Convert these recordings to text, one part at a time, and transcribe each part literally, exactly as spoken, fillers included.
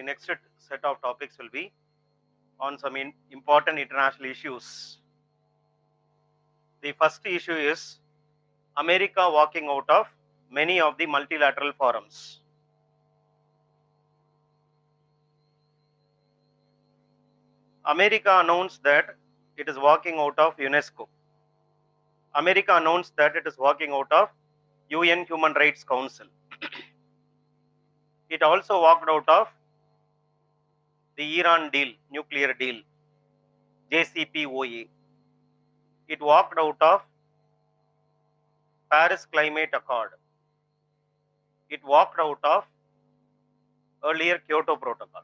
the next set of topics will be on some in important international issues. The first issue is America walking out of many of the multilateral forums. America announced that it is walking out of UNESCO. America announced that it is walking out of U N Human Rights Council. It also walked out of the Iran deal, nuclear deal, J C P O A. It walked out of Paris Climate Accord. It walked out of earlier Kyoto Protocol.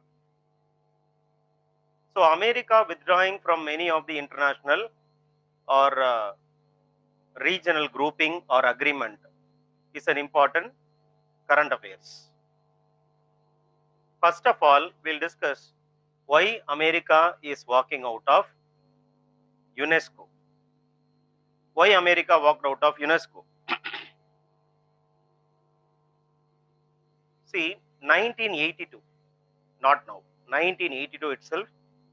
So America withdrawing from many of the international or uh, regional grouping or agreement is an important current affairs. First of all, we'll discuss why America is walking out of UNESCO. Why America walked out of UNESCO? See, nineteen eighty-two, not now, nineteen eighty-two itself,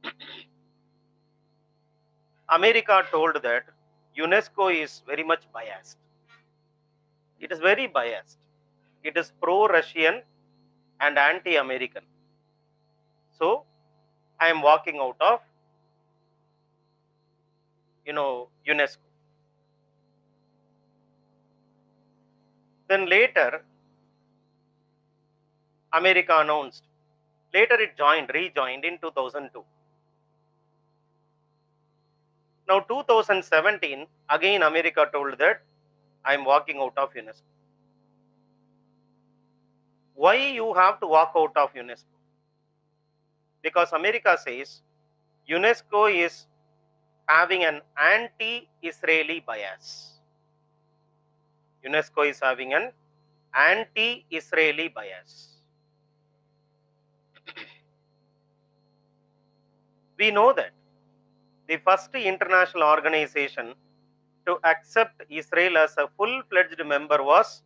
America told that UNESCO is very much biased. It is very biased. It is pro-Russian and anti-American. So, I am walking out of, you know, UNESCO. Then later, America announced. Later it joined, rejoined in two thousand two. Now two thousand seventeen, again America told that I am walking out of UNESCO. Why you have to walk out of UNESCO? Because America says UNESCO is having an anti-Israeli bias. UNESCO is having an anti-Israeli bias. We know that the first international organization to accept Israel as a full-fledged member was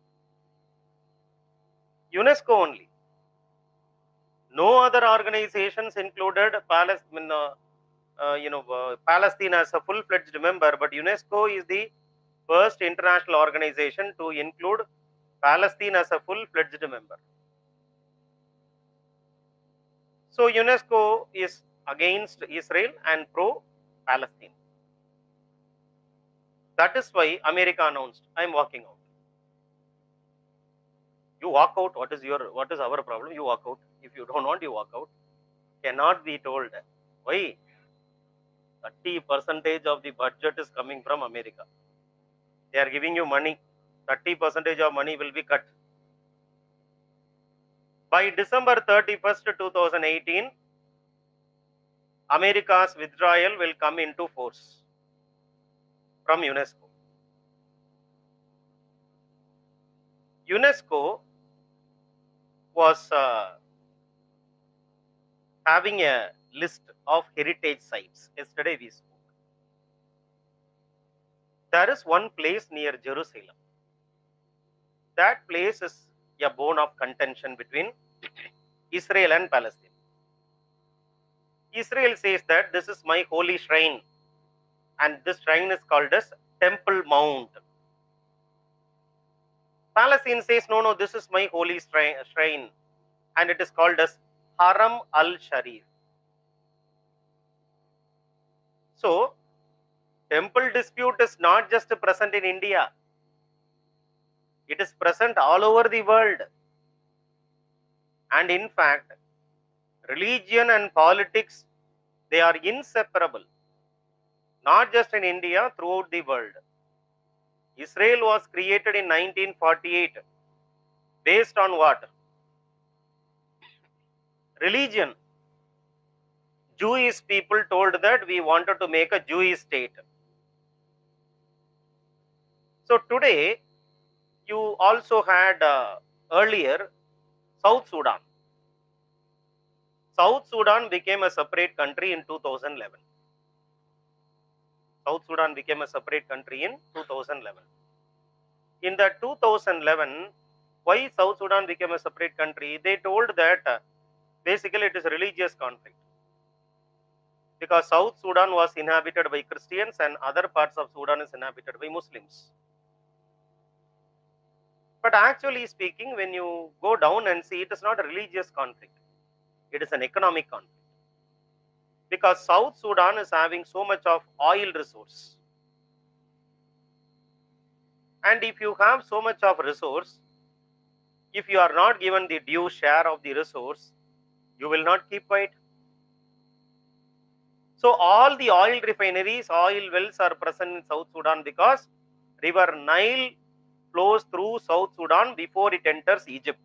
UNESCO only. No other organizations included Palestine, uh, uh, you know, uh, Palestine as a full-fledged member, but UNESCO is the first international organization to include Palestine as a full-fledged member. So UNESCO is against Israel and pro-Palestine. That is why America announced, I am walking out. You walk out, what is your, what is our problem? You walk out. If you don't want, you walk out. Cannot be told. Why? thirty percentage of the budget is coming from America. They are giving you money. thirty percentage of money will be cut. By December thirty-first, two thousand eighteen, America's withdrawal will come into force from UNESCO. UNESCO was uh, having a list of heritage sites. Yesterday we spoke. There is one place near Jerusalem. That place is a bone of contention between Israel and Palestine. Israel says that this is my holy shrine, and this shrine is called as Temple Mount. Palestine says, no, no, this is my holy shrine, and it is called as Haram al-Sharif. So, temple dispute is not just present in India. It is present all over the world. And in fact, religion and politics, they are inseparable. Not just in India, throughout the world. Israel was created in nineteen forty-eight. Based on what? Religion. Jewish people told that we wanted to make a Jewish state. So today, you also had uh, earlier South Sudan. South Sudan became a separate country in two thousand eleven. South Sudan became a separate country in two thousand eleven. In the two thousand eleven, why South Sudan became a separate country? They told that uh, Basically, it is a religious conflict because South Sudan was inhabited by Christians and other parts of Sudan is inhabited by Muslims. But actually speaking, when you go down and see, it is not a religious conflict. It is an economic conflict. Because South Sudan is having so much of oil resource. And if you have so much of resource, if you are not given the due share of the resource, you will not keep quiet. So all the oil refineries, oil wells are present in South Sudan because River Nile flows through South Sudan before it enters Egypt.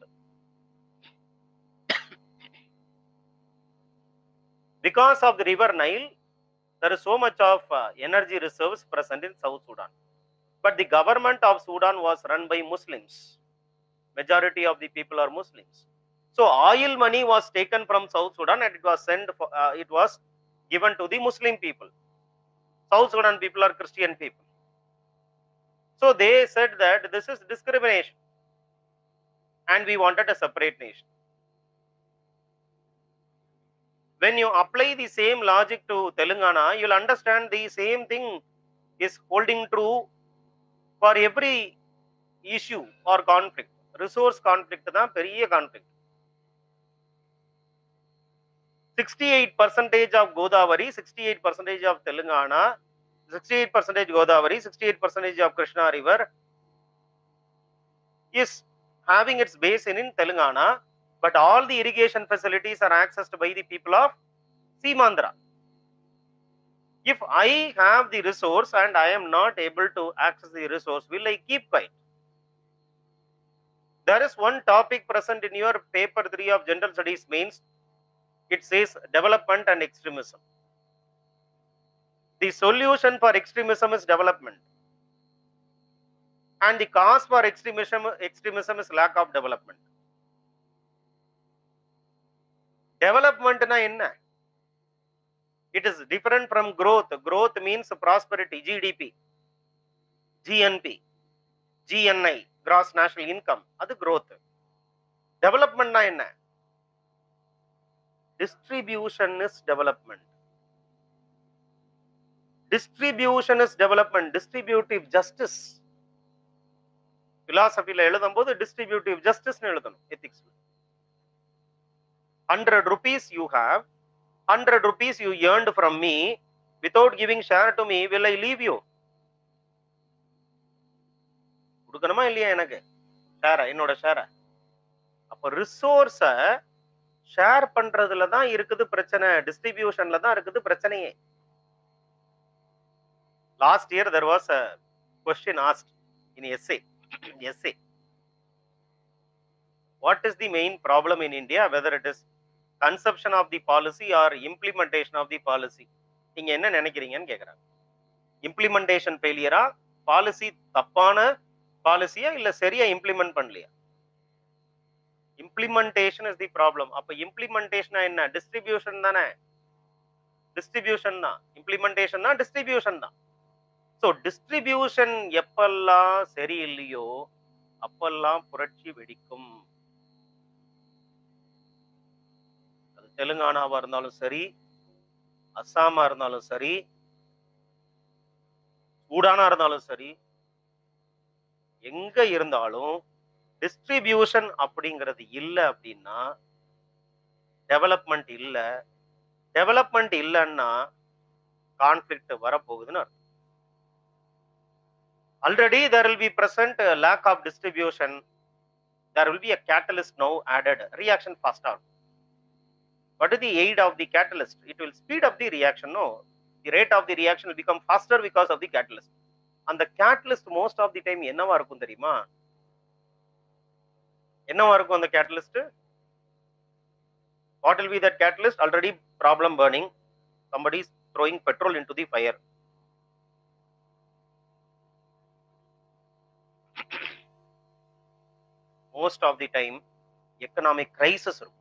Because of the River Nile, there is so much of uh, energy reserves present in South Sudan. But the government of Sudan was run by Muslims. Majority of the people are Muslims. So oil money was taken from South Sudan and it was sent for, uh, it was given to the Muslim people. South Sudan people are Christian people. So they said that this is discrimination and we wanted a separate nation. When you apply the same logic to Telangana, you'll understand the same thing is holding true for every issue or conflict. Resource conflict da periya conflict. sixty-eight percentage of Godavari, sixty-eight percentage of Telangana, sixty-eight percentage Godavari, sixty-eight percentage of Krishna River is having its basin in Telangana, but all the irrigation facilities are accessed by the people of Simandra. If I have the resource and I am not able to access the resource, will I keep quiet? There is one topic present in your paper three of General Studies Mains. It says development and extremism. The solution for extremism is development. And the cause for extremism, extremism is lack of development. Development na enna? It is different from growth. Growth means prosperity, G D P, G N P, G N I, gross national income. That's growth. Development na enna? Distribution is development. Distribution is development. Distributive justice. Philosophy la eludhumbodhu distributive justice nu eludhanum. Ethics. one hundred rupees you have, one hundred rupees you earned from me, without giving share to me, will I leave you? Kudukanuma illaya enakku? Share, ennoda share. Appo resource share பண்றதுல தான் இருக்குது பிரச்சனை, distributionல தான் இருக்குது பிரச்சனையே. Last year there was a question asked in essay. essay. What is the main problem in India, whether it is conception of the policy or implementation of the policy? நீங்க என்ன நினைக்கிறீங்கன்னு கேக்குறாங்க. Implementation failure ஆ, policy தப்பான பாலிசியா இல்ல சரியா implement பண்ணலையா? Implementation is the problem. அப்ப implementation என்ன? Distribution தானே? Distribution தான். Implementation தான், distribution தான். So distribution எப்பெல்லாம் சரியில்லையோ அப்பெல்லாம் புரட்சி வெடிக்கும். அது தெலுங்கானாவா இருந்தாலும் சரி, அஸ்ஸாமா இருந்தாலும் சரி, சூடானா இருந்தாலும் சரி, எங்க இருந்தாலும் டிஸ்ட்ரிபியூஷன் அப்படிங்கிறது இல்ல அப்படின்னா டெவலப்மெண்ட் இல்ல. டெவலப்மெண்ட் இல்லைன்னா கான்ஃபிளிக்ட் வரப்போகுதுன்னு அர்த்தம். Already there will be present uh, lack of distribution. There will be a catalyst now added. Reaction fast on. What is the aid of the catalyst? It will speed up the reaction. No, the rate of the reaction will become faster because of the catalyst. And the catalyst most of the time என்னவா இருக்கும் தெரியுமா? என்னவா இருக்கும் அந்த catalyst? What will be that catalyst? Already problem burning. Somebody is throwing petrol into the fire. Most of the time economic crisis இருக்கும்.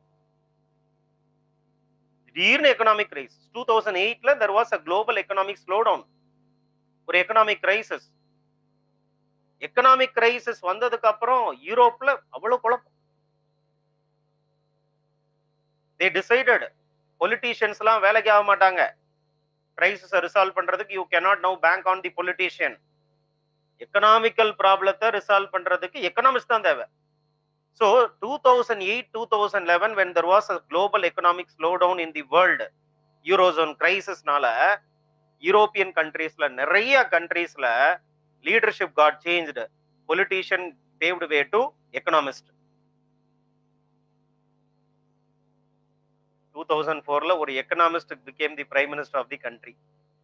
திடீர்னு economic crisis. two thousand eight ல there was a global economic slowdown. ஒரு economic crisis. economic crisis வந்ததுக்கு அப்புறம் யூரோப்ல அவ்வளவு குழப்பம். they decided politicians எல்லாம் வேலைக்கு ஆக மாட்டாங்க, crisis resolve பண்றதுக்கு you cannot now bank on the politician. economical problemத்தை resolve பண்றதுக்கு economists தான் தேவை. So two thousand eight two thousand eleven when there was a global economic slowdown in the world, eurozone crisisனால European countriesல நிறைய countriesல leadership got changed, politician paved way to economist. two thousand four ல ஒரு economist became the prime minister of the country.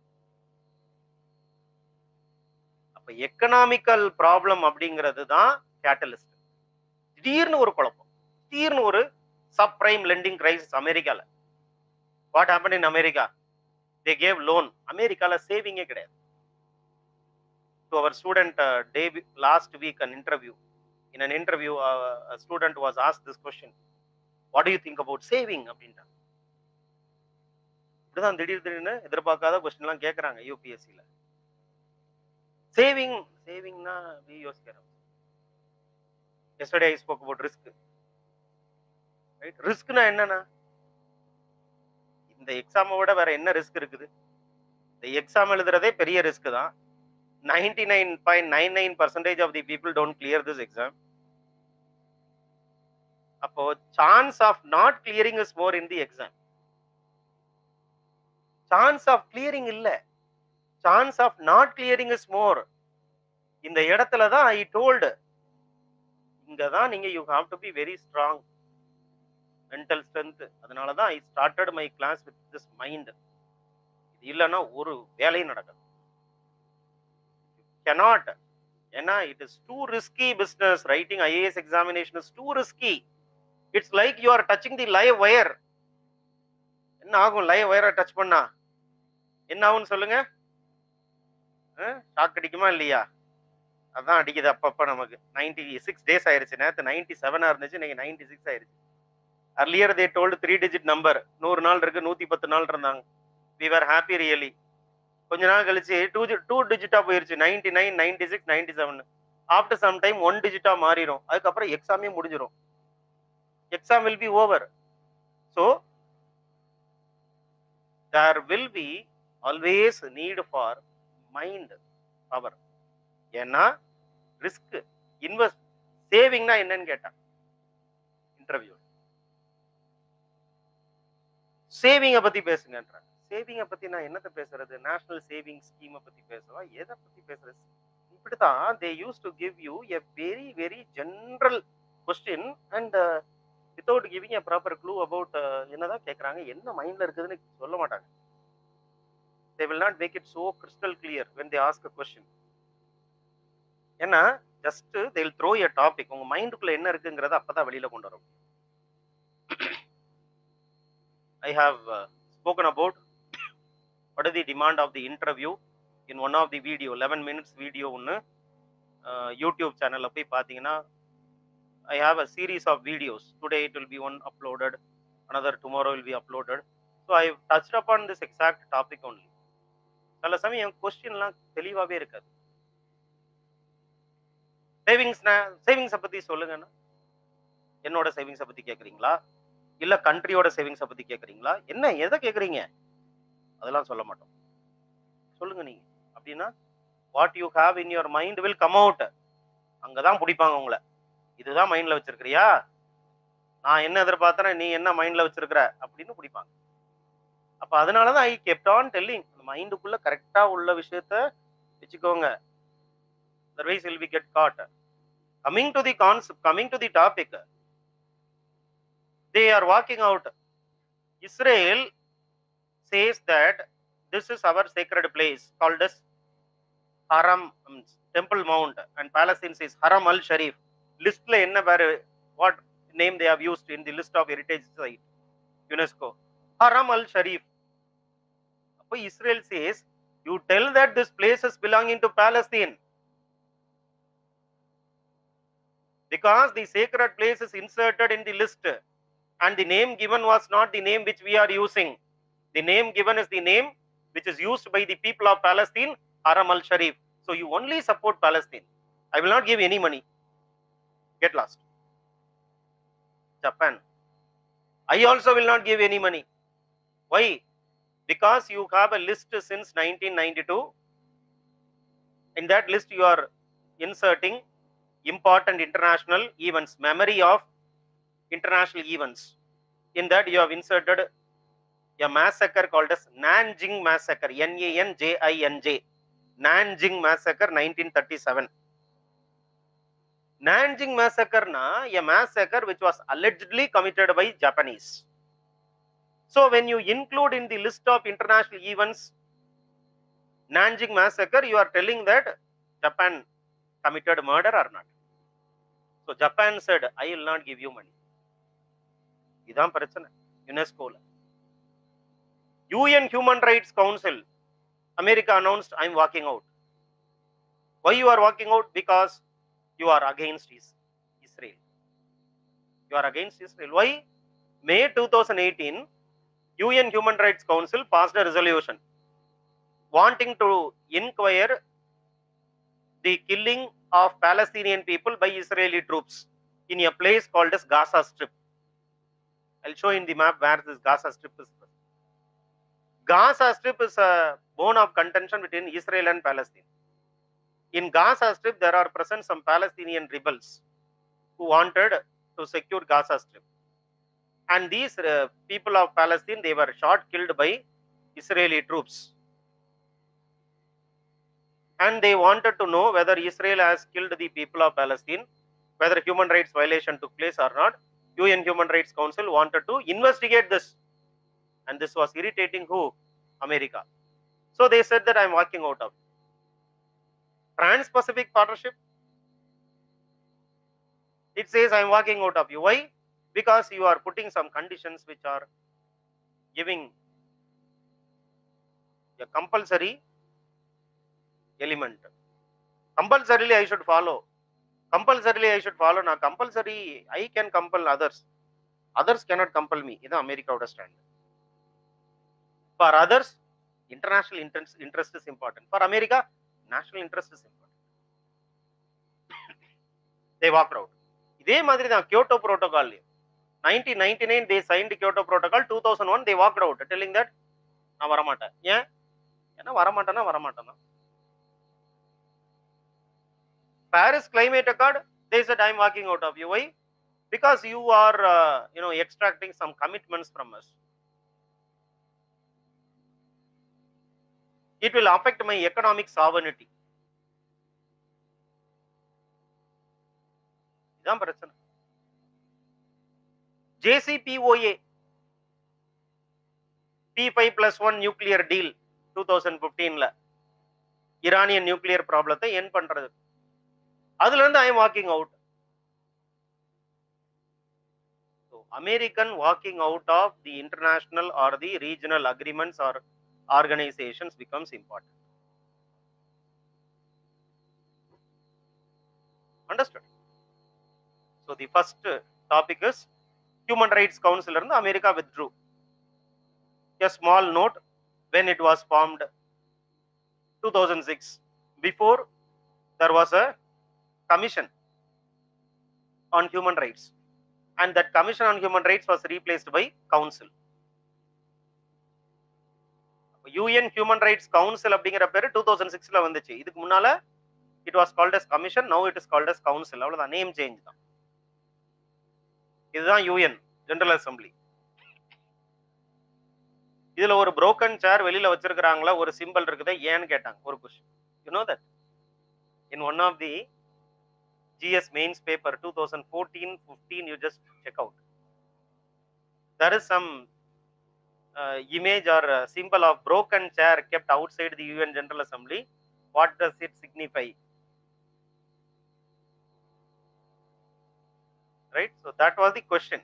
அப்ப economical problem அப்படிங்கிறது தான் catalyst. திடீர்னு ஒரு குழப்பம், திடீர்னு ஒரு subprime lending crisis அமெரிக்கால. What happened in America? They gave loan. அமெரிக்கால சேவிங்கே கிடையாது. To our student uh, day last week an interview, in an interview uh, a student was asked this question, what do you think about saving அப்படின்றாங்க. இப்படிதான் திடீர் திடீர்னு எதிர்பார்க்காத question எல்லாம் கேட்கறாங்க யூபிஎஸ்சில. Saving சேவிங்னா யோசிக்கிறோம். Yesterday I spoke about risk. Right? ரிஸ்க்னா என்னன்னா, இந்த எக்ஸாமை விட வேற என்ன ரிஸ்க் இருக்குது? இந்த எக்ஸாம் எழுதுறதே பெரிய ரிஸ்க் தான். ninety-nine point nine nine percent of the people don't clear this exam. அப்போ chance of not clearing is more in the exam. Chance of clearing இல்ல, chance of not clearing is more. இந்த இடத்துல தான் I told, இங்க தான் நீங்க you have to be very strong mental strength. அதனால தான் I started my class with this mind. இது இல்லைன்னா ஒரு வேலையும் நடக்காது. Cannot, ஏன்னா it is too risky business. Writing I A S examination is too risky. It's like you are touching the live wire. என்ன ஆகும் live wire டச் பண்ணா? என்ன ஆகும்னு சொல்லுங்க. ஷாக் அடிக்குமா இல்லையா? அதான் அடிக்குது அப்பப்ப நமக்கு. ninety six days ஆயிருச்சு, நேத்து ninety-seven இருந்துச்சு, இன்னைக்கு ninety-six ஆயிருச்சு. Earlier they told three digit number, நூறு நாள் இருக்கு, நூத்தி பத்து நாள் இருந்தாங்க. We were happy really. கொஞ்ச நாள் கழிச்சு டூ டூ டிஜிட்டா போயிருச்சு, ninety-nine ninety-six ninety-seven. After some time one டிஜிட்டா மாறிடும். அதுக்கப்புறம் எக்ஸாமே முடிஞ்சிடும். Exam will be over. So there will be always need for mind power. ஏன்னா ரிஸ்க் இன்வெஸ்ட் சேவிங்னா என்னன்னு கேட்டான் இன்டர்வியூ. சேவிங்கை பத்தி பேசுங்கன்றாங்க. சேவிங்கை பத்தி நான் என்னத்தை பேசுறது? நேஷனல் சேவிங் ஸ்கீமை பத்தி பேசுவா, எதை பத்தி பேசுறது? இப்படித்தான் they used to give you a very very general question and uh, without giving a proper clue about uh, என்னதான் கேட்கறாங்க, என்ன மைண்ட்ல இருக்குதுன்னு சொல்ல மாட்டாங்க. They will not make it so crystal clear when they ask a question. ஏன்னா just they will throw a topic. உங்க மைண்டுக்குள்ள என்ன இருக்குங்கிறத அப்பதான் வெளியில கொண்டு வரும். I have uh, spoken about what is the demand of the interview in one of the video, eleven minutes video ஒன்னு YouTube சேனல்ல போய் பார்த்தீங்கன்னா I have a series of videos. Today it will be one uploaded, another tomorrow will be uploaded. So I touched upon this exact topic only. சில சமயம் கொஸ்டின்லாம் தெளிவாகவே இருக்காது. Savings சேவிங்ஸை பற்றி சொல்லுங்கன்னா, என்னோட சேவிங்ஸை பற்றி கேட்குறீங்களா, இல்லை கண்ட்ரியோட சேவிங்ஸை பற்றி கேட்குறீங்களா, என்ன எதை கேட்குறீங்க, அதெல்லாம் சொல்ல மாட்டோம். சொல்லுங்க நீங்க அப்படின்னா what you have in your mind will come out. அங்கதான் பிடிப்பாங்க உங்களை. இதுதான் மைண்ட்ல வச்சிருக்கிறியா, நான் என்ன எதிர்பார்த்தேன், நீ என்ன மைண்ட்ல வச்சிருக்கிற அப்படின்னு பிடிப்பாங்க. அப்ப அதனாலதான் ஐ கெப்ட் ஆன் டெல்லிங், மைண்டுக்குள்ள கரெக்டா உள்ள விஷயத்த வச்சுக்கோங்க. otherwise will be get caught. Coming to the concept, coming to the topic, they are walking out. Israel says that this is our sacred place called as Haram, um, Temple Mount, and Palestine says Haram al Sharif. List la enna bare, what name they have used in the list of heritage site, UNESCO, Haram al Sharif. So Israel says, you tell that this place is belonging to Palestine because the sacred place is inserted in the list and the name given was not the name which we are using. The name given is the name which is used by the people of Palestine, Haram al Sharif. So you only support Palestine. I will not give any money. Get lost. Japan. I also will not give any money. Why? Because you have a list since nineteen ninety-two. In that list, you are inserting important international events, memory of international events. In that, you have inserted a massacre called as Nanjing Massacre, N A N J I N J, Nanjing Massacre nineteen thirty-seven. Nanjing Massacre na, a massacre which was allegedly committed by Japanese. So when you include in the list of international events Nanjing Massacre, you are telling that Japan committed murder or not. So Japan said, I will not give you money. Idam parachana, UNESCO. U N Human Rights Council, America announced, I am walking out. Why you are walking out? Because you are against Israel. You are against Israel. Why? May two thousand eighteen, U N Human Rights Council passed a resolution wanting to inquire the killing of Palestinian people by Israeli troops in a place called as Gaza Strip. I'll show in the map where this Gaza Strip is. Gaza Strip is a bone of contention between Israel and Palestine. In Gaza Strip, there are present some Palestinian rebels who wanted to secure Gaza Strip. And these uh, people of Palestine, they were shot, killed by Israeli troops. And they wanted to know whether Israel has killed the people of Palestine, whether human rights violation took place or not. U N Human Rights Council wanted to investigate this. And this was irritating who? America. So they said that I am walking out of it. Trans-Pacific Partnership, it says I am walking out of you. Why? Because you are putting some conditions which are giving a compulsory element. Compulsorily I should follow. Compulsorily I should follow. Now compulsory I can compel others. Others cannot compel me. This is America would stand. For others, international interest, interest is important. For America, national interest is important. They walked out. இதே மாதிரி தான் Kyoto Protocol. nineteen ninety-nine they signed Kyoto Protocol. two thousand one they walked out, telling that நான் வரமாட்டேன். ஏன்? ஏன்னா வரமாட்டேன்னா வரமாட்டேன்னா. Paris Climate Accord, they said I am walking out of you. Why? Because you are uh, you know extracting some commitments from us. It will affect my economic sovereignty. இதான் பிரச்சனை. J C P O A, P five plus one nuclear deal twenty fifteen ல Iranian nuclear problemத்தை end பண்றது. அதுல இருந்து I am walking out. So American walking out of the international or the regional agreements or organizations becomes important. Understood? So the first topic is Human Rights Council and America withdrew. A small note, when it was formed two thousand six, before there was a commission on human rights, and that commission on human rights was replaced by council. U N Human Rights Council அப்படிங்கிற பேரு two thousand six ல வந்துச்சு. இதுக்கு முன்னால it was called as commission, now it is called as council. அவ்வளவுதான், name change தான். இதுதான் U N General Assembly. இதுல ஒரு broken chair வெளியில வச்சிருக்காங்களா, ஒரு சிம்பல் இருக்குதா, ஏன்னு கேட்டாங்க ஒரு question. You know that in one of the G S mains paper twenty fourteen fifteen, you just check out, there is some uh, image or uh, symbol of broken chair kept outside the U N General Assembly. What does it signify? Right, so that was the question.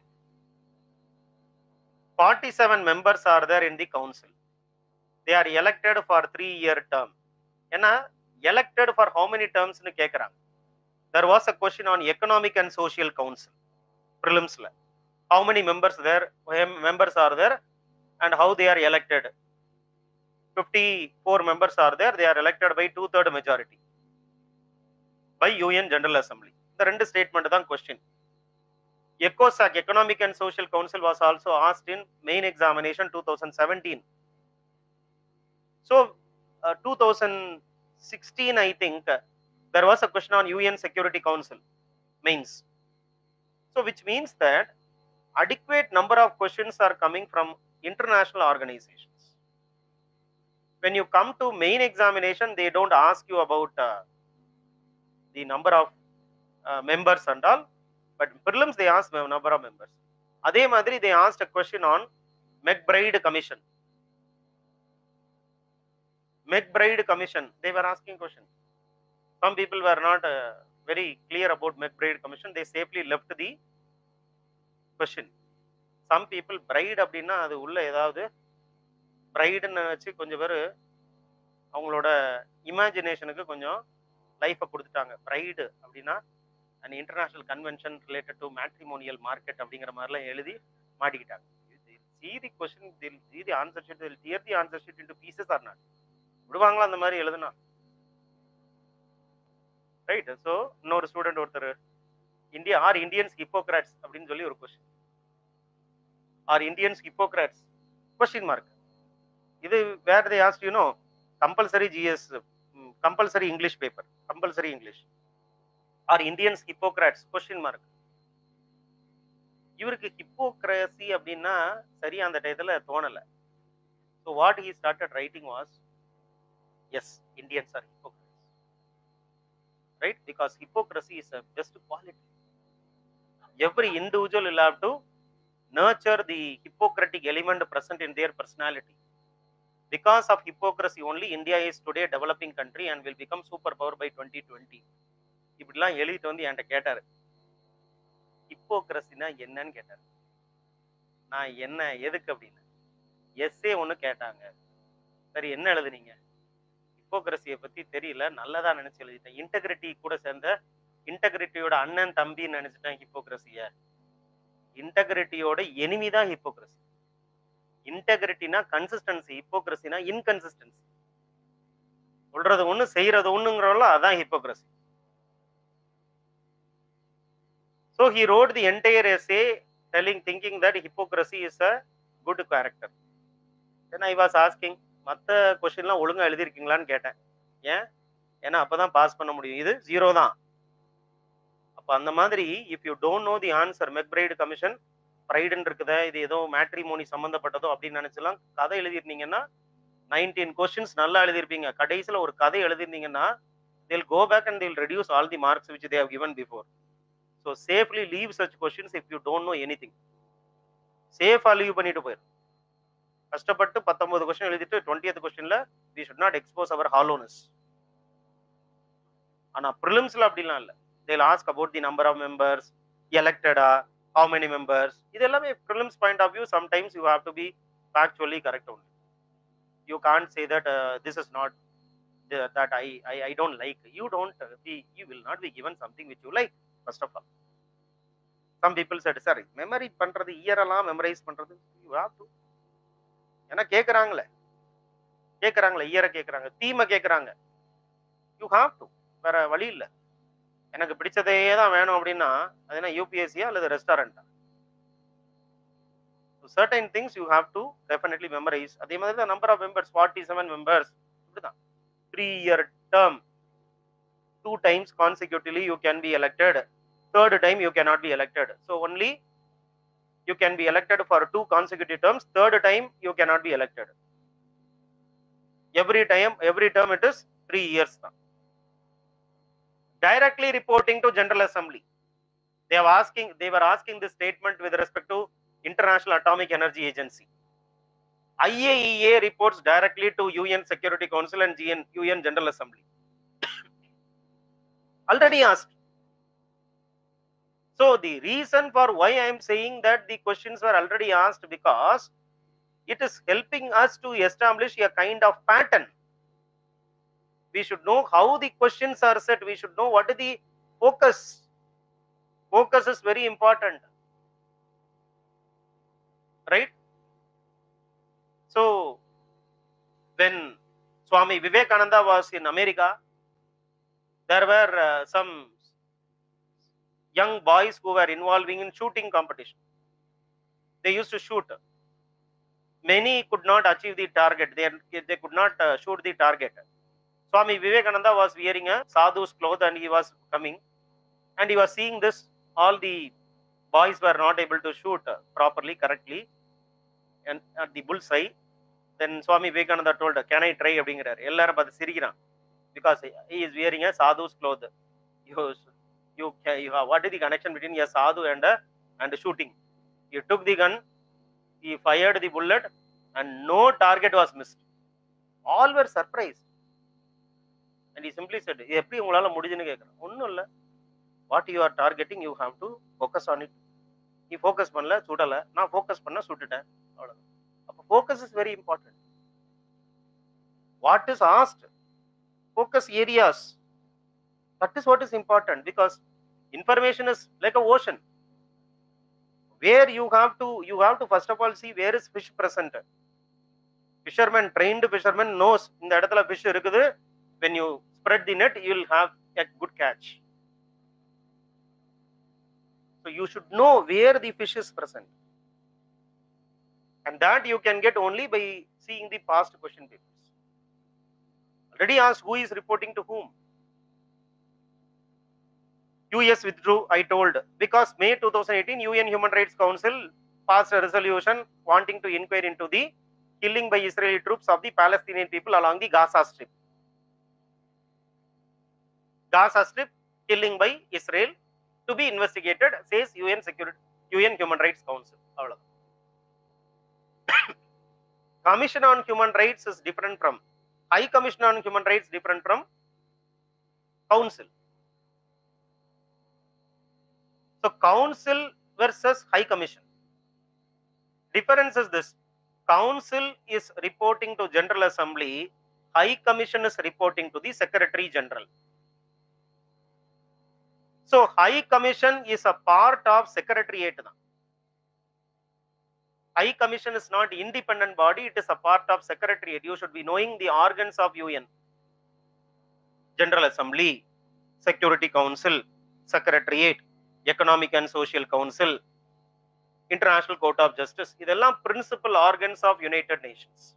forty-seven members are there in the council. They are elected for three year term. ஏன்னா elected for how many terms னு கேக்குறாங்க. There was a question on Economic and Social Council prelims la. How many members there members are there and how they are elected. fifty-four members are there, they are elected by two third majority by U N General Assembly. இந்த ரெண்டு statement தான் question. ECOSOC, Economic and Social Council, was also asked in main examination two thousand seventeen. So, uh, two thousand sixteen, I think, uh, there was a question on U N Security Council mains. So, which means that adequate number of questions are coming from international organizations. When you come to main examination, they don't ask you about uh, the number of uh, members and all, but prelims they ask the number of members. Adhe madri they asked a question on McBride Commission. McBride Commission, they were asking question. Some people were not uh, very clear about McBride Commission. They safely left the question. Some people bride அப்படின்னா அது உள்ள ஏதாவது பிரைடுன்னு நினச்சி கொஞ்சம் பேர் அவங்களோட இமேஜினேஷனுக்கு கொஞ்சம் லைஃப்பை கொடுத்துட்டாங்க. பிரைடு அப்படின்னா and international convention related to matrimonial market அப்படிங்கிற மாதிரிலாம் எழுதி மாட்டிக்கிட்டாங்க. see the question, they'll see the answer sheet, they'll tear the answer sheet into pieces or not. விடுவாங்களா அந்த மாதிரி எழுதுனா? ரைட். ஸோ இன்னொரு ஸ்டூடெண்ட் ஒருத்தர் இந்தியா ஆர் இந்தியன்ஸ் ஹிப்போக்ராட்ஸ் அப்படின்னு சொல்லி ஒரு question. Are Indians hypocrites question mark. இது where they asked you know compulsory GS compulsory English paper, compulsory English. Are Indians hypocrites question mark. இவருக்கு ஹிப்போக்ரசி அப்படின்னா சரியா அந்த டயத்துல தோணலை. So what he started writing was as Indians are hypocrites. Right, because hypocrisy is a best quality. Every individual will have to nurture the Hippocratic element present in their personality. Because of hypocrisy only, India is today a developing country and will become superpower by twenty twenty. இப்படிலாம் எழுதிட்டு வந்து என்கிட்ட கேட்டார், ஹிப்போக்ரஸினா என்னன்னு கேட்டார். நான் என்ன எதுக்கு அப்படின்னு எஸ்ஏ ஒன்று கேட்டாங்க. சரி என்ன எழுதுனீங்க? ஹிப்போக்ரஸியை பத்தி தெரியல, நல்லதா நினைச்சு எழுதிட்டேன். இன்டெகிரிட்டி கூட சேர்ந்த இன்டெகிரிட்டியோட அண்ணன் தம்பின்னு நினைச்சிட்டேன் ஹிப்போக்ரஸிய. இன்டெகிரிட்டியோட எனிமி தான் ஹிப்போக்ரஸி. இன்டெகிரிட்டினா கன்சிஸ்டன்சி, ஹிப்போக்ரஸினா இன்கன்சிஸ்டன்சி. சொல்றது ஒண்ணு செய்யறது ஒண்ணுங்கிறவங்கள அதான் hypocrisy. So he wrote the entire essay telling, thinking that hypocrisy is a good character. Then I was asking, மற்ற கொஸ்டின்லாம் ஒழுங்காக எழுதியிருக்கீங்களான்னு கேட்டேன். ஏன்? ஏன்னா அப்போ தான் பாஸ் பண்ண முடியும். இது ஜீரோ தான். அப்போ அந்த மாதிரி if you don't know the answer, McBride commission ப்ரைடுன்னு இருக்குதா, இது ஏதோ மேட்ரிமோனி சம்மந்தப்பட்டதோ அப்படின்னு நினச்சலாம் கதை எழுதிருந்தீங்கன்னா நைன்டீன் கொஸ்டின்ஸ் நல்லா எழுதியிருப்பீங்க. கடைசியில் ஒரு கதை எழுதிருந்தீங்கன்னா they'll go back and they'll reduce all the marks which they have given before. So safely leave such questions if you don't know anything. சேஃபா லீவ் பண்ணிட்டு போயிரு. கஷ்டப்பட்டு பத்தொன்பது கொஸ்டின் எழுதிட்டு டுவெண்ட்டியத் கொஸ்டின்ல we should not expose our hollowness. ஆனா ப்ரிலிம்ஸ்ல அப்படிலாம் இல்லை. they'll ask about the number of members, elected-ஆ, how many members. இது எல்லாமே prelims point of view. Sometimes you have to be factually correct only. You can't say that uh, this is not the, that I, I I don't like. You don't uh, be, you will not be given something which you like. First of all, some people said, sorry, memory பண்றது year எல்லாம் memorise பண்றது you have to. ஏன்னா கேட்குறாங்களே கேட்குறாங்களே இயரை கேட்குறாங்க, தீமை கேட்குறாங்க. You have to, வேற வழி இல்லை. எனக்கு பிடிச்சதே தான் வேணும் அப்படின்னா அது என்ன யூபிஎஸ்சியா அல்லது ரெஸ்டாரண்டா? Certain things you have to definitely memorise. அதே மாதிரி தான் number of members, forty seven members. இப்படிதான் three year term, two times consecutively you can be elected. Third time you cannot be elected. So only you can be elected for two consecutive terms. Third time you cannot be elected. Every time, every term it is three years. Directly reporting to General Assembly. They are asking, they were asking this statement with respect to International Atomic Energy Agency. I A E A reports directly to U N Security Council and G N, U N General Assembly. Already asked. So the reason for why I am saying that the questions were already asked, because it is helping us to establish a kind of pattern. We should know how the questions are set. We should know what is the focus. Focus is very important, right? So when Swami Vivekananda was in America, there were uh, some young boys who were involving in shooting competition. They used to shoot. Many could not achieve the target. They, they could not uh, shoot the target. Swami Vivekananda was wearing a sadhu's cloth and he was coming and he was seeing this. All the boys were not able to shoot uh, properly, correctly, and at the bullseye. Then Swami Vivekananda told, can I try? Because he is wearing a sadhu's cloth. You, you, you have, what is the connection between a sadhu and a, and a shooting? He took the gun, he fired the bullet, and no target was missed. All were surprised. And he simply said, what you are targeting, you have to focus on it. He focused on it, now focus on it. Focus is very important. What is asked? Focus areas. That is what is important, because information is like an ocean. Where you have to, you have to first of all see where is fish present. Fisherman, trained fisherman knows in the edathula fish irukudhu. When you spread the net, you will have a good catch. So you should know where the fish is present. And that you can get only by seeing the past question papers. Already asked who is reporting to whom. U S withdrew, I told, because May two thousand eighteen U N Human Rights Council passed a resolution wanting to inquire into the killing by Israeli troops of the Palestinian people along the Gaza Strip. Gaza Strip killing by Israel to be investigated, says U N Security, U N Human Rights Council. Commission on Human Rights is different from High Commission on Human Rights, different from Council. So Council versus High Commission. Difference is this: Council is reporting to General Assembly, High Commission is reporting to the Secretary General. So High Commission is a part of Secretariat. High Commission is not independent body, it is a part of Secretariat. You should be knowing the organs of U N. General Assembly, Security Council, Secretariat, Economic and Social Council, International Court of Justice. These are principal organs of United Nations.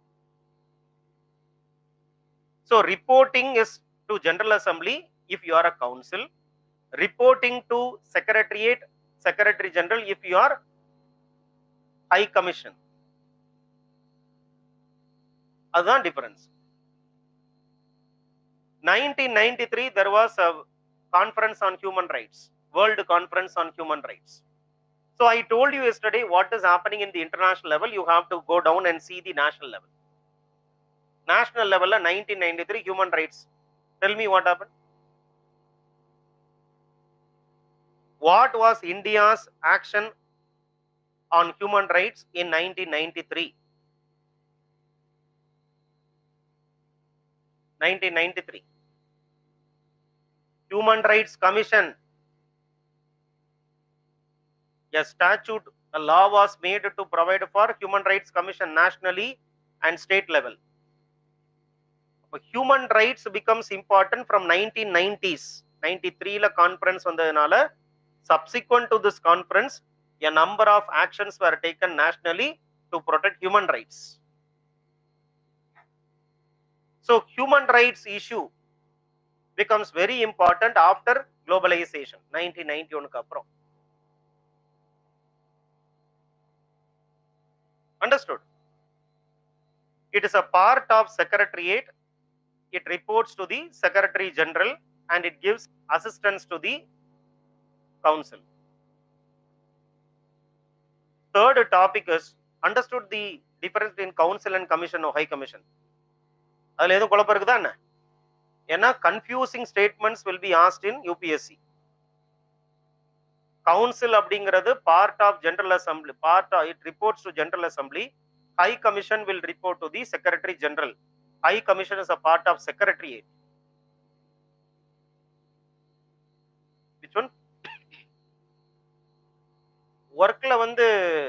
So reporting is to General Assembly if you are a council, reporting to Secretariat, Secretary General if you are High Commission. That's the difference. nineteen ninety-three, there was a conference on human rights, World Conference on Human Rights. So I told you yesterday what is happening in the international level. You have to go down and see the national level. National level, nineteen ninety-three human rights. Tell me what happened. What was India's action on human rights in nineteen ninety-three? nineteen ninety-three. Human Rights Commission. A statute, a law was made to provide for Human Rights Commission nationally and state level. Human rights becomes important from nineteen nineties. ninety-three la conference vandadunala, subsequent to this conference, a number of actions were taken nationally to protect human rights. So human rights issue becomes very important after globalization, nineteen ninety-one ka appuram. Understood? It is a part of Secretariat. It reports to the Secretary General and it gives assistance to the Council. Third topic is, understood the difference between Council and Commission or High Commission? Adula edhu kolapam irukudha enna? Enna confusing statements will be asked in U P S C. Council abdingiradhu part of General Assembly, part of, it reports to General Assembly. High Commission will report to the Secretary General. High Commission is a part of Secretariat. Which one? Work la vandu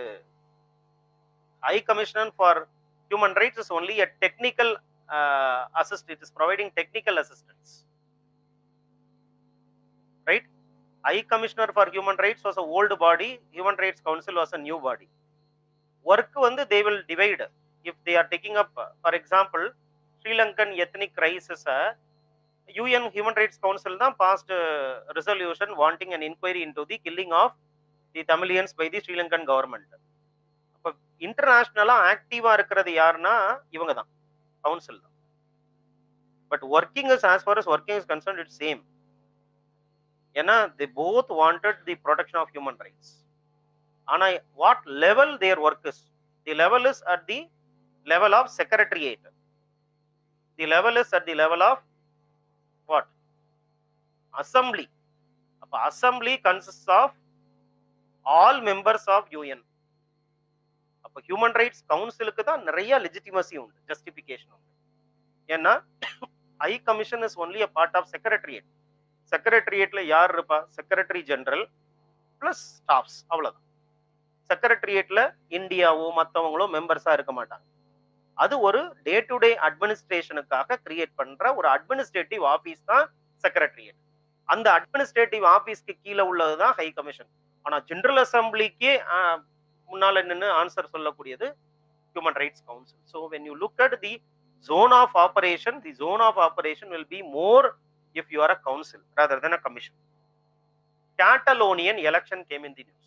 High Commission for Human Rights is only a technical uh, assist. It is providing technical assistance, right? High Commissioner for Human Rights was an old body, Human Rights Council was a new body. Work வந்து they will divide. If they are taking up, for example, Sri Lankan ethnic crisis, U N Human Rights Council தான் passed a resolution wanting an inquiry into the killing of the Tamilians by the Sri Lankan government. அப்ப இன்டர்நேஷனலா ஆக்டிவா இருக்கிறது யாருன்னா இவங்க தான், council தான். But working is as far as working is concerned it's same. ஏன்னா they both wanted the protection of human rights. ஆனா what level their work is? The level is at the level of secretariat. The level is at the level of what? Assembly. அப்ப assembly consists of all members of U N. அப்ப human rights கவுன்சிலுக்கு தான் நிறைய legitimacy உண்டு, justification உண்டு. ஏன்னா high commission is only a part of secretariat. செக்ரட்டரியேட்ல யார் இருப்பா? செக்ரட்டரி ஜெனரல் பிளஸ் ஸ்டாஃப்ஸ், அவ்வளவுதான். செக்ரட்டரியேட்ல இந்தியாவோ மற்றவங்களோ மெம்பர்ஸா இருக்க மாட்டாங்க. அது ஒரு டே டு டே அட்மினிஸ்ட்ரேஷனுக்காக கிரியேட் பண்ற ஒரு அட்மினிஸ்ட்ரேட்டிவ் ஆபீஸ் தான் செக்ரட்டரியேட். அந்த அட்மினிஸ்ட்ரேட்டிவ் ஆபீஸ்க்கு கீழே உள்ளதுதான் ஹை கமிஷன். ஆனா ஜெனரல் அசம்பிளிக்கு முன்னால நின்று ஆன்சர் சொல்லக்கூடியது human rights council. So when you look at the zone of operation, the zone of operation will be more if you are a council rather than a commission. Catalonian election came in the news.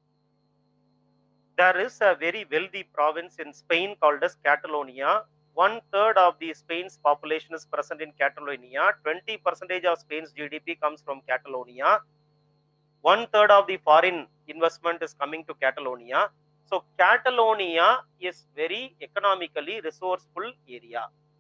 There is a very wealthy province in Spain called as Catalonia. One third of the Spain's population is present in Catalonia. twenty percent of Spain's G D P comes from Catalonia. One third of the foreign investment is coming to Catalonia. So Catalonia is very economically resourceful area.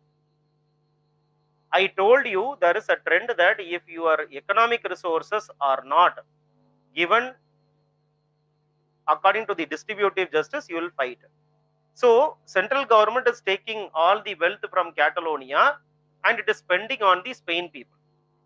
I told you there is a trend that if your economic resources are not given according to the distributive justice, you will fight. So central government is taking all the wealth from Catalonia and it is spending on the Spain people.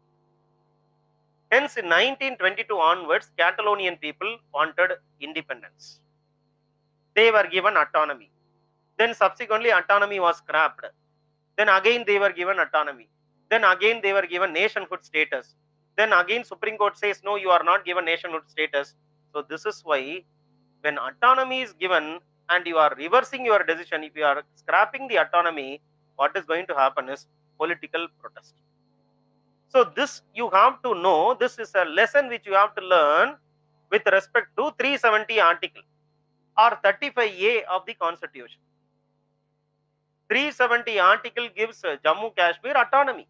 Hence in nineteen twenty-two onwards, Catalonian people wanted independence. They were given autonomy. Then subsequently autonomy was scrapped. Then again they were given autonomy. Then again they were given nationhood status. Then again Supreme Court says no, you are not given nationhood status. So this is why when autonomy is given and you are reversing your decision, if you are scrapping the autonomy, what is going to happen is political protest. So this you have to know, this is a lesson which you have to learn with respect to three seventy article or thirty-five A of the Constitution. three seventy article gives Jammu Kashmir autonomy.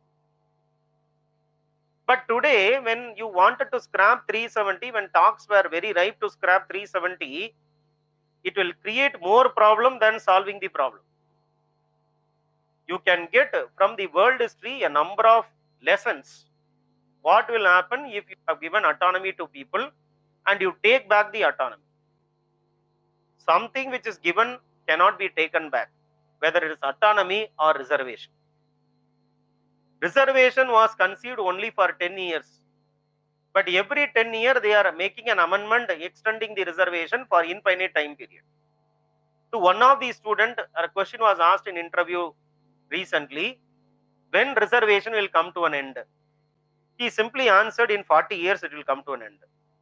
But today when you wanted to scrap three seventy, when talks were very ripe to scrap three seventy, it will create more problem than solving the problem. You can get from the world history a number of lessons. What will happen if you have given autonomy to people and you take back the autonomy? Something which is given cannot be taken back, whether it is autonomy or reservation. Reservation was conceived only for ten years. But every ten years they are making an amendment extending the reservation for infinite time period. To one of the students, a question was asked in interview recently, when reservation will come to an end? He simply answered, in forty years it will come to an end.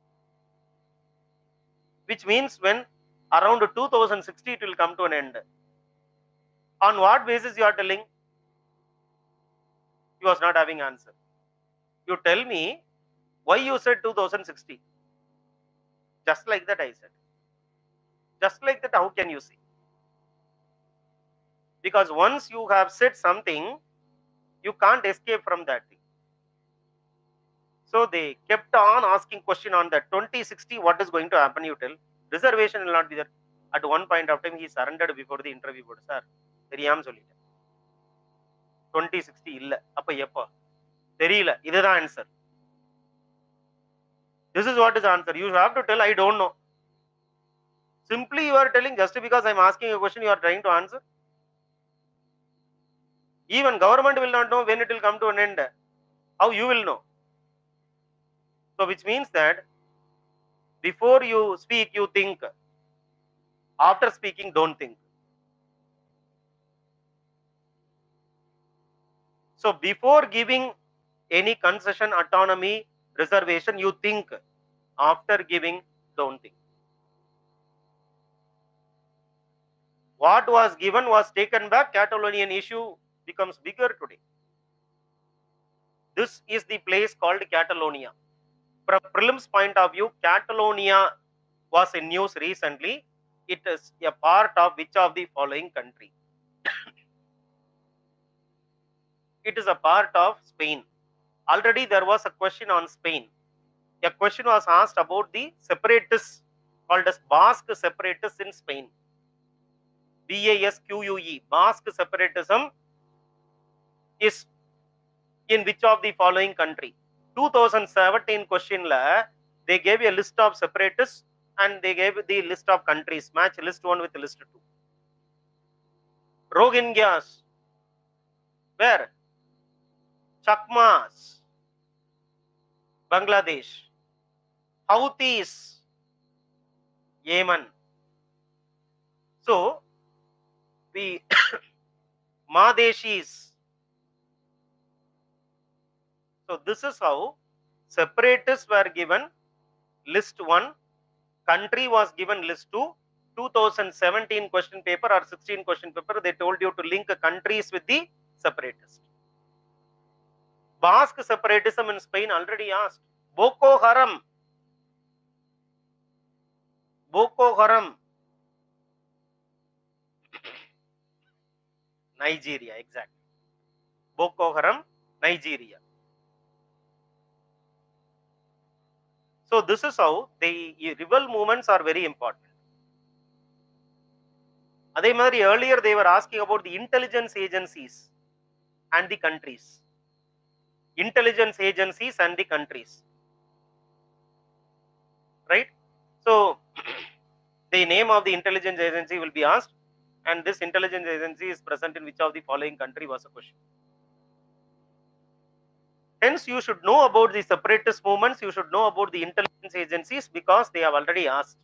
Which means when around two thousand sixty it will come to an end. On what basis you are telling? He was not having answer. You tell me why you said two thousand sixty. Just like that I said. Just like that, how can you see? Because once you have said something, you can't escape from that thing. So they kept on asking question on that. twenty sixty, what is going to happen? You tell. Reservation will not be there. At one point of time, he surrendered before the interview board. Sir, தெரியாம சொல்லிட்டேன். twenty sixty இல்ல. அப்ப எப்போ? தெரியல. இதுதான் answer. This is what is answer. You have to tell, I don't know. Simply you are telling, just because I am asking a question, you are trying to answer. Even government will not know when it will come to an end. How you will know? So which means that before you speak, you think. After speaking, don't think. So before giving any concession, autonomy, reservation you think after giving don't think. What was given was taken back. Catalonian issue becomes bigger today. This is the place called Catalonia. From prelims point of view, Catalonia was in news recently. It is a part of which of the following country? It is a part of Spain. Already there was a question on Spain. A question was asked about the separatists called as Basque separatists in Spain. B A S Q U E, Basque separatism is in which of the following country? two thousand seventeen question la, they gave a list of separatists and they gave the list of countries. Match list one with list two. Rohingyas, where? Chakmas, Bangladesh. Houthis, Yemen. So, we Madeshis. So, this is how separatists were given list one, country was given list two, two thousand seventeen question paper or sixteen question paper, they told you to link countries with the separatists. Basque separatism in Spain already asked. Boko Haram. Boko Haram. Nigeria, exactly. Boko Haram, Nigeria. So this is how the rebel movements are very important. Adhe madri earlier they were asking about the intelligence agencies and the countries. Intelligence agencies and the countries. Right? So the name of the intelligence agency will be asked, and this intelligence agency is present in which of the following country was a question. Hence, you should know about the separatist movements, you should know about the intelligence agencies because they have already asked.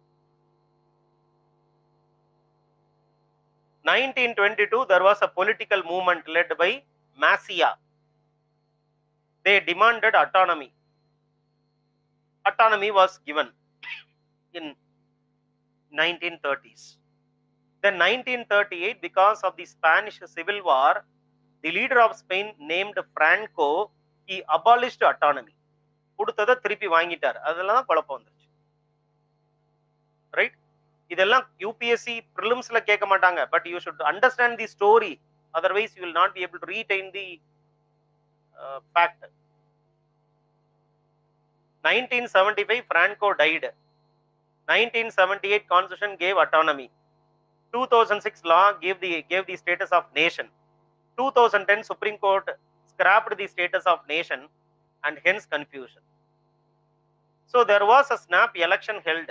nineteen twenty-two, there was a political movement led by Masia. They demanded autonomy. Autonomy was given in nineteen thirties. Then nineteen thirty-eight, because of the Spanish Civil War, the leader of Spain named Franco, he abolished autonomy. கொடுத்ததை திருப்பி வாங்கிட்டார். அதெல்லாம் குழப்பம் வந்துருச்சு. Right? இதெல்லாம் U P S C prelims la கேட்க மாட்டாங்க. But you should understand the story. Otherwise, you will not be able to retain the uh, fact. nineteen seventy-five, Franco died. nineteen seventy-eight Constitution gave autonomy. two thousand six law gave the gave the status of nation. two thousand ten Supreme Court scrapped the status of nation, and hence confusion. So there was a snap election held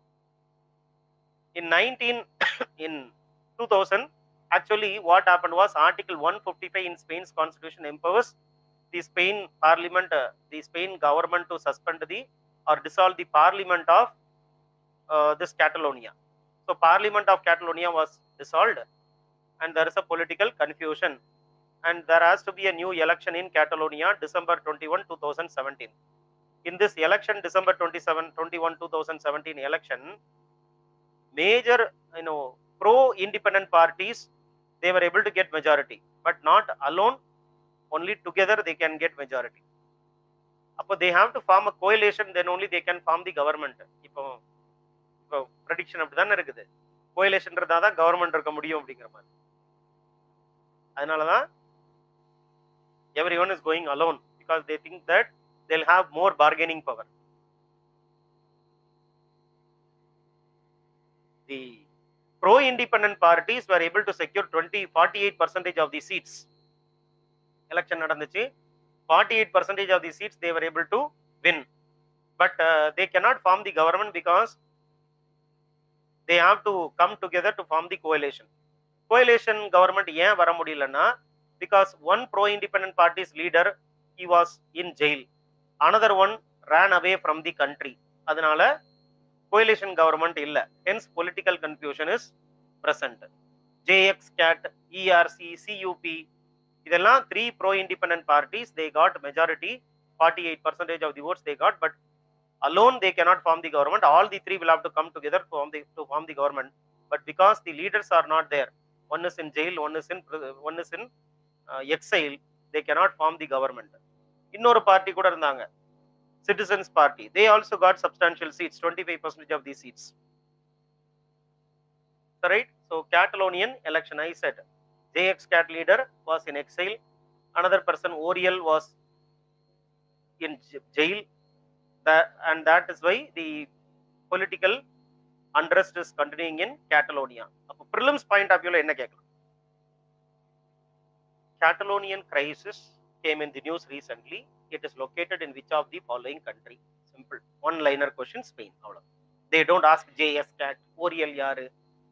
in nineteen in two thousand. Actually, what happened was Article one fifty-five in Spain's constitution empowers the Spain Parliament, uh, the Spain government to suspend the or dissolve the Parliament of uh, this Catalonia. So Parliament of Catalonia was dissolved, and there is a political confusion, and there has to be a new election in Catalonia, December twenty-first, two thousand seventeen. In this election, December twenty-seventh, twenty-first, two thousand seventeen election, major, you know, pro-independent parties, they were able to get majority, but not alone. Only together they can get majority. Appo they have to form a coalition, then only they can form the government. Ipo ipo prediction appadana irukudhu. Coalition irundha da government irukka mudiyum அப்படிங்கற மாதிரி. அதனால தான் everyone is going alone because they think that they'll have more bargaining power. The pro-independent parties were able to secure twenty, forty-eight percent of the seats. Election நடந்துச்சு, forty-eight percent of the seats they were able to win, but uh, they cannot form the government because they have to come together to form the coalition. Coalition government ஏன் வர முடியலன்னா, because one pro-independent party's leader, he was in jail, another one ran away from the country. அதனால coalition government இல்ல, hence political confusion is present. J X C A T, E R C, C U P, இதெல்லாம் three pro-independent parties, they got majority, forty-eight percent of the votes they got, but alone they cannot form the government. All the three will have to come together to form the, to form the government. But because the leaders are not there, one is in jail, one is in one is in uh, exile, they cannot form the government. Innor party kuda irundanga, Citizens Party. They also got substantial seats, twenty-five percent of these seats. So, right? So Catalonian election, I said, J X Cat leader was in exile. Another person, Oriel, was in jail. That, and that is why the political unrest is continuing in Catalonia. Appo prelims point of view la enna kekkalam. Catalonian crisis came in the news recently. It is located in which of the following country? Simple. One liner question, Spain. They don't ask J S Cat, Oriel yaru.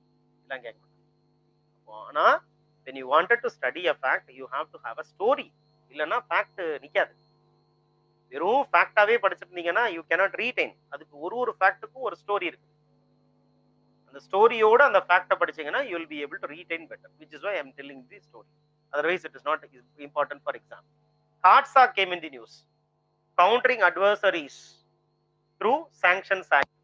When you wanted to study a fact, you have to have a story. Illana fact nikadu. வெறும் ஃபேக்டாவே படிச்சிருந்தீங்கன்னா you cannot retain. அதுக்கு ஒரு ஒரு ஃபேக்ட்டுக்கும் ஒரு story இருக்கு. அந்த ஸ்டோரியோட அந்த ஃபேக்ட்டை படிச்சீங்கன்னா you will be able to retain better, which is why I am telling the story. Otherwise it is not important for exam. CAATSA came in the news. Countering adversaries through sanctions act,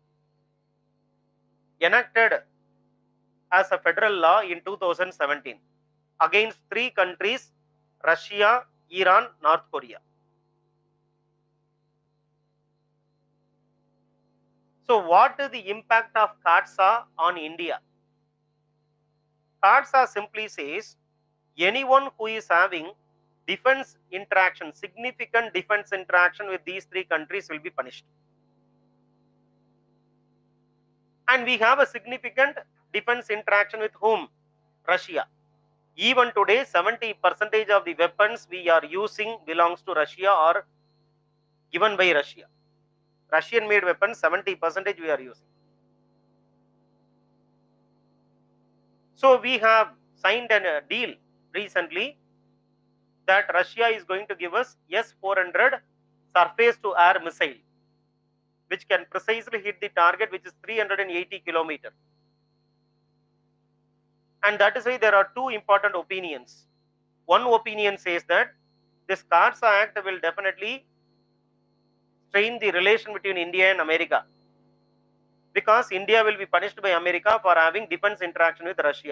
enacted as a federal law in two thousand seventeen against three countries: Russia, Iran, North Korea. So what is the impact of CAATSA on India? CAATSA simply says anyone who is having defense interaction, significant defense interaction with these three countries will be punished. And we have a significant defense interaction with whom? Russia. Even today, seventy percent of the weapons we are using belongs to Russia or given by Russia. Russian made weapons, seventy percent we are using. So we have signed a deal recently that Russia is going to give us S four hundred surface to air missile, which can precisely hit the target, which is three hundred eighty kilometers. And that is why there are two important opinions. One opinion says that this CAATSA Act will definitely strain the relation between India and America, because India will be punished by America for having defense interaction with Russia.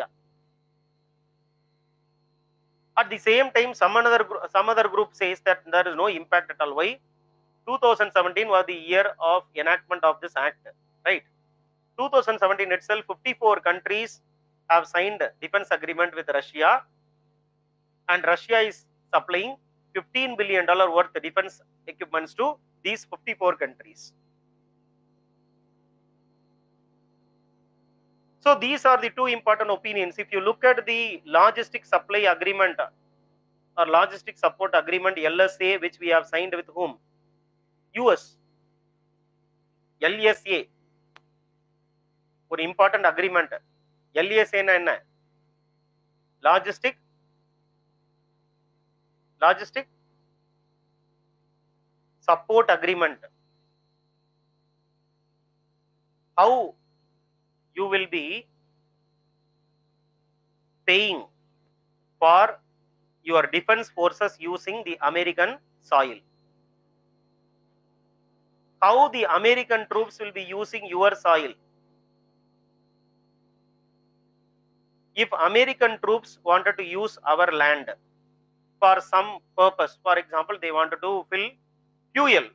At the same time, some another some other group says that there is no impact at all. Why? two thousand seventeen was the year of enactment of this act, right? two thousand seventeen itself, fifty-four countries have signed defense agreement with Russia, and Russia is supplying fifteen billion dollars worth of defense equipments to these fifty-four countries. So these are the two important opinions. If you look at the logistic supply agreement or logistic support agreement, L S A, which we have signed with whom? U S. L S A. One important agreement. L S A na enna? Logistic. Logistic support agreement. How you will be paying for your defense forces using the American soil. How the American troops will be using your soil. If American troops wanted to use our land for some purpose, for example, they wanted to fill fuel,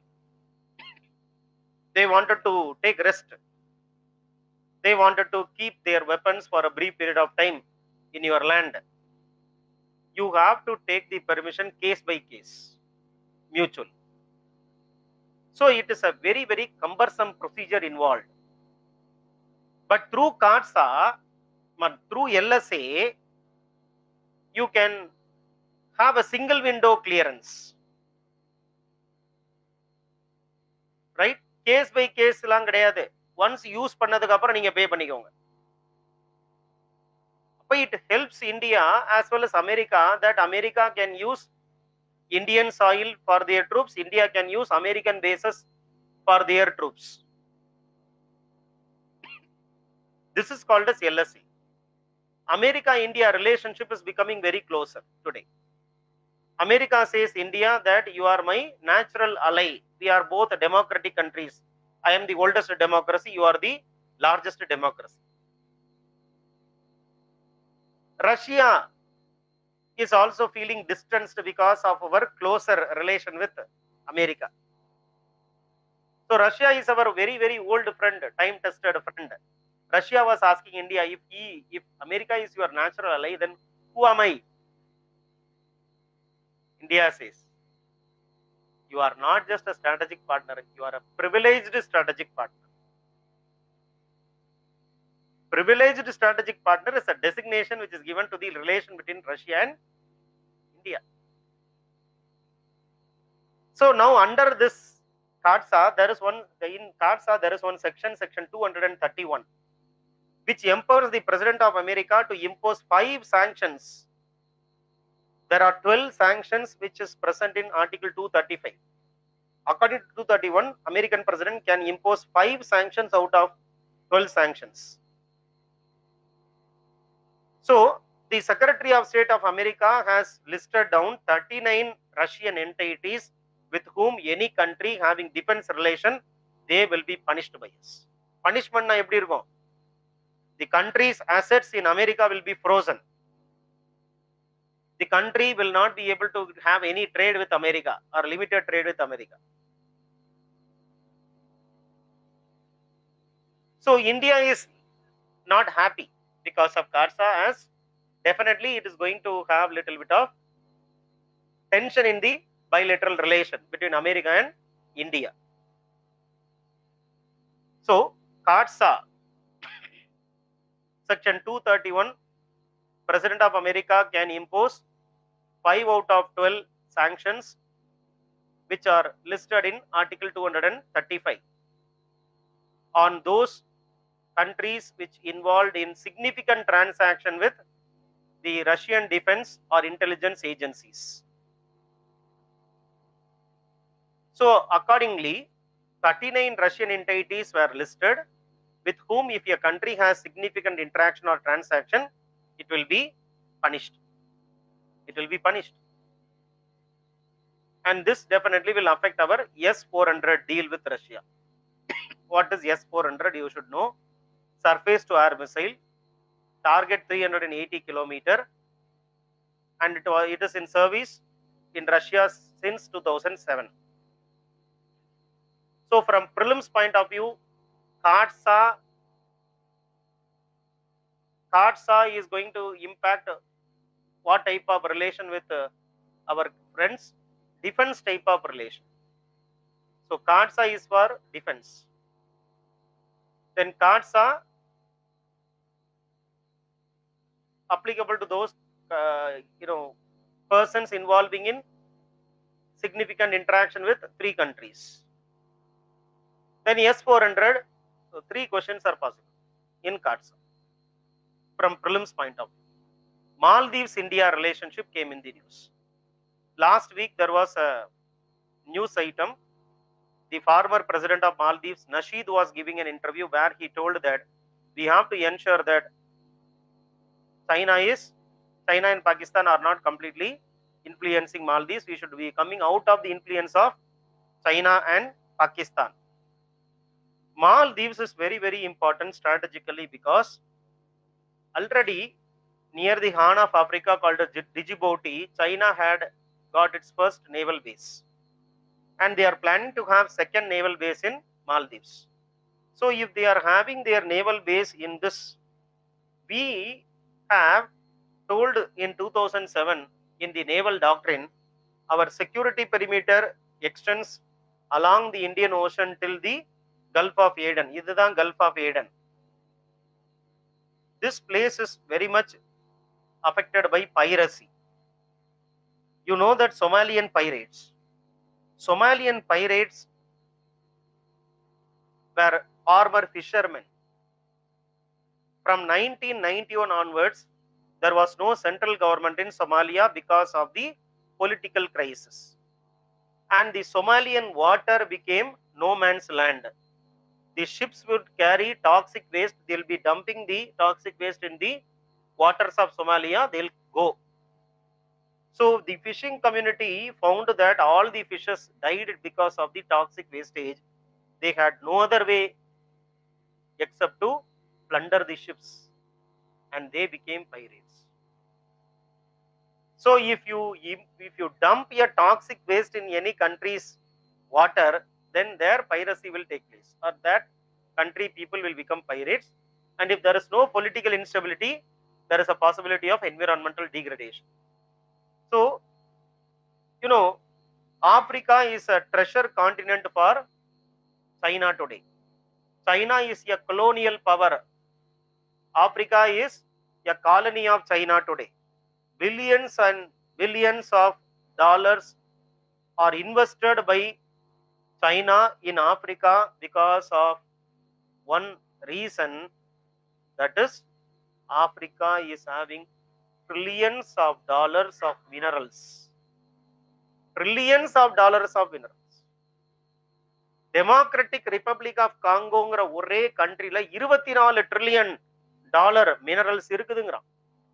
they wanted to take rest, they wanted to keep their weapons for a brief period of time in your land, you have to take the permission case by case, mutual. So it is a very, very cumbersome procedure involved. But through CAATSA, through L S A, you can have a single window clearance, right? Case by case lang kediyadhu. Once use பண்ணதுக்கு அப்புறம் நீங்க pay பண்ணிக்கோங்க. அப்ப it helps India as well as America, that America can use Indian soil for their troops, India can use American bases for their troops. This is called as L S A. America-India relationship is becoming very closer today. America says India that you are my natural ally. We are both democratic countries. I am the oldest democracy. You are the largest democracy. Russia is also feeling distanced because of our closer relation with America. So Russia is our very, very old friend, time-tested friend. Russia was asking India, if he, if America is your natural ally, then who am I? India says, you are not just a strategic partner, you are a privileged strategic partner. Privileged strategic partner is a designation which is given to the relation between Russia and India. So now under this CARDSA, there is one, in CARDSA there is one section, section two hundred thirty-one, which empowers the President of America to impose five sanctions. There are twelve sanctions which is present in Article two thirty-five. According to two thirty-one, American President can impose five sanctions out of twelve sanctions. So the Secretary of State of America has listed down thirty-nine Russian entities with whom any country having defense relation, they will be punished by us. Punishment na eppadi irukum? The country's assets in America will be frozen. The country will not be able to have any trade with America or limited trade with America. So India is not happy because of CARDSA, as definitely it is going to have little bit of tension in the bilateral relation between America and India. So CARDSA, section two thirty-one, President of America can impose five out of twelve sanctions which are listed in Article two thirty-five on those countries which involved in significant transaction with the Russian defense or intelligence agencies. So accordingly, thirty-nine Russian entities were listed with whom if a country has significant interaction or transaction, it will be punished. It will be punished. And this definitely will affect our S four hundred deal with Russia. What is S four hundred? You should know. Surface to air missile, target three hundred eighty kilometer, and it, was, it is in service in Russia since two thousand seven. So from prelims point of view, CARDSA, CARDSA is going to impact what type of relation with uh, our friends? Defense type of relation. So CARDSA is for defense. Then CARDSA applicable to those uh, you know persons involving in significant interaction with three countries. Then S four hundred, so three questions are possible in CARDSA from prelims point of view. Maldives India relationship came in the news. Last week there was a news item. The former president of Maldives, Nasheed, was giving an interview where he told that we have to ensure that China is China and Pakistan are not completely influencing Maldives. We should be coming out of the influence of China and Pakistan. Maldives is very, very important strategically because already near the Horn of Africa called Djibouti, China had got its first naval base. And they are planning to have second naval base in Maldives. So if they are having their naval base in this, we have told in two thousand seven in the naval doctrine, our security perimeter extends along the Indian Ocean till the Gulf of Aden. This is the Gulf of Aden. This place is very much affected by piracy. You know that Somalian pirates, Somalian pirates were former fishermen. From nineteen ninety-one onwards, there was no central government in Somalia because of the political crisis. And the Somalian water became no man's land. The ships would carry toxic waste. They'll be dumping the toxic waste in the waters of Somalia. They'll go. So the fishing community found that all the fishes died because of the toxic wastage. They had no other way except to plunder the ships, and they became pirates. So if you if, if you dump a toxic waste in any country's water, then their piracy will take place, or that country people will become pirates. And if there is no political instability, there is a possibility of environmental degradation. So, you know, Africa is a treasure continent for China today. China is a colonial power. Africa is a colony of China today. Billions and billions of dollars are invested by China in Africa because of one reason, that is Africa is having trillions of dollars of minerals. Trillions of dollars of minerals. Democratic Republic of Congoங்கிற ஒரே கண்ட்ரில இருபத்தி நாலு trillion dollar minerals இருக்குதுங்கிறான்.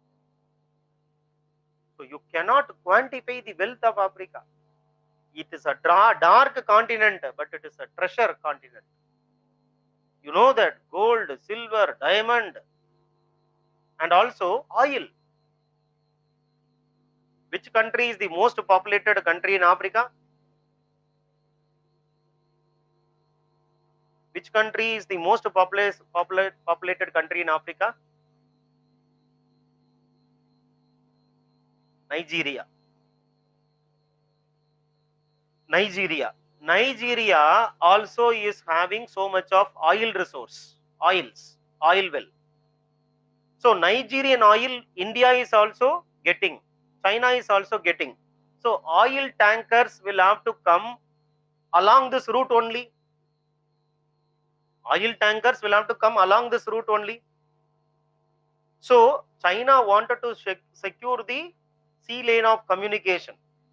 So you cannot quantify the wealth of Africa. It is a dark continent, but it is a treasure continent. You know that gold, silver, diamond, and also oil. Which country is the most populated country in Africa? Which country is the most populous, populate, populated country in Africa? Nigeria. Nigeria. Nigeria also is having so much of oil resource, oils, oil well. So Nigerian oil, India is also getting, China is also getting. So oil tankers will have to come along this route only. Oil tankers will have to come along this route only. So China wanted to secure the sea lane of communication.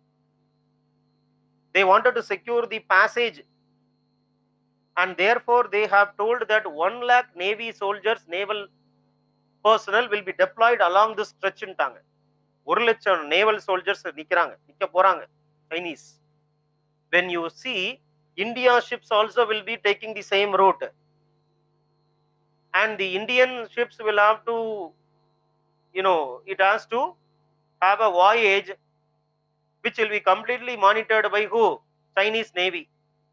They wanted to secure the passage, and therefore they have told that one lakh Navy soldiers, naval personnel will be deployed along this stretch in Tanga. ஒரு லட்சம் naval soldiers நிக்கிறாங்க, நிக்க போறாங்க Chinese. When you see, India ships also will be taking the same route, and the Indian ships will have to, you know, it has to have a voyage which will be completely monitored by who? Chinese Navy.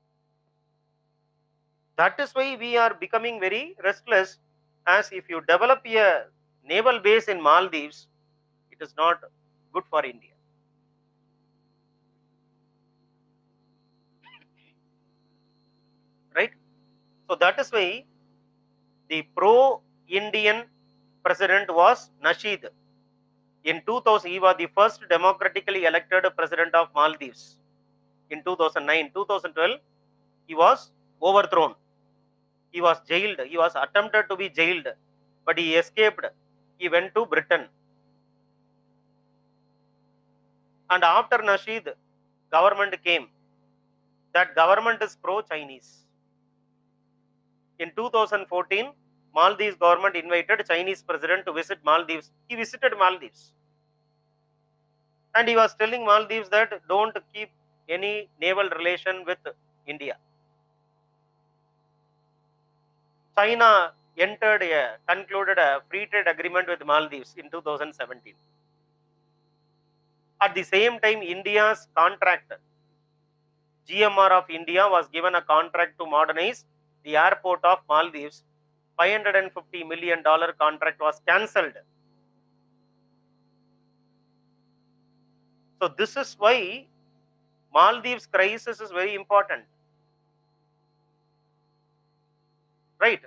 That is why we are becoming very restless, as if you develop a naval base in Maldives, it is not good for India. Right? So that is why the pro-Indian president was Nasheed. In two thousand, he was the first democratically elected president of Maldives. In two thousand nine, two thousand twelve, he was overthrown. He was jailed. He was attempted to be jailed, but he escaped. He went to Britain. And after Nasheed, government came. That government is pro-Chinese. In two thousand fourteen, Maldives government invited Chinese president to visit Maldives. He visited Maldives. And he was telling Maldives that don't keep any naval relation with India. China entered a, concluded a free trade agreement with Maldives in two thousand seventeen. At the same time, India's contract, G M R of India was given a contract to modernize the airport of Maldives. five hundred fifty million dollars contract was cancelled. So this is why Maldives crisis is very important. Right?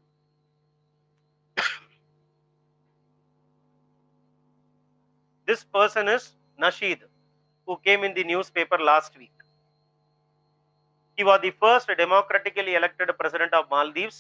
This person is Nasheed, who came in the newspaper last week. He was the first democratically elected president of Maldives.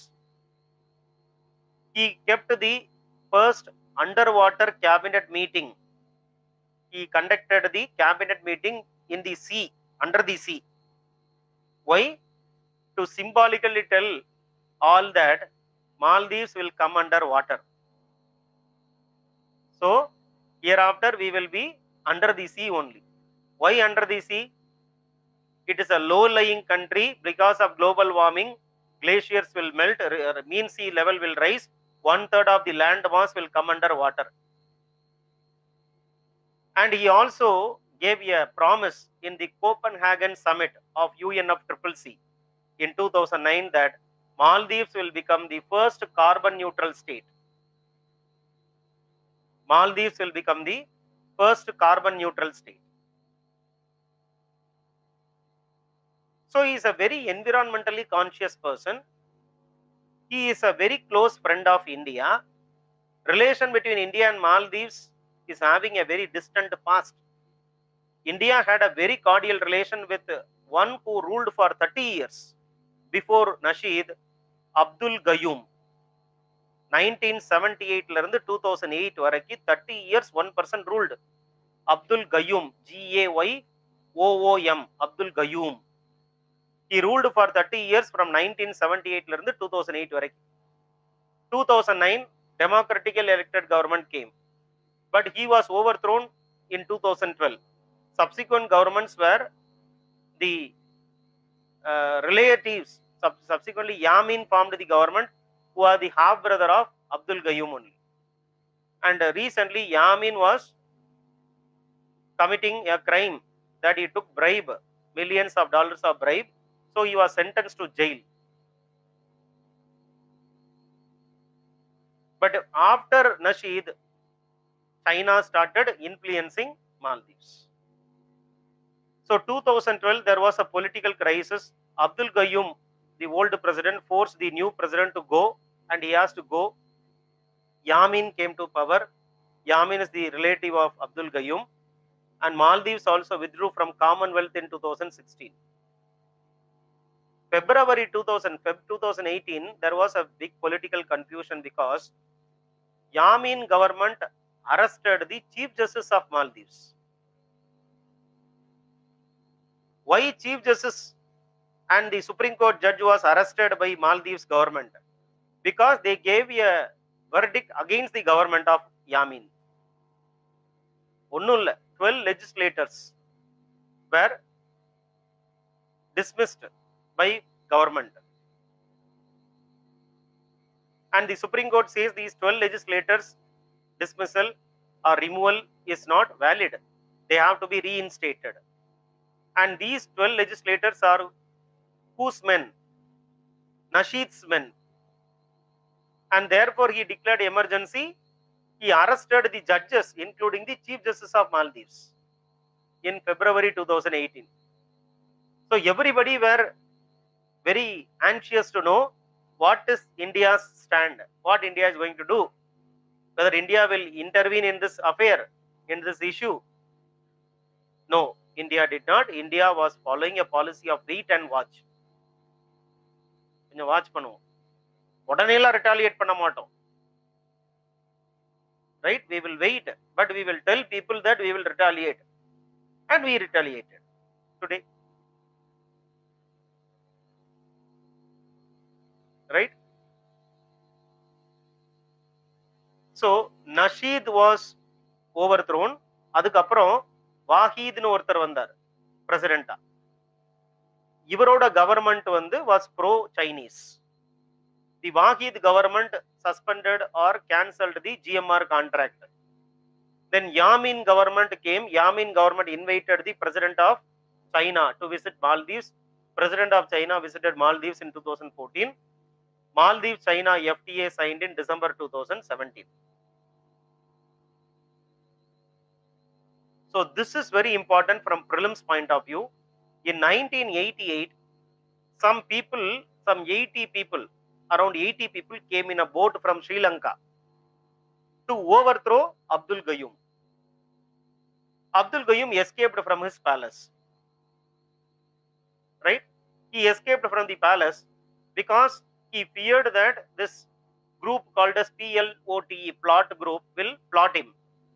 He kept the first underwater cabinet meeting. He conducted the cabinet meeting in the sea, under the sea. Why? To symbolically tell all that Maldives will come under water. So hereafter we will be under the sea only. Why under the sea? It is a low-lying country. Because of global warming, glaciers will melt, mean sea level will rise, one third of the land mass will come under water. And he also gave a promise in the Copenhagen summit of U N F C C C in two thousand nine that Maldives will become the first carbon neutral state. Maldives will become the first carbon neutral state. So he is a very environmentally conscious person. He is a very close friend of India. Relation between India and Maldives is having a very distant past. India had a very cordial relation with one who ruled for thirty years before Nasheed, Abdul Gayoom. nineteen seventy-eight la irundhu two thousand eight varaikku thirty years one person ruled. Abdul Gayoom, G A Y O O M, Abdul Gayoom. He ruled for thirty years from nineteen seventy-eight la irundhu two thousand eight varaikku. two thousand nine, democratically elected government came, but he was overthrown in two thousand twelve. Subsequent governments were the uh, relatives. Sub subsequently, Yamin formed the government, who are the half brother of Abdul Gayoom only. And uh, recently, Yamin was committing a crime that he took bribe, millions of dollars of bribe, so he was sentenced to jail. But after Nasheed, China started influencing Maldives. So two thousand twelve, there was a political crisis. Abdul Gayoom, the old president, forced the new president to go, and he has to go. Yamin came to power. Yamin is the relative of Abdul Gayoom, and Maldives also withdrew from Commonwealth in two thousand sixteen. February two thousand, two thousand eighteen, there was a big political confusion because Yamin government arrested the Chief Justice of Maldives. Why Chief Justice and the Supreme Court judge was arrested by Maldives government? Because they gave a verdict against the government of Yamin. twelve legislators were dismissed by government. And the Supreme Court says these twelve legislators dismissal or removal is not valid. They have to be reinstated. And these twelve legislators are whose men? Nasheed's men. And therefore he declared emergency. He arrested the judges, including the Chief Justice of Maldives, in February two thousand eighteen. So everybody were very anxious to know what is India's stand, what India is going to do, whether India will intervene in this affair, in this issue. No, India did not. India was following a policy of wait and watch. கொஞ்சம் watch பண்ணுவோம், உடனேலாம் retaliate பண்ண மாட்டோம். Right? We will wait, but we will tell people that we will retaliate. And we retaliated today. Right? So, Nasheed was overthrown. அதுக்கப்புறம் வாஹீத்னு ஒருத்தர் வந்தார் பிரசிடென்டா. இவரோட government வந்து was pro Chinese. The Wahid government suspended or cancelled the G M R contract. Then Yamin government came. Yamin government invited the president of China to visit Maldives. President of China visited Maldives in two thousand fourteen. Maldives China F T A signed in December two thousand seventeen. So this is very important from prelims point of view. In nineteen eighty-eight, some people, some eighty people, around eighty people came in a boat from Sri Lanka to overthrow Abdul Gayoom. Abdul Gayoom escaped from his palace. Right? He escaped from the palace because he feared that this group called as P L O T E, plot group, will plot him.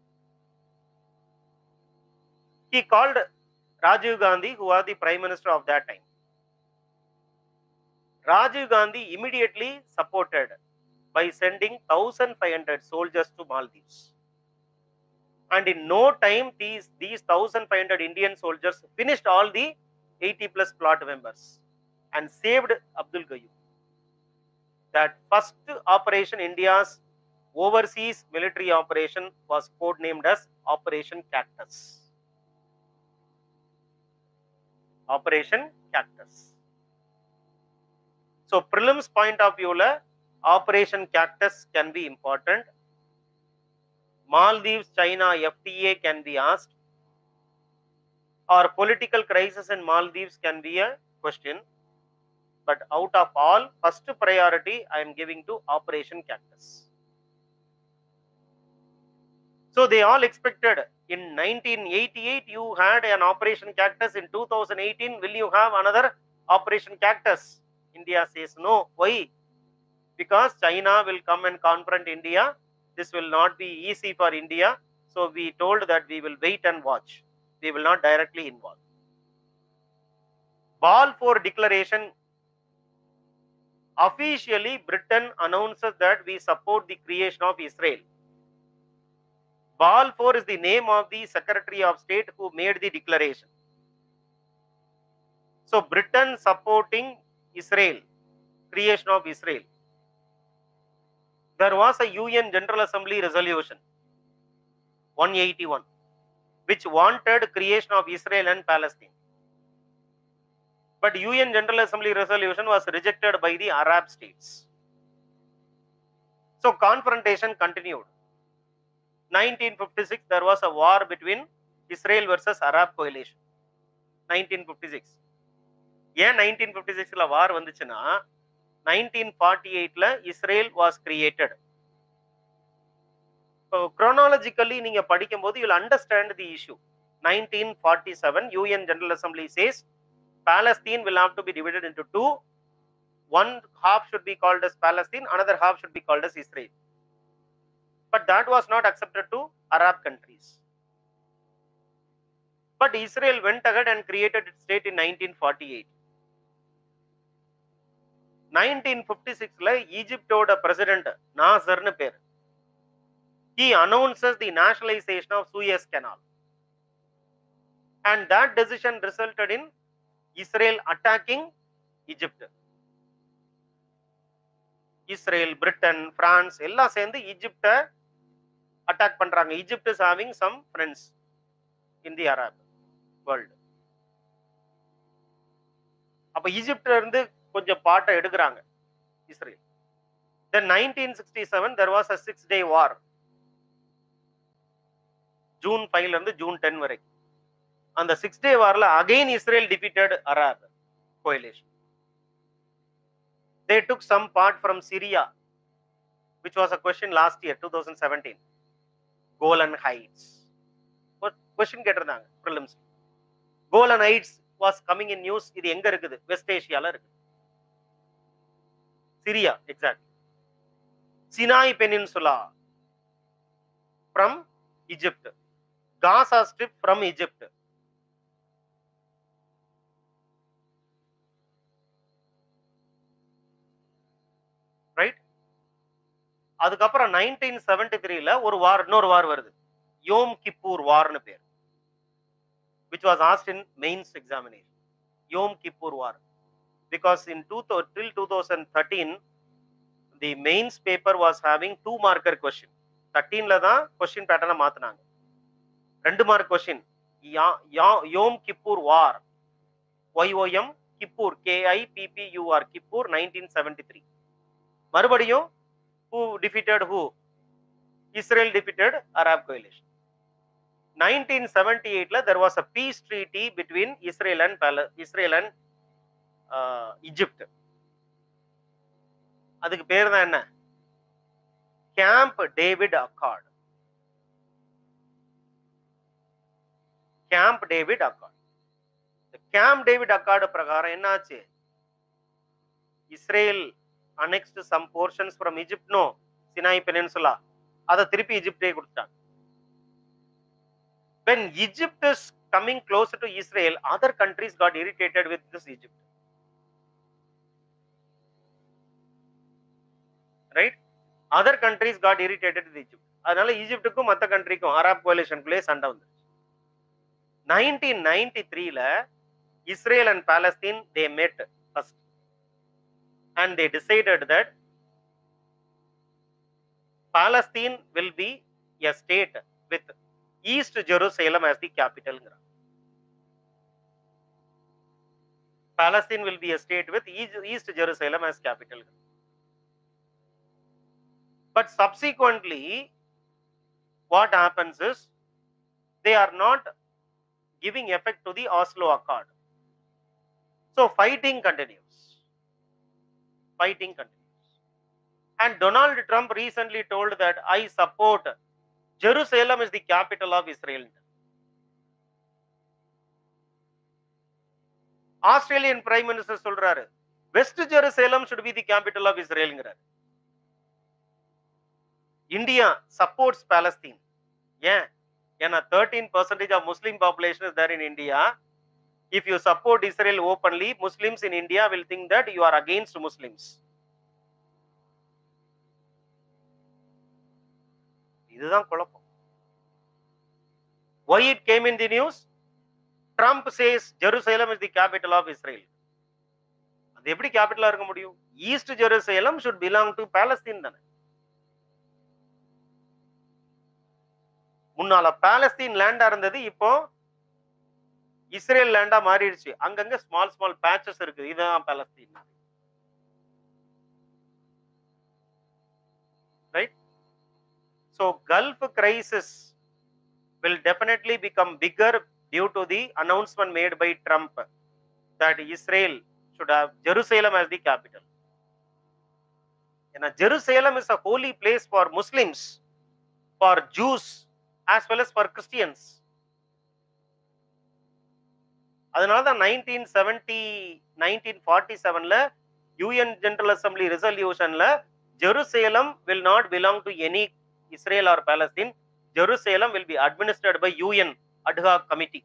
He called Rajiv Gandhi, who was the prime minister of that time. Rajiv Gandhi immediately supported by sending one thousand five hundred soldiers to Maldives. And in no time, these, these one thousand five hundred Indian soldiers finished all the eighty plus plot members and saved Abdul Gayoom. That first operation, India's overseas military operation, was codenamed as Operation Cactus. Operation Cactus. So prelims point of view, la, Operation Cactus can be important. Maldives, China, F T A can be asked, or political crisis in Maldives can be a question. But out of all, first priority I am giving to Operation Cactus. So they all expected in nineteen eighty-eight you had an Operation Cactus. In two thousand eighteen, will you have another Operation Cactus? India says no. Why? Because China will come and confront India. This will not be easy for India. So we told that we will wait and watch. We will not directly involve. Balfour Declaration. Officially, Britain announces that we support the creation of Israel. Balfour is the name of the Secretary of State who made the declaration. So Britain supporting Israel, creation of Israel. There was a U N General Assembly resolution one eighty-one which wanted creation of Israel and Palestine. But U N General Assembly resolution was rejected by the Arab states. So confrontation continued. nineteen fifty-six, there was a war between Israel versus Arab coalition. nineteen fifty-six. Yeah, nineteen fifty-six la war vanduchina, nineteen forty-eight la Israel was created. So chronologically neenga padikumbodhu you will understand the issue. nineteen forty-seven, U N General Assembly says Palestine will have to be divided into two. One half should be called as Palestine, another half should be called as Israel. But that was not accepted to Arab countries. But Israel went ahead and created its state in nineteen forty-eight. nineteen fifty-six la Egypt oda president Nasser nu per. He announces the nationalization of Suez Canal. And that decision resulted in Israel attacking Egypt. Israel, Britain, France, ella sendu Egypt attack பண்றாங்க. Egypt is having some friends in the Arab world. அப்ப ஈஜிப்ட்ல இருந்து கொஞ்சம் பாட்டை எடுக்கிறாங்க Israel. Then nineteen sixty-seven there was a six day war. June ஐந்து ல இருந்து June பத்து வரை. அந்த six day warல again Israel defeated Arab coalition. They took some part from Syria, which was a question last year, two thousand seventeen. Golan Heights. What question கேட்டிருந்தாங்க prelims. Golan Heights was coming in news. இது எங்க இருக்குது? West ஏசியால இருக்கு. Syria, exactly. Sinai Peninsula from Egypt. Gaza Strip from Egypt. Right? அதுக்கப்புறம் nineteen seventy-three ல ஒரு வார், இன்னொரு வார் வருது. யோம் கிப்பூர் வார்னு பேர். Which was asked in mains examination. Yom Kippur War. Because in two, till two thousand thirteen, the mains paper was having two marker question. thirteen la da question pattern மாத்துனாங்க. ரெண்டு mark question. Yom Kippur War. Y O M Kippur, K I P P U R, Kippur nineteen seventy-three. மறுபடியும் who defeated who? Israel defeated Arab coalition. nineteen seventy-eight la there was a peace treaty between Israel and Pal- Israel and uh, Egypt. அதுக்கு பேர் தான் என்ன? Camp David Accord. Camp David Accord. The Camp David Accord பிரகாரம் என்னாச்சு? Israel annexed some portions from Egypt, no, Sinai Peninsula. அதை திருப்பி Egypt கொடுத்தாங்க. When Egypt is coming closer to Israel, other countries got irritated with this Egypt. Right? Other countries got irritated with Egypt. அதனால ஈஜிப்டுக்கும் மற்ற கண்ட்ரிக்கும் Arab கோலிஷனுக்குள்ளே சண்டை வந்து nineteen ninety த்ரீல Israel and Palestine they met first and they decided that Palestine will be a state with East Jerusalem as the capital. Palestine will be a state with East Jerusalem as capital. But subsequently, what happens is they are not giving effect to the Oslo Accord. So fighting continues. Fighting continues. And Donald Trump recently told that I support Jerusalem is the capital of Israel. Australian Prime Minister சொல்றாரு West Jerusalem should be the capital of Israel. India supports Palestine. Yeah, ஏன்னா thirteen percent of Muslim population is there in India. If you support Israel openly, Muslims in India will think that you are against Muslims. இதுதான் குழப்பம். Why it came in the news? Trump says Jerusalem is the capital of Israel. அது எப்படி கேபிட்டலா இருக்க முடியும்? East Jerusalem should belong to Palestine தானே. முன்னால பாலஸ்தீன் லேண்டா இருந்தது, இப்போ இஸ்ரேல் லேண்டா மாறிடுச்சு. அங்கங்க ஸ்மால் ஸ்மால் பேச்சஸ் இருக்கு. இதுதான் Palestine. Right? So Gulf crisis will definitely become bigger due to the announcement made by Trump that Israel should have Jerusalem as the capital. And Jerusalem is a holy place for Muslims, for Jews, as well as for Christians. அதனால தான் nineteen seventy nineteen forty-seven ல U N General Assembly resolutionல Jerusalem will not belong to any Israel or Palestine. Jerusalem will be administered by U N ad hoc committee.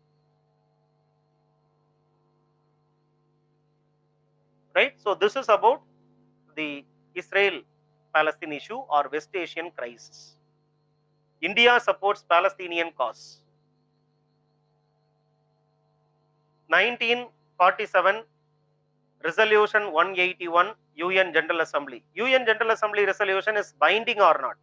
Right? So this is about the Israel-Palestine issue or West Asian crisis. India supports Palestinian cause. nineteen forty-seven Resolution one eighty-one U N General Assembly. U N General Assembly resolution is binding or not?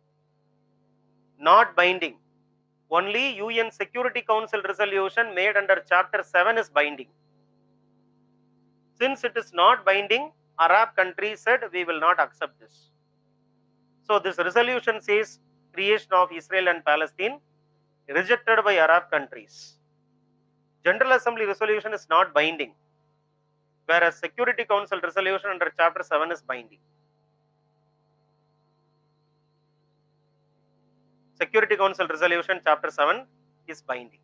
Not binding. Only U N Security Council resolution made under Chapter seven is binding. Since it is not binding, Arab countries said we will not accept this. So this resolution says creation of Israel and Palestine rejected by Arab countries. General Assembly resolution is not binding, whereas Security Council resolution under Chapter seven is binding. Security Council resolution Chapter seven is binding.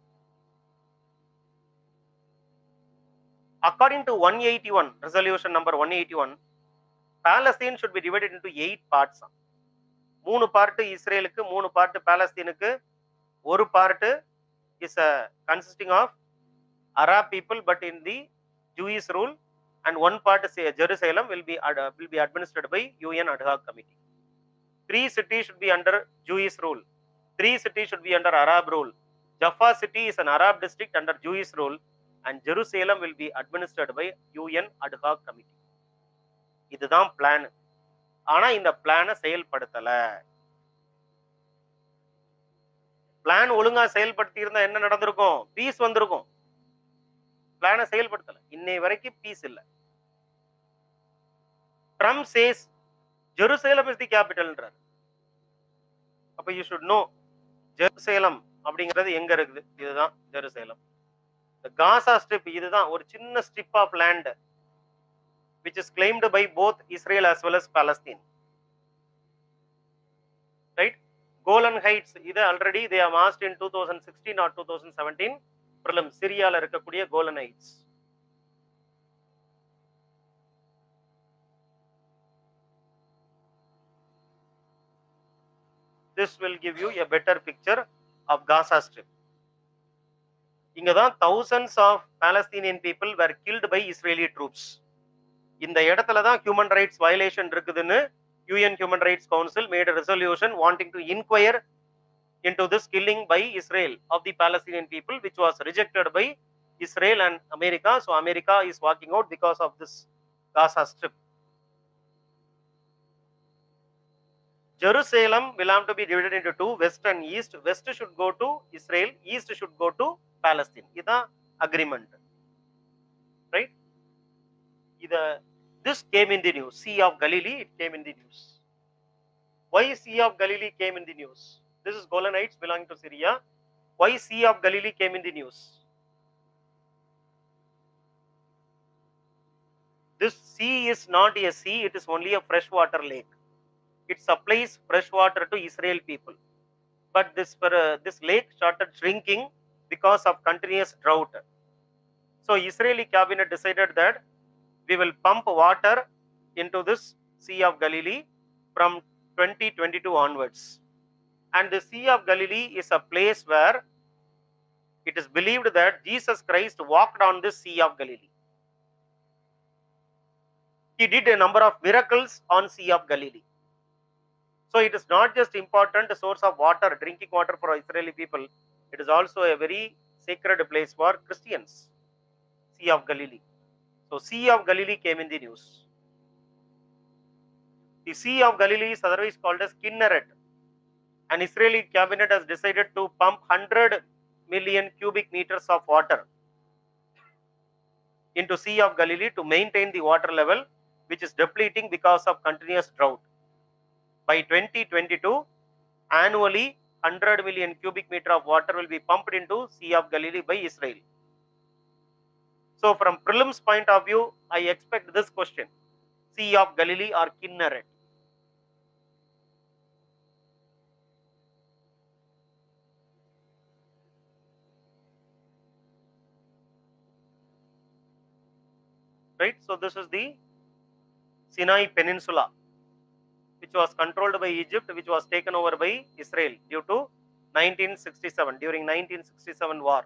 According to one eighty-one, resolution number one eighty-one, Palestine should be divided into eight parts. மூணு part இஸ்ரேலுக்கு, மூணு part பாலஸ்தீனுக்கு, ஒரு part is a consisting of Arab people but in the Jewish rule, and one part say Jerusalem will be uh, will be administered by U N ad hoc committee. Three cities should be under Jewish rule. Three cities should be under Arab rule. Jaffa city is an Arab district under Jewish rule, and Jerusalem will be administered by U N ad hoc committee. இதுதான் plan. ஆனா இந்த பிளானை செயல்படுத்தல. Plan ஒழுங்கா செயல்படுத்தி இருந்தா என்ன நடந்திருக்கும்? Piece வந்திருக்கும். பிளானை செயல்படுத்தல. இன்னை வரைக்கும் பீஸ் இல்ல. Trump says Jerusalem is the கேபிட்டல்ன்றார். அப்ப யூ ஷுட் நோ ஜெருசலேம் அப்படிங்கிறது எங்க இருக்குது? இதுதான் ஜெருசலேம். காசா ஸ்ட்ரிப் இதுதான் ஒரு சின்ன strip of land which is claimed by both Israel as well as Palestine. Right? Golan Heights, இது already they have asked in twenty sixteen or twenty seventeen prelim சிரியால இருக்கக்கூடிய Golan Heights. This will give you a better picture of Gaza Strip. இங்க தான் thousands of Palestinian people were killed by Israeli troops. இந்த இடத்துல தான் human rights violation இருக்குதுன்னு U N Human Rights Council made a resolution wanting to inquire into this killing by Israel of the Palestinian people, which was rejected by Israel and America. So America is walking out because of this Gaza Strip. Jerusalem will have to be divided into two, west and east. West should go to Israel, east should go to Palestine. This is the agreement, right? This came in the news. Sea of Galilee, it came in the news. Why Sea of Galilee came in the news? This is Golanites belonging to Syria. Why Sea of Galilee came in the news? This sea is not a sea, it is only a freshwater lake. It supplies fresh water to Israel people. But this, uh, this lake started shrinking because of continuous drought. So Israeli cabinet decided that we will pump water into this Sea of Galilee from twenty twenty-two onwards. And the Sea of Galilee is a place where it is believed that Jesus Christ walked on this Sea of Galilee. He did a number of miracles on Sea of Galilee. So it is not just important source of water, drinking water for Israeli people. It is also a very sacred place for Christians. Sea of Galilee. So Sea of Galilee came in the news. The Sea of Galilee is otherwise called as Kinneret. An Israeli cabinet has decided to pump one hundred million cubic meters of water into Sea of Galilee to maintain the water level, which is depleting because of continuous drought. By twenty twenty-two, annually one hundred million cubic meter of water will be pumped into Sea of Galilee by Israel. So from prelims point of view, I expect this question: Sea of Galilee or Kinneret? Right? So this is the Sinai Peninsula, which was controlled by Egypt, which was taken over by Israel due to nineteen sixty-seven, during nineteen sixty-seven war.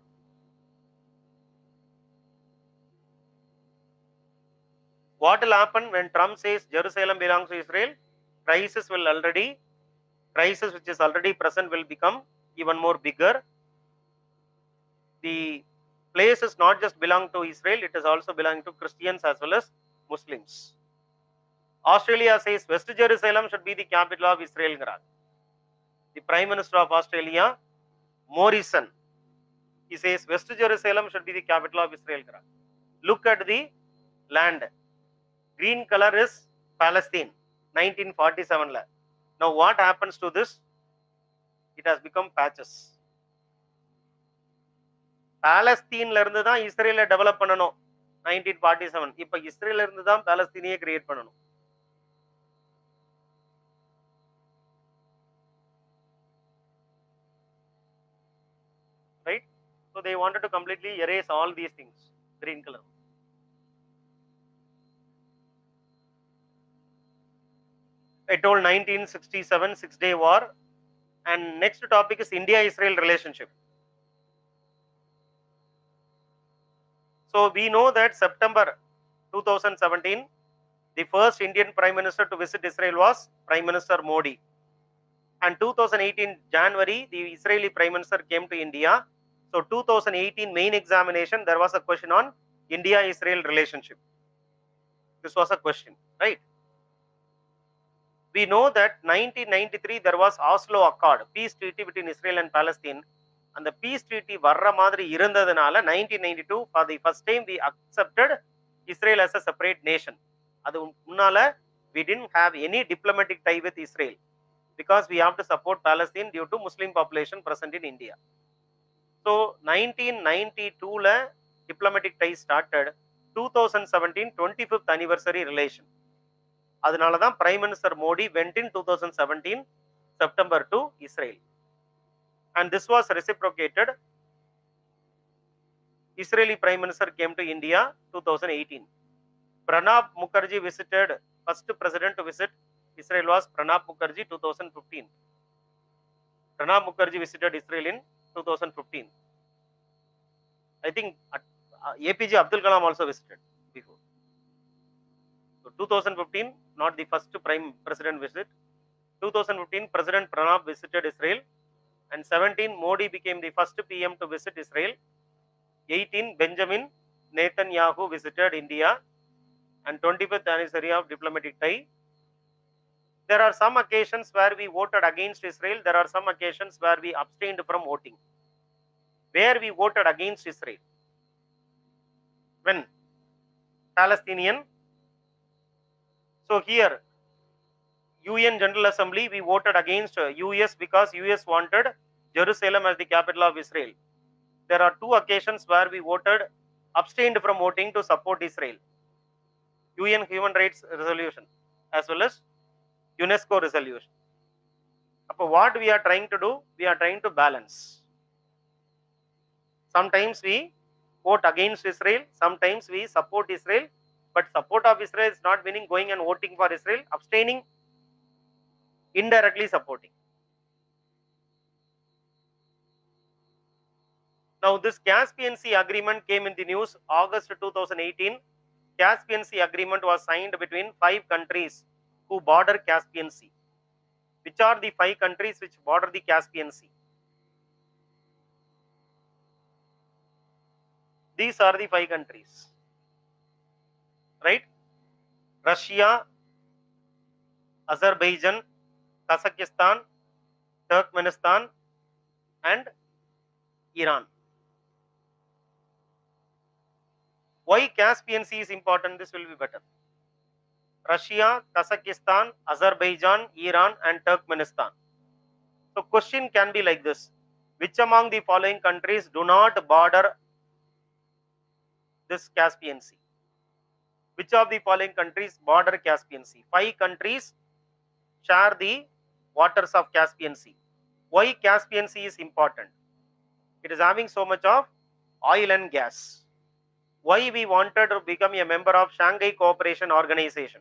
What will happen when Trump says Jerusalem belongs to Israel? Crisis will already, crisis which is already present will become even more bigger. The place is not just belong to Israel, it is also belonging to Christians as well as Muslims. Australia says West Jerusalem should be the capital of Israel. The Prime Minister of Australia, Morrison, he says West Jerusalem should be the capital of Israel. Look at the land. Green color is Palestine, nineteen forty-seven. Now what happens to this? It has become patches. Palestine la irundhu dhaan Israel develop pannanom nineteen forty-seven. Ipo Israel la irundhu dhaan Palestine create pannanom. Right? So they wanted to completely erase all these things. Green color. I told nineteen sixty-seven, six-day war. And next topic is India-Israel relationship. So we know that September two thousand seventeen, the first Indian Prime Minister to visit Israel was Prime Minister Modi. And two thousand eighteen January, the Israeli Prime Minister came to India. So two thousand eighteen main examination, there was a question on India-Israel relationship. This was a question, right? We know that nineteen ninety-three there was Oslo Accord, peace treaty between Israel and Palestine. And the peace treaty varra madri irundadanaala nineteen ninety-two for the first time we accepted Israel as a separate nation. Adu munnala we didn't have any diplomatic tie with Israel because we have to support Palestine due to Muslim population present in India. So nineteen ninety-two la diplomatic ties started. two thousand seventeen twenty-fifth anniversary relation. அதனால தான் Prime Minister Modi went in two thousand seventeen September to Israel. And this was reciprocated. Israeli Prime Minister came to India two thousand eighteen. Pranab Mukherjee visited, first president to visit Israel was Pranab Mukherjee two thousand fifteen. Pranab Mukherjee visited Israel in two thousand fifteen. I think uh, A P J Abdul Kalam also visited before. So two thousand fifteen, not the first prime president visit. two thousand fifteen, President Pranab visited Israel, and seventeen, Modi became the first P M to visit Israel. eighteen, Benjamin Netanyahu visited India, and twenty-fifth anniversary of diplomatic tie. There are some occasions where we voted against Israel. There are some occasions where we abstained from voting. Where we voted against Israel? When? Palestinian. So here, U N General Assembly, we voted against uh, U S because U S wanted Jerusalem as the capital of Israel. There are two occasions where we voted, abstained from voting to support Israel. U N Human Rights Resolution as well as UNESCO resolution. But what we are trying to do? We are trying to balance. Sometimes we vote against Israel, sometimes we support Israel, but support of Israel is not meaning going and voting for Israel, abstaining, indirectly supporting. Now this Caspian Sea agreement came in the news August two thousand eighteen. Caspian Sea agreement was signed between five countries who border Caspian Sea. Which are the five countries which border the Caspian Sea? These are the five countries, right? Russia, Azerbaijan, Kazakhstan, Turkmenistan, and Iran. Why Caspian Sea is important? This will be better. Russia, Kazakhstan, Azerbaijan, Iran, and Turkmenistan. So question can be like this: which among the following countries do not border this Caspian Sea? Which of the following countries border Caspian Sea? Five countries share the waters of Caspian Sea. Why Caspian Sea is important? It is having so much of oil and gas. Why we wanted to become a member of Shanghai Cooperation Organization?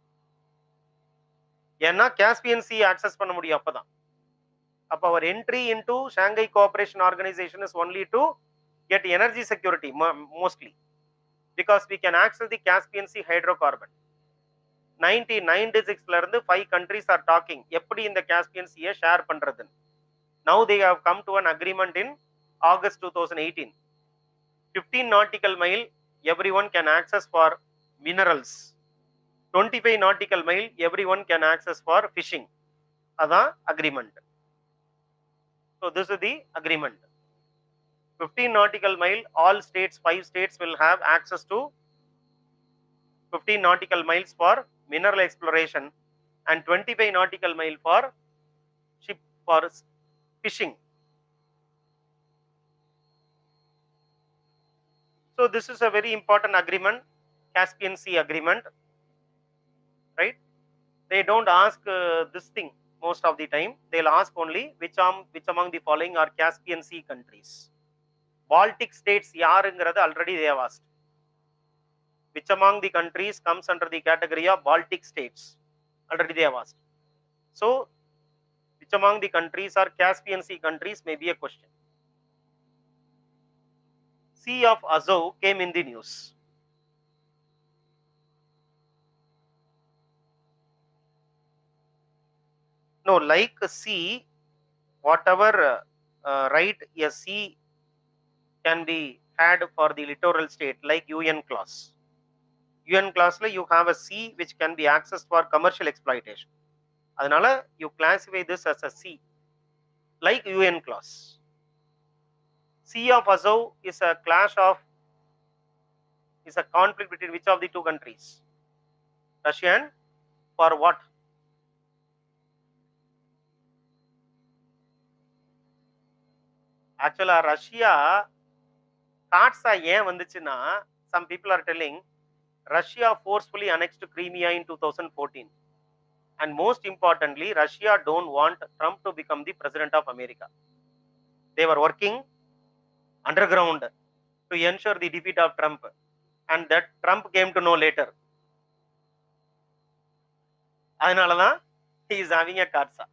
ஏன்னா Caspian Sea access பண்ண முடியும் அப்பதான். அப்ப our entry into Shanghai Cooperation Organization is only to get energy security mostly, because we can access the Caspian Sea hydrocarbon. nineteen ninety-six ல இருந்து five countries are talking எப்படி இந்த Caspian Sea share பண்றது. Now they have come to an agreement in August two thousand eighteen. fifteen nautical mile everyone can access for minerals. twenty-five nautical mile everyone can access for fishing. Adha agreement. So this is the agreement. fifteen nautical mile, all states, five states will have access to fifteen nautical miles for mineral exploration and twenty-five nautical mile for ship for fishing. So this is a very important agreement, Caspian Sea agreement, right? They don't ask uh, this thing most of the time. They'll ask only which, um, which among the following are Caspian Sea countries. Baltic states yaarungiradhu already they have asked. Which among the countries comes under the category of Baltic states? Already they have asked. So which among the countries are Caspian Sea countries may be a question. Sea of Azov came in the news. No, like a sea, whatever uh, uh, right a sea can be had for the littoral state, like U N clause. U N clause la you have a sea which can be accessed for commercial exploitation. Adanala you classify this as a sea, like U N clause. Sea of Azov is a clash of, is a conflict between which of the two countries? Russia and for what? Actually, Russia, Katsa ஏன் வந்துச்சுன்னா, some people are telling Russia forcefully annexed Crimea in two thousand fourteen. And most importantly, Russia don't want Trump to become the president of America. They were working underground to ensure the defeat of Trump, and that Trump came to know later. அதனாலதான் he is having a Katsa.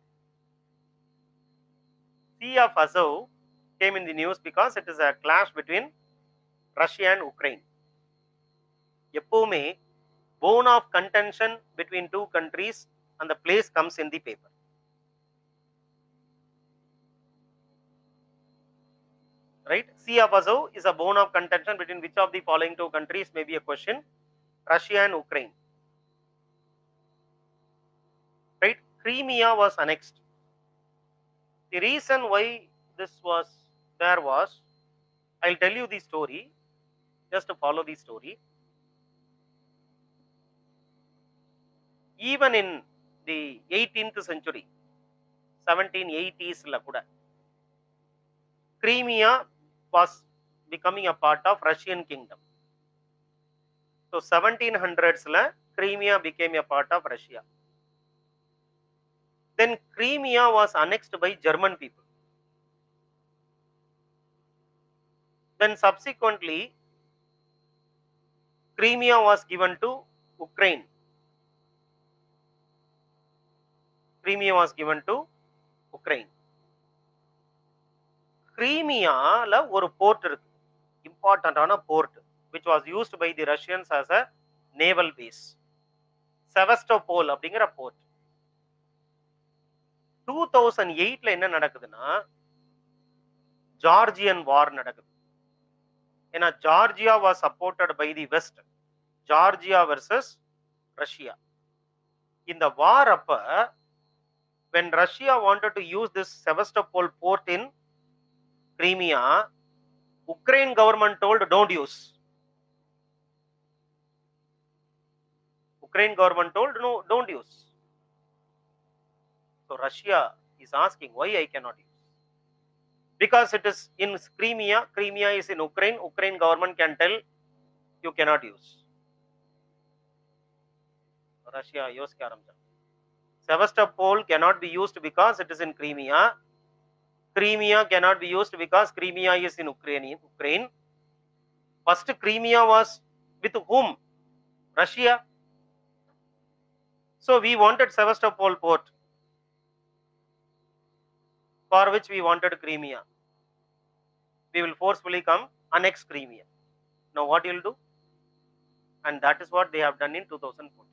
Sea of Azov came in the news because it is a clash between Russia and Ukraine. எப்பவுமே bone of contention between two countries, and the place comes in the paper. Right? Sea of Azov is a bone of contention between which of the following two countries, may be a question. Russia and Ukraine. Right? Crimea was annexed. The reason why this was there was, I'll tell you the story, just to follow the story. Even in the eighteenth century, seventeen eighties la kuda, Crimea was becoming a part of Russian kingdom. So seventeen hundreds la Crimea became a part of Russia. Then Crimea was annexed by German people. Then subsequently, Crimea was given to Ukraine. Crimea was given to Ukraine. Crimea la ஒரு port இருக்கு, இம்பார்ட்டன்டான port, which was used by the Russians as a naval base. Sevastopol அப்படிங்கிற port. two thousand eight ல என்ன நடக்குதுன்னா, Georgian war நடக்குது. ஏன்னா Georgia was supported by the West. Georgia versus Russia. In the war அப்ப, when Russia wanted to use this Sevastopol port in Crimea, Ukraine government told don't use. Ukraine government told no, don't use. So Russia is asking why I cannot use. Because it is in Crimea, Crimea is in Ukraine, Ukraine government can tell you cannot use. Russia யோசிக்க ஆரம்பிச்சாங்க. Sevastopol cannot be used because it is in Crimea. Crimea cannot be used because Crimea is in Ukraine. Ukraine. First Crimea was with whom? Russia. So we wanted Sevastopol port, for which we wanted Crimea. We will forcefully come annex Crimea. Now what you will do? And that is what they have done in two thousand fourteen.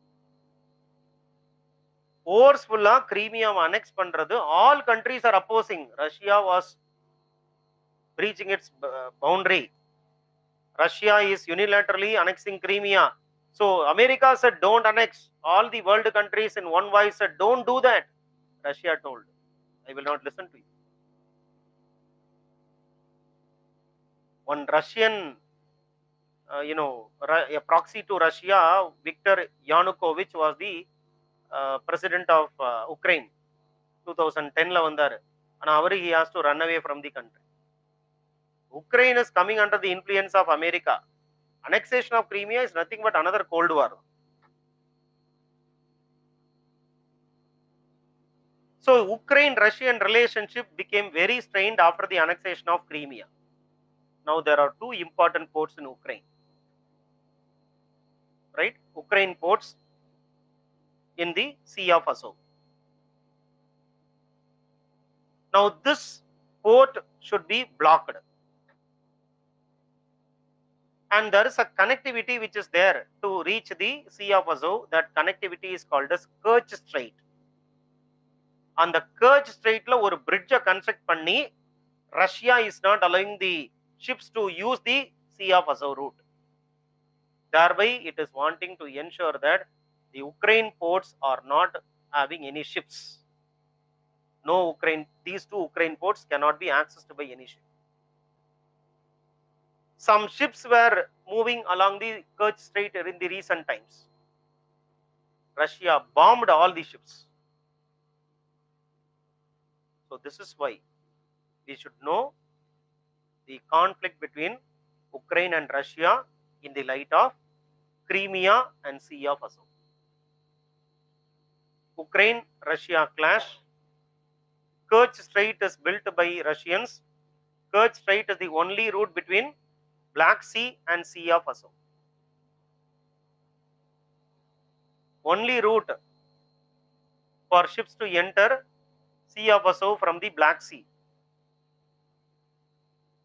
Forcefully Crimea annex பண்றது, all countries are opposing. Russia was breaching its boundary. Russia is unilaterally annexing Crimea. So America said don't annex. All the world countries in one voice said don't do that. Russia told, I will not listen to you. One Russian, uh, you know, a proxy to Russia, Viktor Yanukovych, was the uh, president of uh, Ukraine. twenty ten la vandaru, and avaru he has to run away from the country. Ukraine is coming under the influence of America. Annexation of Crimea is nothing but another Cold War. So Ukraine-Russian relationship became very strained after the annexation of Crimea. Now there are two important ports in Ukraine. Right? Ukraine ports in the Sea of Azov. Now this port should be blocked. And there is a connectivity which is there to reach the Sea of Azov. That connectivity is called as Kerch Strait. On the Kerch Strait la ஒரு bridge construct பண்ணி, Russia is not allowing the ships to use the Sea of Azov route. Thereby it is wanting to ensure that the Ukraine ports are not having any ships. No Ukraine, these two Ukraine ports cannot be accessed by any ship. Some ships were moving along the Kerch Strait in the recent times. Russia bombed all the ships. So this is why we should know the conflict between Ukraine and Russia in the light of Crimea and Sea of Azov. Ukraine-Russia clash. Kerch Strait is built by Russians. Kerch Strait is the only route between Black Sea and Sea of Azov. Only route for ships to enter Sea of Azov from the Black Sea.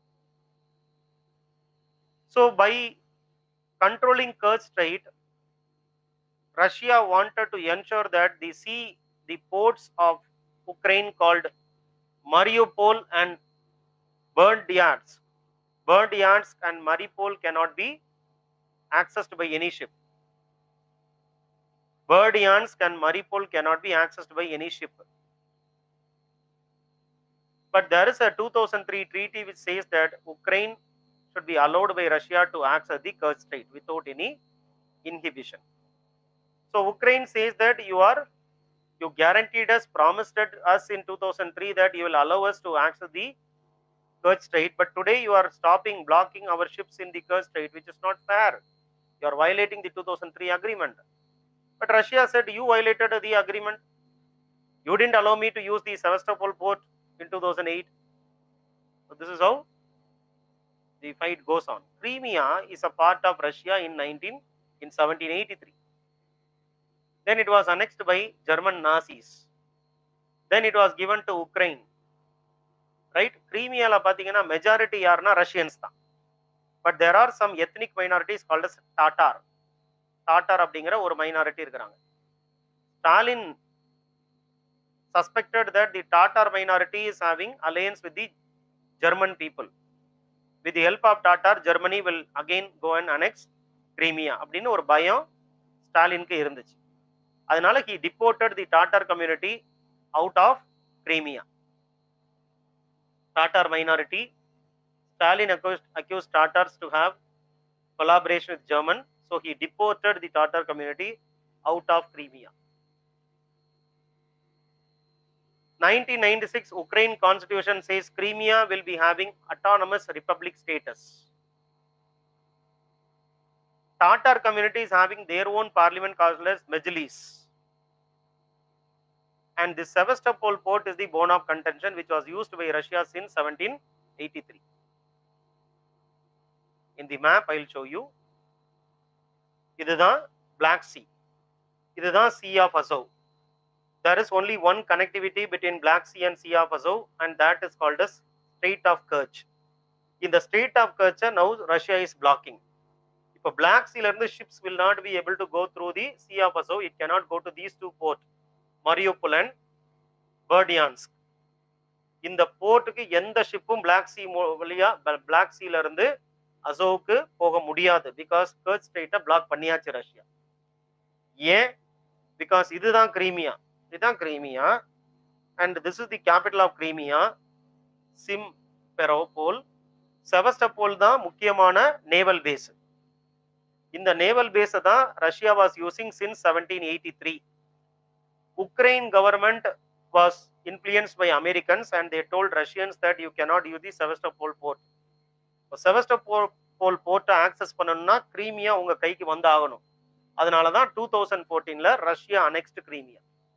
So by controlling Kerch Strait, Russia wanted to ensure that the sea, the ports of Ukraine called Mariupol and Berdyansk, Berdyansk and Mariupol cannot be accessed by any ship. Berdyansk and Mariupol cannot be accessed by any ship. But there is a two thousand three treaty which says that Ukraine should be allowed by Russia to access the Kerch Strait without any inhibition. So Ukraine says that you are, you guaranteed us, promised us in two thousand three that you will allow us to access the Kerch Strait, but today you are stopping, blocking our ships in the Kerch Strait, which is not fair. You are violating the two thousand three agreement. But Russia said you violated the agreement. You didn't allow me to use the Sevastopol port in two thousand eight. So this is how the fight goes on. Crimea is a part of Russia in nineteen in seventeen eighty-three. Then it was annexed by German Nazis. Then it was given to Ukraine. Right? Crimea la pathina majority yarna Russians tha. But there are some ethnic minorities called as Tatar. Tatar அப்படிங்கிற ஒரு minority இருக்கிறாங்க. Stalin suspected that the Tatar minority is having alliance with the German people. With the help of Tatar, Germany will again go and annex Crimea. அப்படின்னு ஒரு பயம் ஸ்டாலினுக்கு இருந்துச்சு. அதனால he deported the Tatar community out of Crimea. Tatar minority. Stalin accused, accused Tatars to have collaboration with German. So he deported the Tatar community out of Crimea. nineteen ninety-six Ukraine constitution says Crimea will be having autonomous republic status. Tatar community is having their own parliament called as Majlis. And the Sevastopol port is the bone of contention which was used by Russia since seventeen eighty-three. In the map I will show you. இதுதான் Black Sea. இதுதான் Sea of Azov. There is only one connectivity between Black Sea and Sea of Azov, and that is called as Strait of Kerch. In the Strait of Kerch, now Russia is blocking. If a Black Sea lerundu ships will not be able to go through the Sea of Azov, it cannot go to these two ports, Mariupol and Berdyansk. இந்த போர்ட்டுக்கு எந்த ஷிப்பும் Black Sea வழியா Black Sea ல இருந்து அசோவுக்கு போக முடியாது, because Kerch ஸ்ட்ரெயிட்டை block பண்ணியாச்சு ரஷ்யா. ஏன்? பிகாஸ் இதுதான் கிரீமியா, இதுதான் Crimea, and this is the capital of Crimea, Simferopol. Sevastopol தான் முக்கியமான நேவல் பேஸ். இந்த நேவல் பேஸை தான் Russia was using since seventeen eighty three. Ukraine government was influenced by Americans and they told Russians that you cannot use the Sevastopol port. Sevastopol port access பண்ணனும்னா கிரீமியா உங்க கைக்கு வந்து ஆகணும். அதனால தான் two thousand fourteen ல Russia annexed Crimea.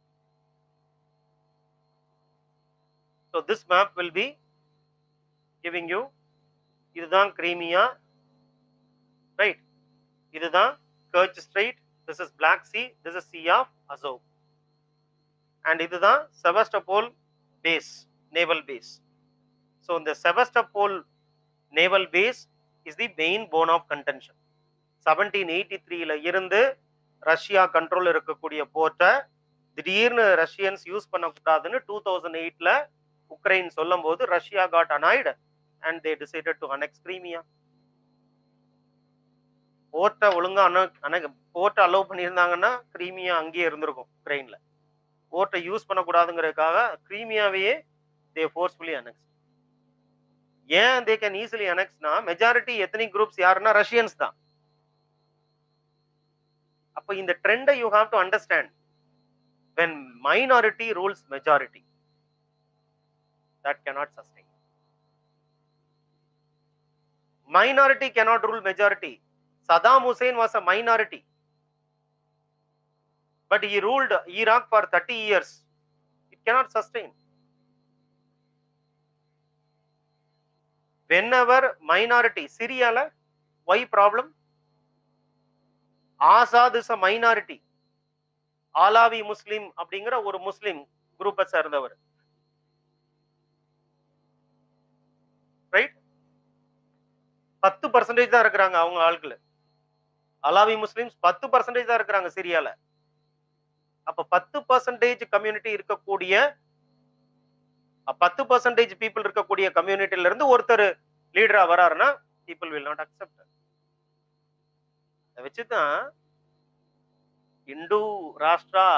So this map will be giving you, இதுதான் கிரீமியா, right? இதுதான் Kerch Strait, this is Black Sea, this is Sea of Azov. And இதுதான் Sevastopol base, naval base. So the Sevastopol naval base is the main bone of contention. seventeen eighty-three ல இருந்து Russia control இருக்கக்கூடிய போர்ட்டை திடீர்னு Russians use பண்ணக்கூடாதுன்னு two thousand எயிட்ல Ukraine சொல்லும் போது Russia got annoyed and they decided to annex Crimea. போர்ட்டை ஒழுங்கா அன போர்ட்டை அலோவ் பண்ணியிருந்தாங்கன்னா கிரீமியா அங்கேயே இருந்திருக்கும் உக்ரைன்ல. போர்ட்டை யூஸ் பண்ணக்கூடாதுங்கிறதுக்காக கிரீமியாவையே தே ஃபோர்ஸ்ஃபுல்லி அனெக்ஸ். ஏன் தே கேன் ஈஸிலி அனெக்ஸ்னா மெஜாரிட்டி எத்தனிக் குரூப்ஸ் யாருன்னா ரஷ்யன்ஸ் தான். அப்ப இந்த ட்ரெண்டை you have to understand. when minority rules majority, that cannot sustain. Minority cannot rule majority. Saddam Hussein was a minority, but he ruled Iraq for thirty years. It cannot sustain. Whenever minority, Syria la, why problem? Azad is a minority. Alawi Muslim அப்படிங்கிற ஒரு முஸ்லிம் குரூப்பை சேர்ந்தவர், right? பத்து percentage தான் இருக்கிறாங்க அவங்க ஆட்கள். Alawi Muslims பத்து பர்சன்டேஜ் தான் இருக்கிறாங்க சிரியால. அப்ப பத்து பர்சன்டேஜ் கம்யூனிட்டி இருக்கக்கூடிய பத்து பர்சன்டேஜ் பீப்புள் இருக்கக்கூடிய கம்யூனிட்டில இருந்து ஒருத்தர் லீடரா வராருன்னா பீப்புள் வில் நாட் அக்செப்ட். அதை வச்சுதான் Hindu rashtra,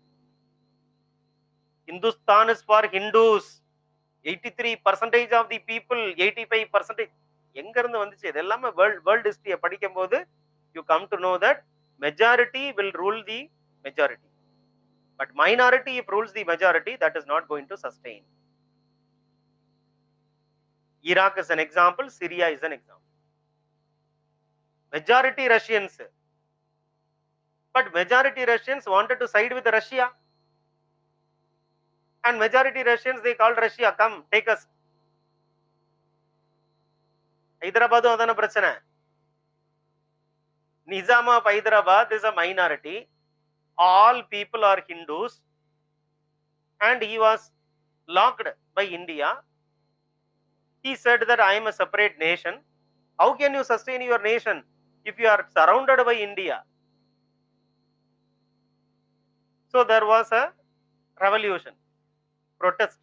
Hindustan is for Hindus. eighty-three percentage of the people, eighty-five percentage எங்க இருந்து வந்துச்சு? இது எல்லாமே வேர்ல்ட் வேர்ல்ட் ஹிஸ்டரியை படிக்கும் போது you come to know that majority will rule the majority, but minority if rules the majority, that is not going to sustain. Iraq is an example, Syria is an example. Majority Russians, but majority Russians wanted to side with Russia, and majority Russians, they called Russia, come take us. Hyderabad adana prachana. Nizam of Hyderabad is a minority. All people are Hindus, and he was locked by India. He said that I am a separate nation. How can you sustain your nation if you are surrounded by India? So there was a revolution, protest,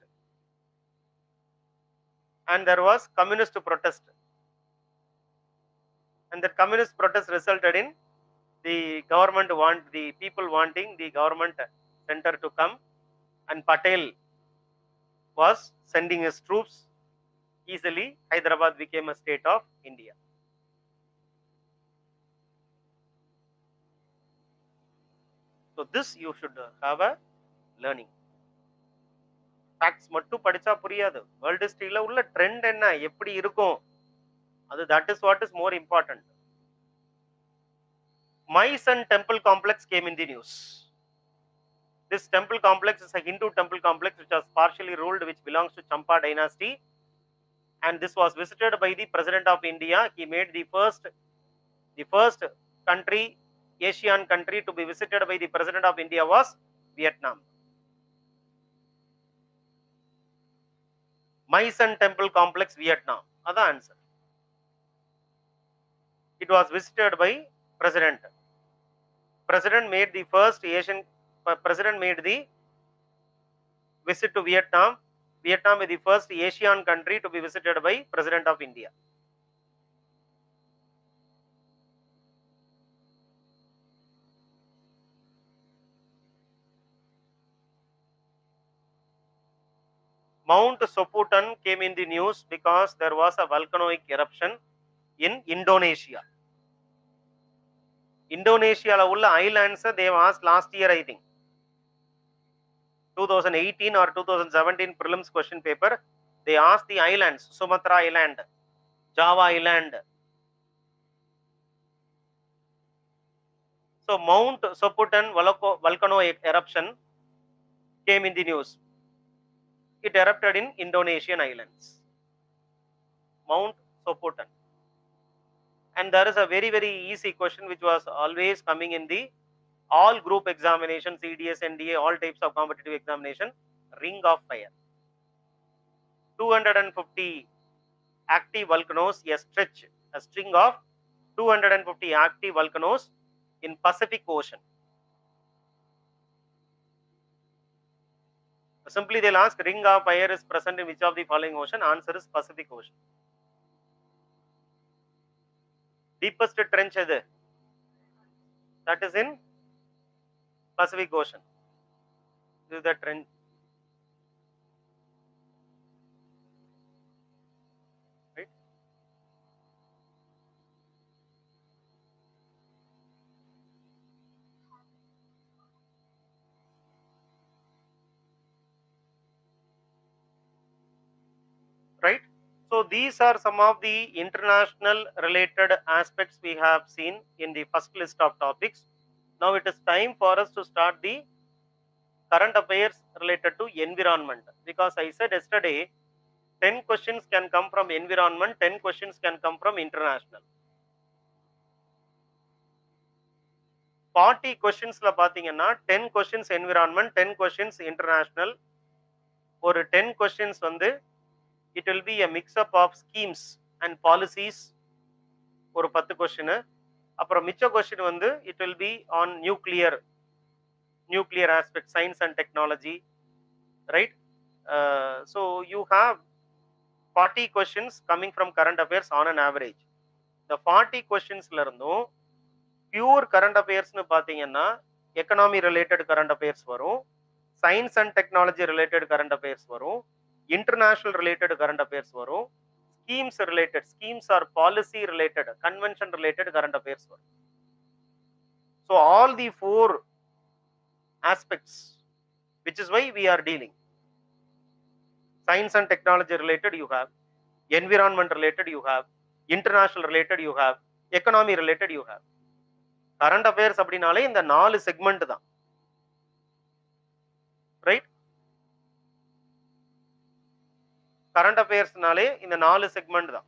and there was communist protest, and that communist protest resulted in the government want the people wanting the government center to come, and Patel was sending his troops. Easily Hyderabad became a state of India. So this you should have a learning. Facts மட்டும் படிச்சா புரியாது. World ஹிஸ்டரியில உள்ள trend என்ன, எப்படி இருக்கும், அது that is what is more important. My son temple complex came in the news. This temple complex is a Hindu temple complex which was partially ruled, which belongs to Champa dynasty, and this was visited by the President of India. He made the first the first country, Asian country, to be visited by the President of India was Vietnam. My son temple complex, Vietnam. That's the answer. It was visited by President. President made the first Asian, President made the visit to Vietnam. Vietnam is the first Asian country to be visited by President of India. Mount Soputan came in the news because there was a volcanic eruption in Indonesia. Indonesia la ulla islands they have asked last year, I think twenty eighteen or twenty seventeen prelims question paper, they asked the islands, Sumatra Island, Java Island. So Mount Soputan volcano eruption came in the news. It erupted in Indonesian islands, Mount Soputan. And there is a very very easy question which was always coming in the all group examinations, C D S, N D A, all types of competitive examination. Ring of fire, two hundred fifty active volcanoes, a stretch, a string of two hundred fifty active volcanoes in Pacific Ocean. Simply they'll ask, ring of fire is present in which of the following ocean? Answer is Pacific Ocean. Deepest trench is there, that is in Pacific Ocean. This is the trench. Right? Right? So these are some of the international related aspects we have seen in the first list of topics. Now it is time for us to start the current affairs related to environment, because I said yesterday ten questions can come from environment, ten questions can come from international. forty questions la பாத்தீங்கன்னா ten questions environment, ten questions international, ஒரு ten questions வந்து it will be a mix up of schemes and policies, ஒரு ten question. அப்புறம் மிச்ச question வந்து it will be on nuclear, nuclear aspect, science and technology, right? Uh, so you have forty questions coming from current affairs on an average. The forty questions lerno pure current affairs nu pathina economy related current affairs varum, science and technology related current affairs varum, international related current affairs varum, schemes related, schemes or policy related, convention related current affairs varum. So all the four aspects, which is why we are dealing. Science and technology related you have, environment related you have, international related you have, economy related you have. Current affairs அப்படினாலே இந்த நாலு segment தான், right? Current அஃபேர்ஸ்னாலே இந்த நாலு segment தான்.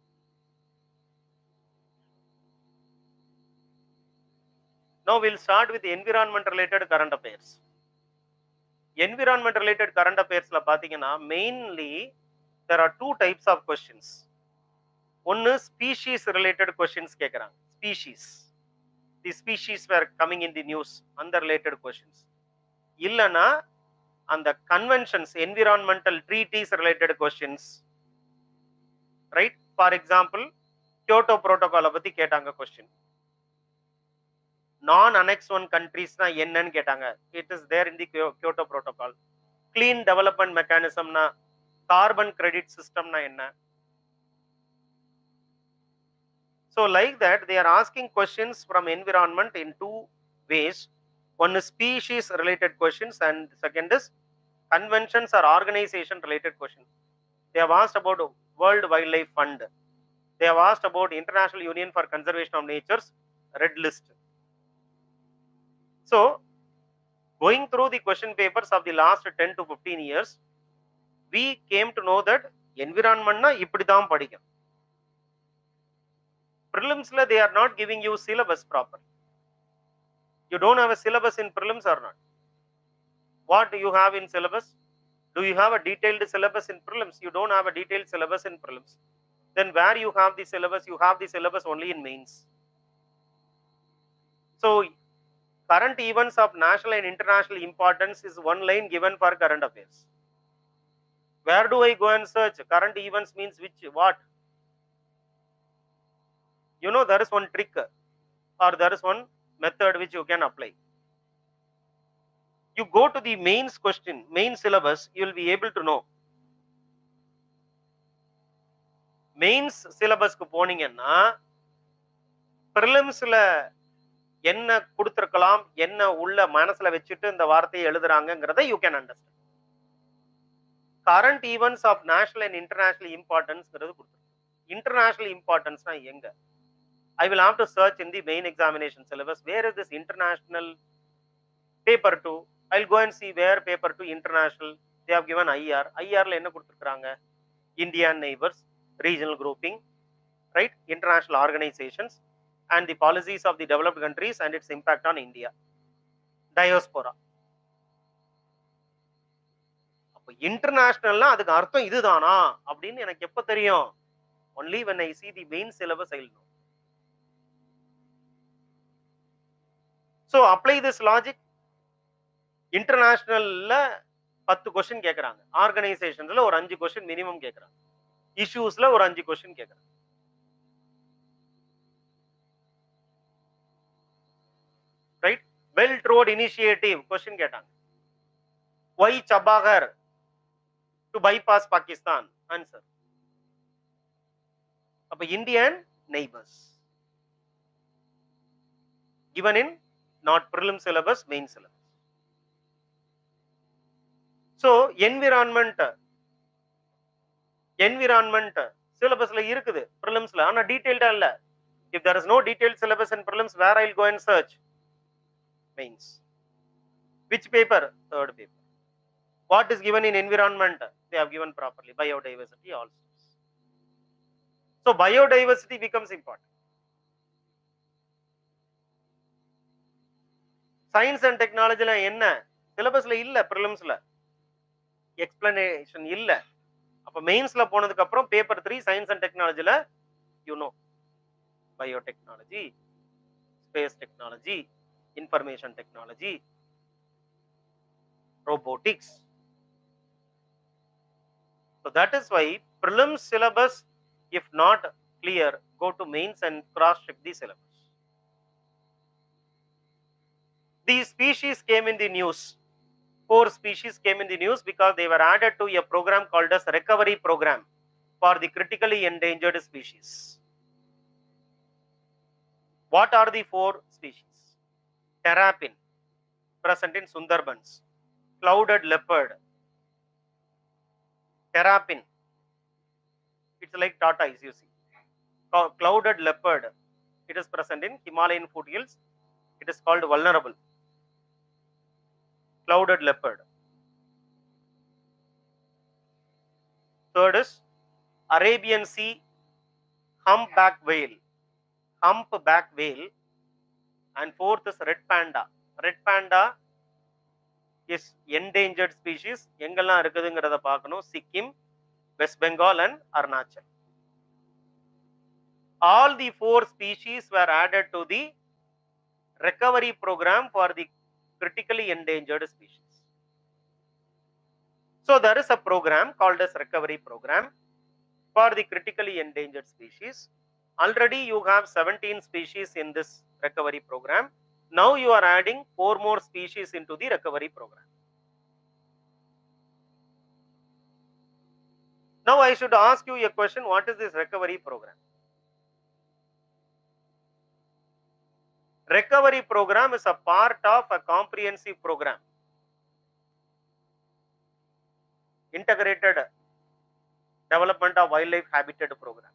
Now we'll start with environment related current affairs. Environment related current affairsல பாத்தீங்கன்னா mainly there are two types of questions. ஒன்னு species related questions கேக்குறாங்க. Species, the species were coming in the news, அந்த related questions. இல்லனா அந்த conventions, environmental treaties related questions, right? For example, Kyoto protocol பத்தி கேட்டாங்க question. Non annex one countries na என்னன்னு கேட்டாங்க. It is there in the Kyoto protocol. Clean development mechanism na carbon credit system na enna. So like that they are asking questions from environment in two ways. One is species related questions and second is conventions or organization related questions. They have asked about World Wildlife Fund. They have asked about International Union for Conservation of Nature's red list. So going through the question papers of the last ten to fifteen years, we came to know that environment na ipdi dhaan padikkum. Prelims la they are not giving you syllabus proper. You don't have a syllabus in prelims or not? What do you have in syllabus? Do you have a detailed syllabus in prelims? You don't have a detailed syllabus in prelims. Then where you have the syllabus? You have the syllabus only in mains. So current events of national and international importance is one line given for current affairs. Where do I go and search? Current events means which, what? You know, there is one trick or there is one method which you can apply. You go to the mains question, main syllabus, you will be able to know. Mains syllabus ku போனீங்கன்னா prelims-ல என்ன கொடுத்திருக்கலாம், என்ன உள்ள மனசுல வச்சிட்டு இந்த வார்த்தையை எழுதுறாங்கங்கறதை you can understand. Current events of national and international importance-ங்கிறது கொடுத்திருக்கு. International importance-னா எங்க? I will have to search in the main examination syllabus. Where is this international paper two? I'll go and see where paper two international. They have given I R. I R la enna kuduthirukanga? India and neighbors, regional grouping, right? International organizations and the policies of the developed countries and its impact on India. Diaspora. அப்ப இன்டர்நேஷனல்னா அதுக்கு அர்த்தம் இதுதானா அப்படின்னு எனக்கு எப்ப தெரியும்? Only when I see the main syllabus I will know. So apply this logic. இன்டர்நேஷனல்ல பத்து question கேக்குறாங்க, ஆர்கனைசேஷன்ஸ்ல ஒரு அஞ்சு கொஸ்டின் மினிமம் கேக்குறாங்க, இஷ்யூஸ்ல ஒரு அஞ்சு கொஸ்டின் கேக்குறாங்க. Right? Belt road initiative question கேட்டாங்க. Why Chabahar to bypass Pakistan? Answer. அப்ப Indian neighbors given in not prelim syllabus, main syllabus. So environment environment syllabusல இருக்குது prelimsல, ஆனா டீடைல்டா இல்ல. If there is no detailed syllabus in prelims, where I'll go and search? Mains. Which paper? Third paper. What is given in environment? They have given properly biodiversity also. So biodiversity becomes important. Science and technology la enna syllabusல இல்ல, prelimsல explanation இல்ல. அப்ப மெயின்ஸ்ல போனதுக்கு அப்புறம் paper three science and டெக்னாலஜில you know biotechnology, space technology, information technology, robotics. So that is why prelims syllabus, if not clear, go to mains and cross check the syllabus. These species came in the news. Four species came in the news because they were added to a program called as recovery program for the critically endangered species. What are the four species? Terrapin, present in Sundarbans. Clouded leopard. Terrapin, it's like tortoise, you see. Clouded leopard, it is present in Himalayan foothills. It is called vulnerable. Clouded leopard. Third is Arabian Sea humpback whale. Humpback whale. And fourth is red panda. Red panda is endangered species. Engalam irukudungiradha paakano. Sikkim, West Bengal and Arunachal. All the four species were added to the recovery program for the critically endangered species. So there is a program called as recovery program for the critically endangered species. Already you have seventeen species in this recovery program. Now you are adding four more species into the recovery program. Now I should ask you a question, what is this recovery program? Recovery program is a part of a comprehensive program. Integrated development of wildlife habitat program.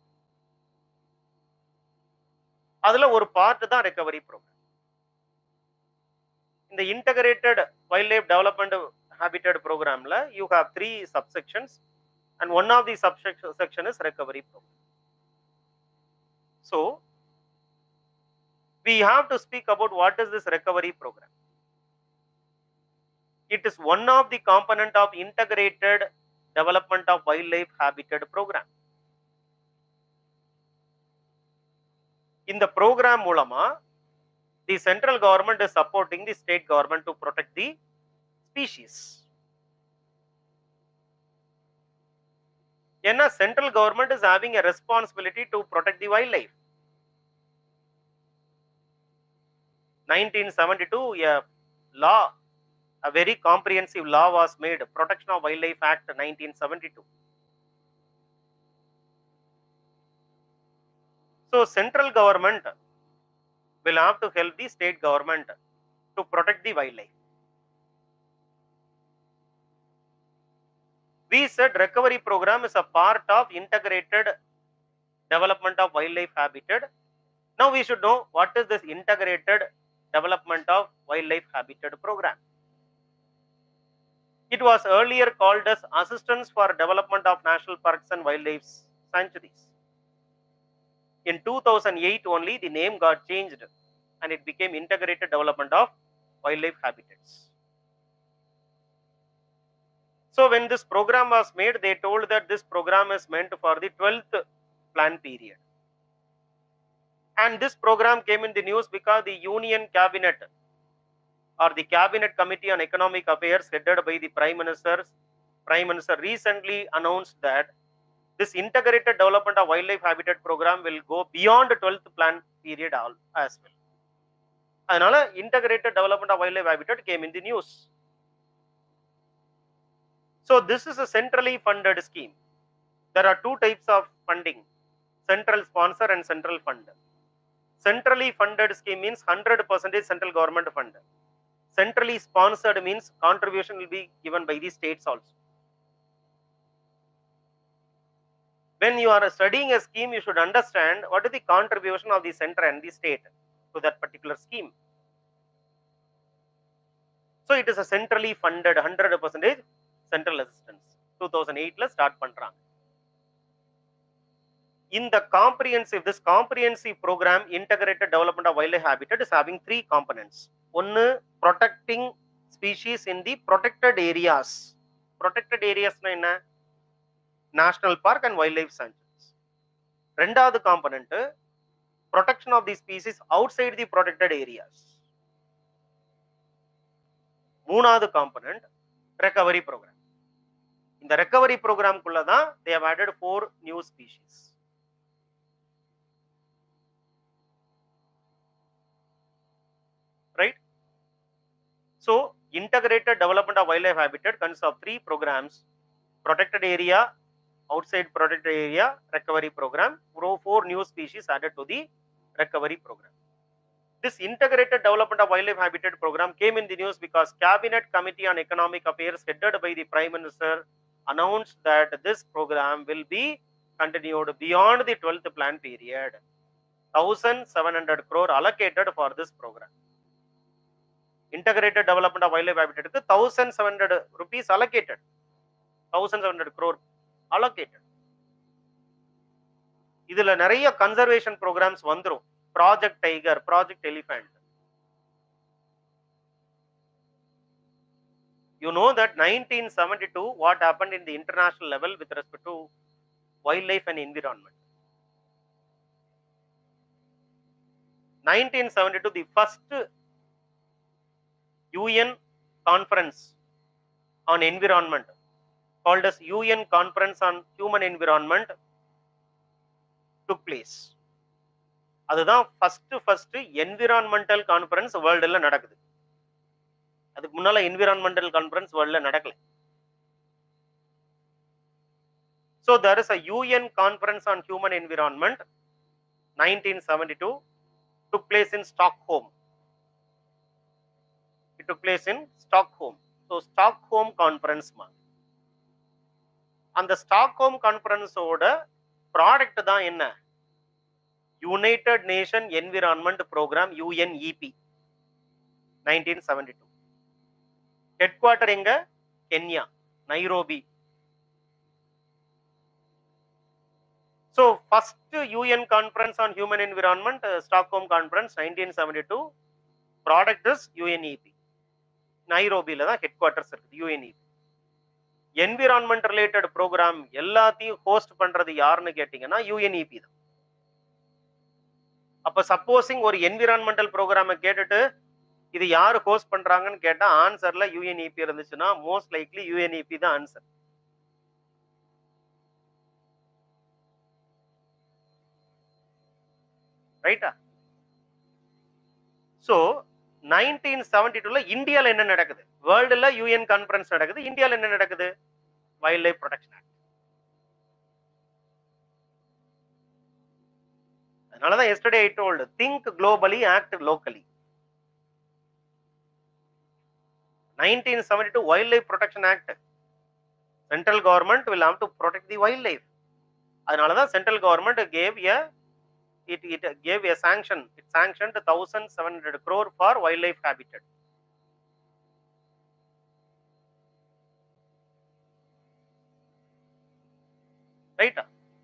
Adula ஒரு part தான் recovery program. In the integrated wildlife development habitat program la you have three subsections and one of the subsection is recovery program. So we have to speak about what is this recovery program. It is one of the component of integrated development of wildlife habitat program. In the program மூலமா the central government is supporting the state government to protect the species. Yenna central government is having a responsibility to protect the wildlife. nineteen seventy-two, a law, a very comprehensive law was made, Protection of Wildlife Act nineteen seventy-two. So central government will have to help the state government to protect the wildlife. We said recovery program is a part of integrated development of wildlife habitat. Now we should know what is this integrated development of wildlife habitat program. It was earlier called as Assistance for Development of National Parks and Wildlife Sanctuaries. In two thousand eight only the name got changed and it became Integrated Development of Wildlife Habitats. So when this program was made, they told that this program is meant for the twelfth plan period. And this program came in the news because the Union Cabinet or the Cabinet Committee on Economic Affairs headed by the Prime Minister, Prime Minister recently announced that this integrated development of wildlife habitat program will go beyond twelfth plan period as well. Another integrated development of wildlife habitat came in the news. So this is a centrally funded scheme. There are two types of funding, central sponsor and central fund. Centrally funded scheme means one hundred percent central government fund. Centrally sponsored means contribution will be given by the states also. When you are studying a scheme, you should understand what is the contribution of the center and the state to that particular scheme. So it is a centrally funded one hundred percent central assistance. two thousand eight la start பண்றாங்க. In the comprehensive, this comprehensive program, integrated development of wildlife habitat, is having three components. One, protecting species in the protected areas. Protected areas na enna? National park and wildlife sanctuaries. Rendavathu component, protection of the species outside the protected areas. Moonavathu component, recovery program. In the recovery program kulla da they have added four new species. Right? So integrated development of wildlife habitat consists of three programs: protected area, outside protected area, recovery program. Four new species added to the recovery program. This integrated development of wildlife habitat program came in the news because Cabinet Committee on Economic Affairs headed by the Prime Minister announced that this program will be continued beyond the twelfth plan period. one thousand seven hundred crore allocated for this program. Integrated development of wildlife habitat one thousand seven hundred rupees allocated. one thousand seven hundred crore allocated. இதுல நிறைய conservation programs வந்துரும். Project tiger, project elephant. You know that nineteen seventy-two what happened in the international level with respect to wildlife and environment. nineteen seventy-two, the first U N conference on environment called as U N Conference on Human Environment took place. அதுதான் first first environmental conference வேர்ல்டுல நடக்குது. அதுக்கு முன்னால environmental conference வேர்ல்டுல நடக்கல. So there is a U N Conference on Human Environment nineteen seventy-two took place in Stockholm. It took place in Stockholm. So Stockholm Conference மா. அந்த Stockholm Conference ஓட product தான் என்ன? United Nation Environment Program U N E P nineteen seventy-two. Headquarter எங்க? Kenya, Nairobi. So first U N Conference on Human Environment, uh, Stockholm Conference nineteen seventy-two. Product is U N E P. நைரோபில தான் headquarters இருக்குது U N E P. Environment related program எல்லாத்தையும் host பண்றது யாருன்னு கேட்டீங்கன்னா U N E P தான். அப்ப supposing ஒரு என்விரான்மெண்டல் ப்ரோக்ராமை கேட்டுட்டு இது யாரு ஹோஸ்ட் பண்றாங்கன்னு கேட்டா ஆன்சர்ல U N E P இருந்துச்சுன்னா most likely U N E P தான் ஆன்சர். ரைட்டா? சோ nineteen seventy-two ல இந்தியால என்ன நடக்குது? வேர்ல்டுல U N கான்ஃபரன்ஸ் நடக்குது. இந்தியால என்ன நடக்குது? Wild life protection act. அதனாலதான் yesterday I told, think globally, act locally. nineteen seventy-two Wildlife Protection Act. Central government will have to protect the wildlife. அதனாலதான் central government gave a it, it gave a sanction. It sanctioned one thousand seven hundred crore for wildlife habitat. Right?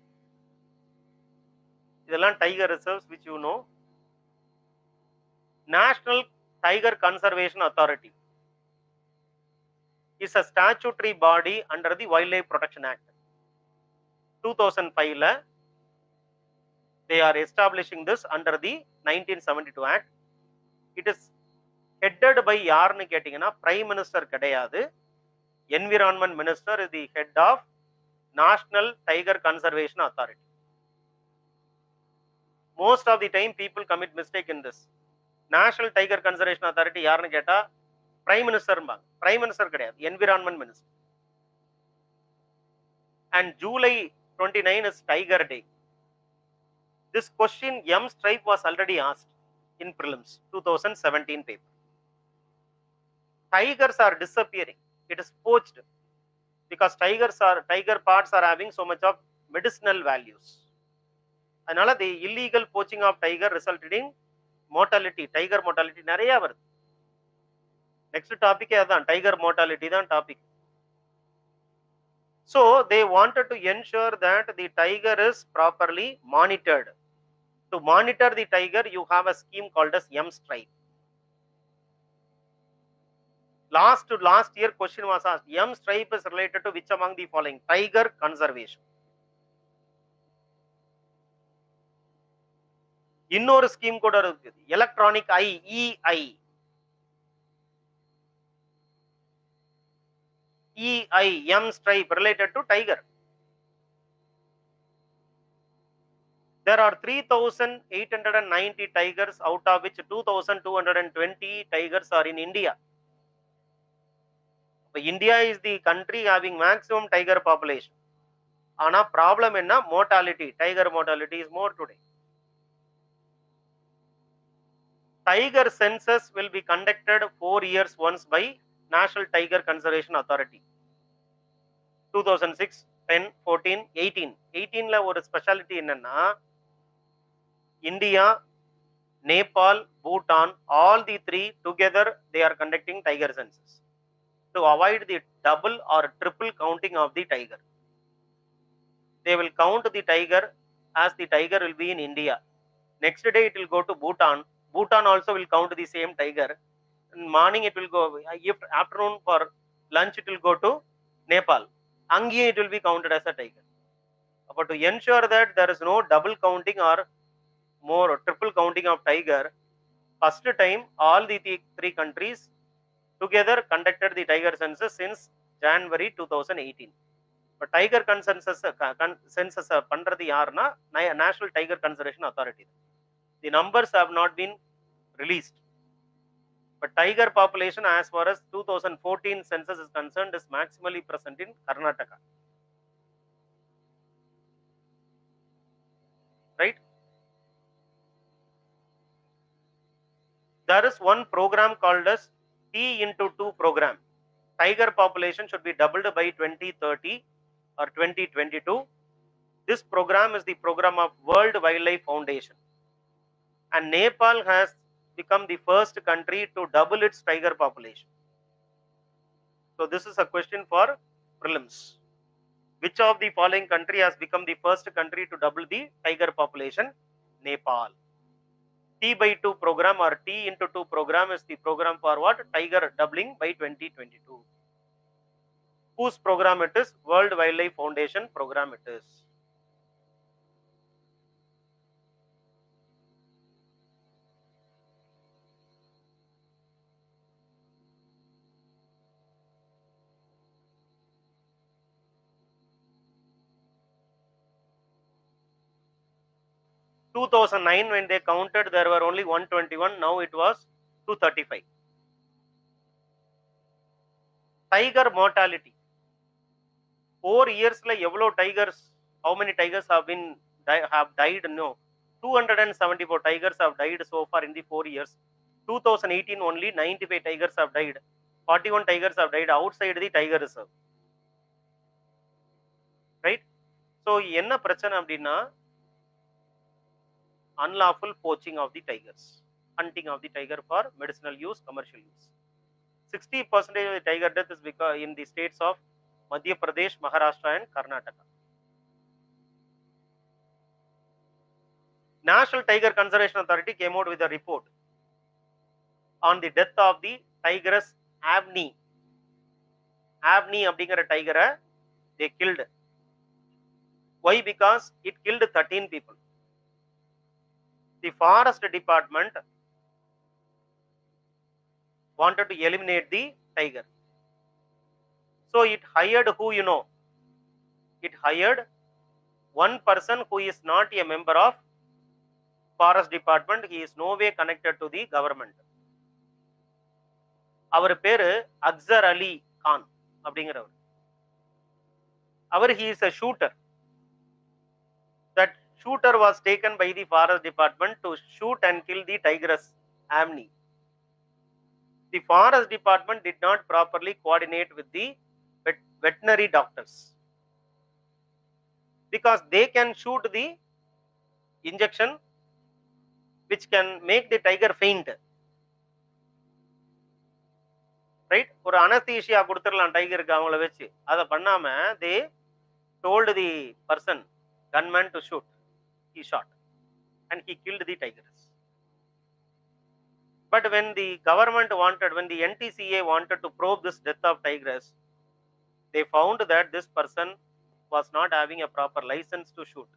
இதெல்லாம் tiger reserves which you know. National Tiger Conservation Authority is a statutory body under the Wildlife Protection Act. two thousand five la they are establishing this under the nineteen seventy-two Act. It is headed by யாருன்னு கேட்டீங்கன்னா Prime Minister கிடையாது. Environment Minister is the head of National Tiger Conservation Authority. Most of the time people commit mistake in this. National Tiger Conservation Authority யாருன்னு கேட்டா Prime Minister பாங்க. Prime Minister கிடையாது, Environment Minister. And July twenty-ninth is Tiger Day. This question M Stripe was already asked in prelims twenty seventeen paper. Tigers are disappearing. It is poached because tigers are tiger parts are having so much of medicinal values. அதனால the illegal poaching of tiger resulted in mortality. Tiger mortality நிறைய வருது. Next topic அதான் tiger mortality தான் topic. So they wanted to ensure that the tiger is properly monitored. To monitor the tiger, you have a scheme called as M Stripe. Last to last year question was asked, M Stripe is related to which among the following? Tiger conservation. இன்னொரு scheme கூட இருக்குது, electronic eye, E I. E I M stripe related to tiger. There are three thousand eight hundred ninety tigers, out of which two thousand two hundred twenty tigers are in India. India is the country having maximum tiger population. Ana problem enna mortality, tiger mortality is more today. Tiger census will be conducted four years once by National Tiger Conservation Authority. two thousand six, ten, fourteen, eighteen. eighteen la ஒரு speciality என்னன்னா India, Nepal, Bhutan, all the three together they are conducting tiger census to avoid the double or triple counting of the tiger. They will count the tiger as the tiger will be in India. Next day it will go to Bhutan. Bhutan also will count the same tiger. In morning it will go, if afternoon for lunch it will go to Nepal. Angi it will be counted as a tiger. But to ensure that there is no double counting or more triple counting of tiger, first time all the th three countries together conducted the tiger census since January two thousand eighteen. But tiger consensus census பண்றது யாருன்னா National Tiger Conservation Authority. The numbers have not been released. But tiger population as far as two thousand fourteen census is concerned is maximally present in Karnataka. Right? There is one program called as T into two program. Tiger population should be doubled by twenty thirty or twenty twenty-two. This program is the program of World Wildlife Foundation. And Nepal has become the first country to double its tiger population. So this is a question for prelims. Which of the following country has become the first country to double the tiger population? Nepal. T by two program or T into two program is the program for what? Tiger doubling by twenty twenty-two. Whose program it is? World Wildlife Foundation program it is. two thousand nine when they counted there were only one twenty-one, now it was two thirty-five. Tiger mortality. Four years la evlo tigers, how many tigers have been have died? No, two hundred seventy-four tigers have died so far in the four years. two thousand eighteen only ninety-five tigers have died. forty-one tigers have died outside the tiger reserve. Right? So enna prachana appadina unlawful poaching of the tigers, hunting of the tiger for medicinal use, commercial use. sixty percent of the tiger death is because in the states of Madhya Pradesh, Maharashtra and Karnataka. National Tiger Conservation Authority came out with a report on the death of the tigress Avni. Avni அப்படிங்கிற tiger they killed. Why? Because it killed thirteen people. The forest department wanted to eliminate the tiger. So it hired who you know? It hired one person who is not a member of forest department. He is no way connected to the government. அவர் பேரு அக்சர் அலி கான் அப்படிங்கிறவர். அவர் he is a shooter. That shooter was taken by the forest department to shoot and kill the tigress Avni. The forest department did not properly coordinate with the vet veterinary doctors, because they can shoot the injection which can make the tiger faint. Right? ஒரு anesthesia கொடுத்துடலாம் டைகருக்கு அவங்கள வச்சு. அதை பண்ணாம they told the person, gunman, to shoot. He shot and he killed the tigers. But when the government wanted, when the N T C A wanted to probe this death of tigress, they found that this person was not having a proper license to shoot.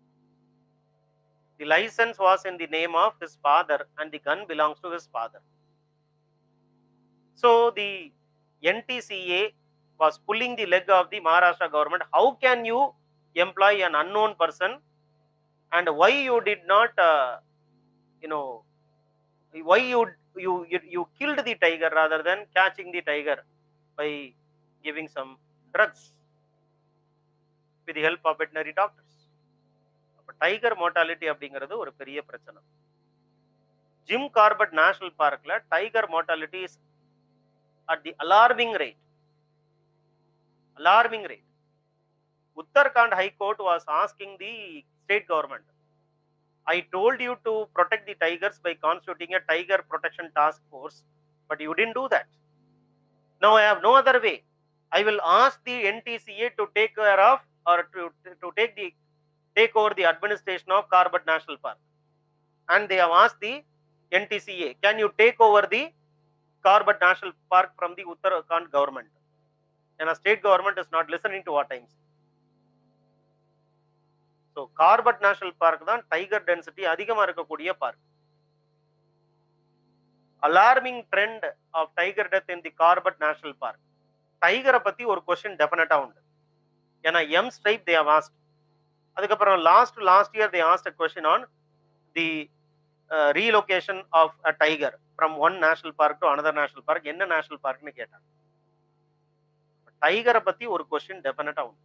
The license was in the name of his father and the gun belongs to his father. So the N T C A was pulling the leg of the Maharashtra government. How can you employ an unknown person, and why you did not, uh, you know, why you, you you you killed the tiger rather than catching the tiger by giving some drugs with the help of veterinary doctors. Tiger mortality அப்படிங்கிறது ஒரு பெரிய பிரச்சனை. Jim Corbett National Parkல tiger mortality is at the alarming rate. Alarming rate. Uttarakhand High Court was asking the state government, I told you to protect the tigers by constituting a tiger protection task force, but you didn't do that. Now I have no other way. I will ask the N T C A to take care of, or to, to take the take over the administration of Corbett National Park. And they have asked the N T C A, can you take over the Corbett National Park from the Uttarakhand government? And a state government is not listening to what I am saying. So Corbett National Park தான் tiger density அதிகமா இருக்கக்கூடிய park. Alarming trend of tiger death in the Corbett National Park. டைகரை பத்தி ஒரு question definitely உண்டு. ஏன்னா M stripe they have asked. அதுக்கப்புறம் last last year they asked a question on the uh, relocation of a tiger from one national park to another national park. என்ன national parkனு கேட்டாங்க. டைகரை பத்தி ஒரு கொஸ்டின் டெஃபினட்டா உண்டு.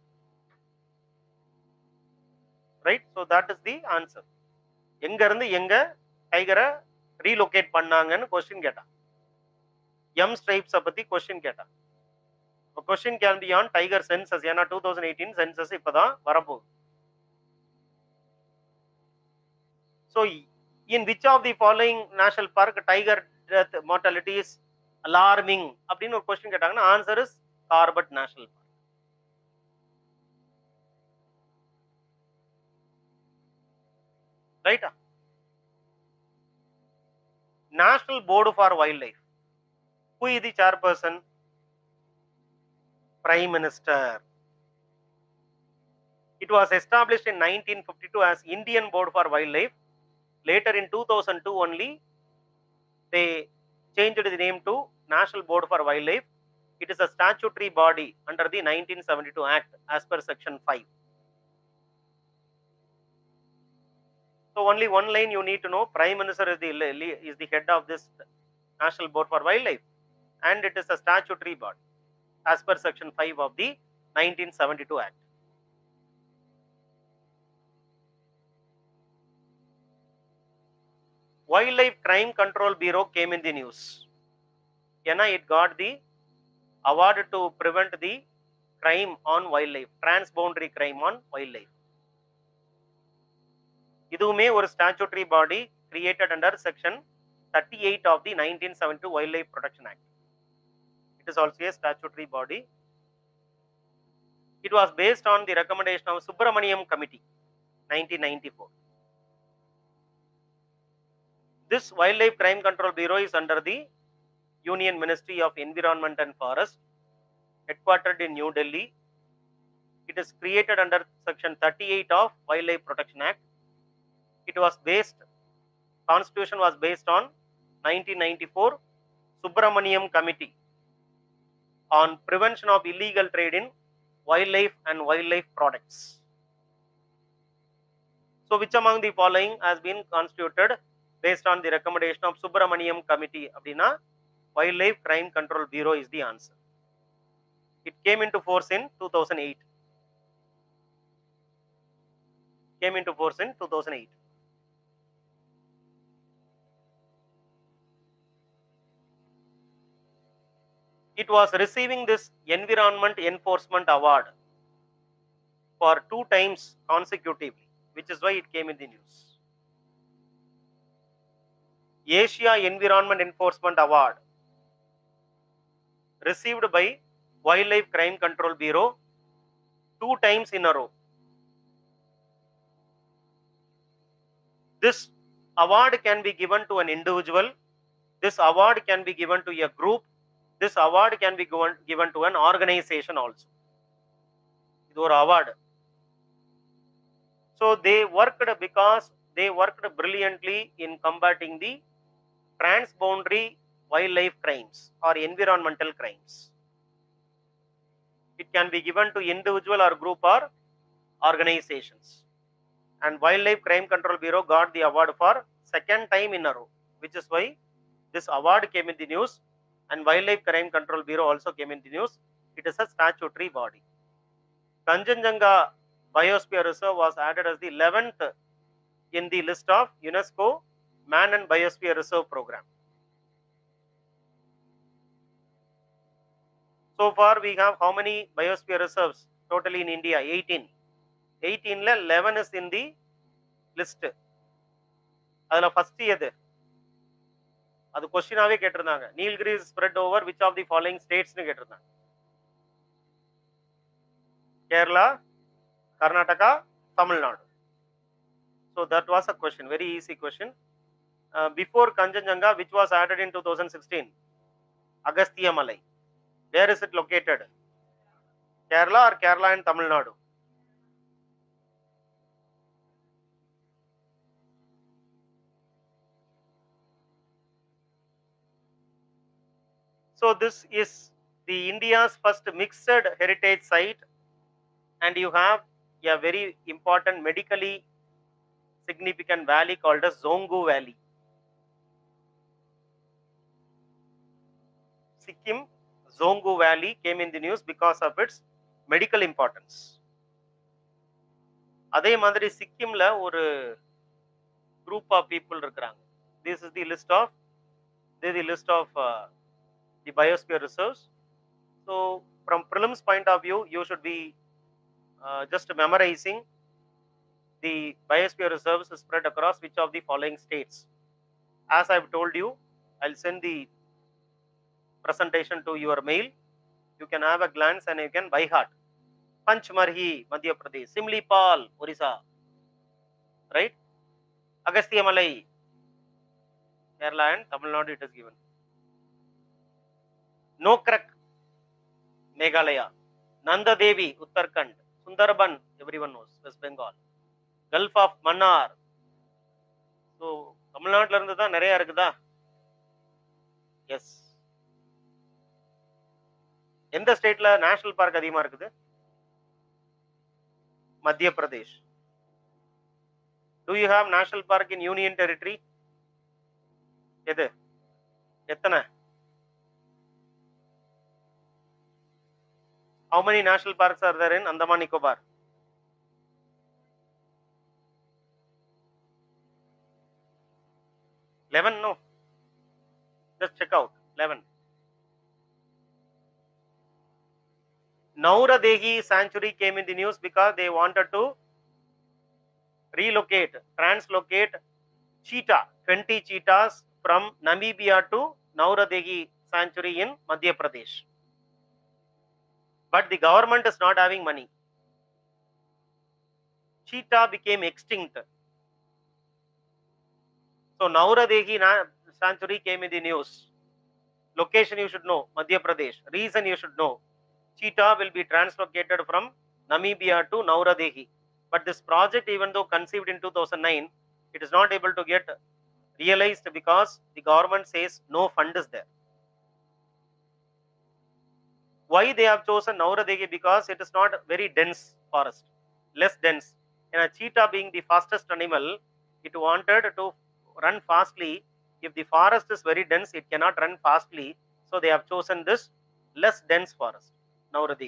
Right, so that is the answer. எங்க இருந்து எங்க டைகரை ரீலோகேட் பண்ணாங்கன்னு கொஸ்டின் கேட்டாங்க. எம் ஸ்ட்ரைப்ஸை பத்தி கொஸ்டின் கேட்டாங்க. Question can be on tiger census. ஏன்னா டூ தௌசண்ட் எயிட்டீன் சென்சஸ் இப்பதான் வரப்போகுது. So in which of the following national park tiger death mortality is alarming அப்படின்னு ஒரு கொஸ்டின் கேட்டாங்கன்னா answer is Corbett National Park. ரைட்டா? National Board for Wildlife. Who is the chairperson? Prime Minister. It was established in nineteen fifty-two as Indian Board for Wildlife. Later in two thousand two only, they changed the name to National Board for Wildlife. It is a statutory body under the nineteen seventy-two Act as per section five. So only one line you need to know. Prime Minister is the is the head of this National Board for Wildlife, and it is a statutory body as per section five of the nineteen seventy-two Act. Wildlife Crime Control Bureau came in the news. Yana, it got the award to prevent the crime on wildlife, transboundary crime on wildlife. இதுவுமே ஒரு statutory body created under section thirty-eight of the nineteen seventy-two Wildlife Protection Act. It is also a statutory body. It was based on the recommendation of Subramaniam Committee, nineteen ninety-four. This Wildlife Crime Control Bureau is under the Union Ministry of Environment and Forest, headquartered in New Delhi. It is created under section thirty-eight of Wildlife Protection Act. It was based, constitution was based on nineteen ninety-four Subramaniam Committee on prevention of illegal trade in wildlife and wildlife products. So which among the following has been constituted based on the recommendation of Subramaniam Committee? Abdina, Wildlife Crime Control Bureau is the answer. It came into force in two thousand eight. Came into force in two thousand eight. It was receiving this Environment Enforcement Award for two times consecutively, which is why it came in the news. Asia Environment Enforcement Award received by Wildlife Crime Control Bureau two times in a row. This award can be given to an individual. This award can be given to a group. This award can be given, given to an organization also. It was an award. So they worked because they worked brilliantly in combating the transboundary wildlife crimes or environmental crimes. It can be given to individual or group or organizations. And Wildlife Crime Control Bureau got the award for second time in a row, which is why this award came in the news, and Wildlife Crime Control Bureau also came in the news. It is a statutory body. Kanchenjunga Biosphere Reserve was added as the eleventh in the list of UNESCO Man and Biosphere Reserve program. So far we have how many biosphere reserves totally in India? eighteen. eighteen la eleven is in the list. Adala first edu adu question ave ketirundanga. Nilgiri is spread over which of the following states nu ketirundanga? Kerala, Karnataka, Tamil Nadu. So that was a question, very easy question. Uh, before Kanchenjunga, which was added in two thousand sixteen? Agastya Malai. Where is it located? Kerala or Kerala and Tamil Nadu? So this is the India's first mixed heritage site, and you have a very important medically significant valley called as Zongu Valley. Sikkim Zongu Valley came in the news because of its medical importance. அதே மாதிரி சிக்கிம்ல ஒரு group of people இருக்கிறாங்க. This is the list of this is the list of uh, the biosphere reserves. So from prelims point of view, you should be uh, just memorizing the biosphere reserves spread across which of the following states. As I've told you, I'll send the presentation to your mail. You can have a glance and you can by heart. Panchmarhi, Madhya Pradesh. Simlipal, Orissa. Right? Agastya Malai, Kerala and Tamil Nadu it is given. Nokrak, Meghalaya. Nanda Devi, Uttarakhand. Sundarban, everyone knows, West Bengal. Gulf of Mannar. So, Tamil Nadu irundhu da nariya irukudha. Yes. எந்த ஸ்டேட்ல national park அதிகமா இருக்குது? மத்திய Pradesh. Do you have national park in union territory? எது? எத்தனை? How many national parks are there in Andaman Nicobar? eleven, no. Just check out. eleven. Nauradehi sanctuary came in the news because they wanted to relocate, translocate cheetah, twenty cheetahs from Namibia to Nauradehi sanctuary in Madhya Pradesh. But the government is not having money. Cheetah became extinct. So Nauradehi sanctuary came in the news. Location you should know, Madhya Pradesh. Reason you should know. Cheetah will be translocated from Namibia to Nauradehi. But this project, even though conceived in two thousand nine, it is not able to get realized because the government says no fund is there. Why they have chosen Nauradehi? Because it is not very dense forest, less dense. And a cheetah being the fastest animal, it wanted to run fastly. If the forest is very dense, it cannot run fastly. So they have chosen this less dense forest, Nauradehi.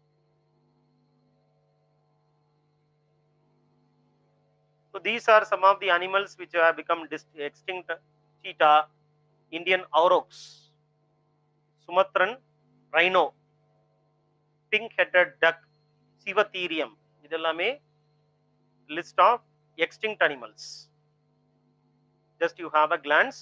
So these are some of the animals which have become extinct: cheetah, Indian aurochs, Sumatran rhino, pink-headed duck, Sivatherium. Idellame list of extinct animals. Just you have a glance.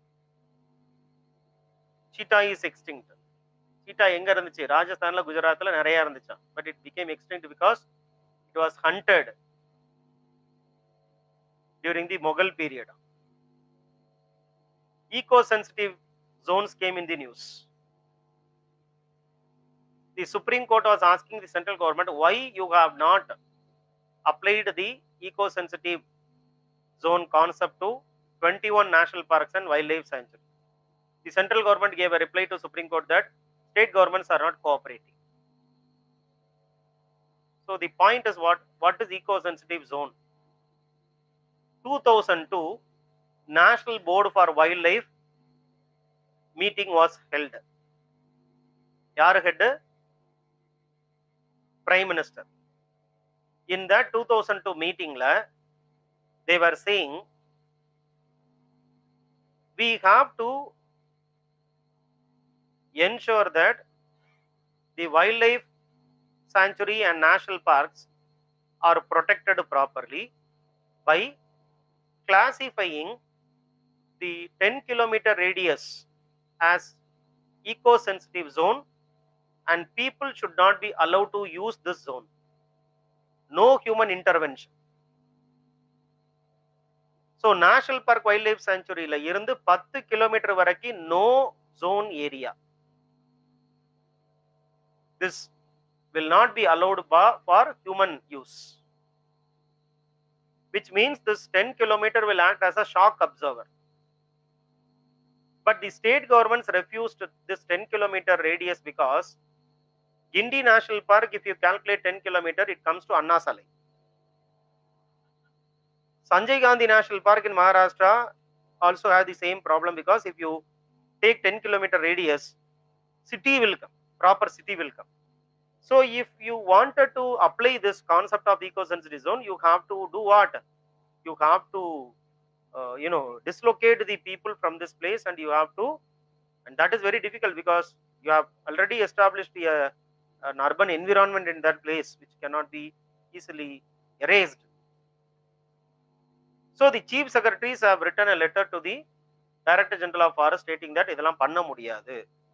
Cheetah is extinct. Cheetah enga irundhuchu? Rajasthanla, Gujaratla nariya irundhucha. But it became extinct because it was hunted during the Mughal period. Eco-sensitive zones came in the news. The Supreme Court was asking the central government why you have not applied the eco-sensitive zone concept to twenty-one national parks and wildlife sanctuaries. The central government gave a reply to Supreme Court that state governments are not cooperating. So the point is what? What is eco-sensitive zone? two thousand two National Board for Wildlife meeting was held. Yaar head? Prime Minister. In that two thousand two meeting la, they were saying we have to ensure that the wildlife sanctuary and national parks are protected properly by classifying the ten kilometer radius as eco-sensitive zone, and people should not be allowed to use this zone. No human intervention. So National Park Wildlife Sanctuary la irundhu ten kilometer varakku no zone area. This will not be allowed for human use, which means this ten kilometer will act as a shock absorber. But the state governments refused this ten kilometer radius because Gindi National Park, if you calculate ten kilometer, it comes to Anna Salai. Sanjay Gandhi National Park in Maharashtra also has the same problem, because if you take ten kilometer radius, city will come, proper city will come. So if you wanted to apply this concept of eco-sensitive zone, you have to do what? You have to, uh, you know, dislocate the people from this place, and you have to, and that is very difficult because you have already established a, an urban environment in that place which cannot be easily erased. So the chief secretaries have written a letter to the Director General of Forest stating that idalam panna mudiyadu.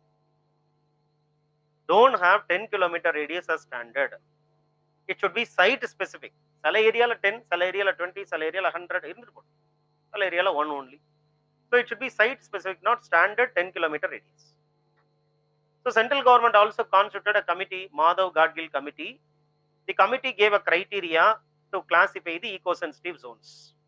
Don't have ten kilometer radius as standard. It should be site specific. Sala area la ten, sala area la twenty, sala area la one hundred, sala area la one only. So it should be site specific, not standard ten kilometer radius. So central government also constituted a committee, Madhav Gadgil committee. The committee gave a criteria to classify the eco-sensitive zones.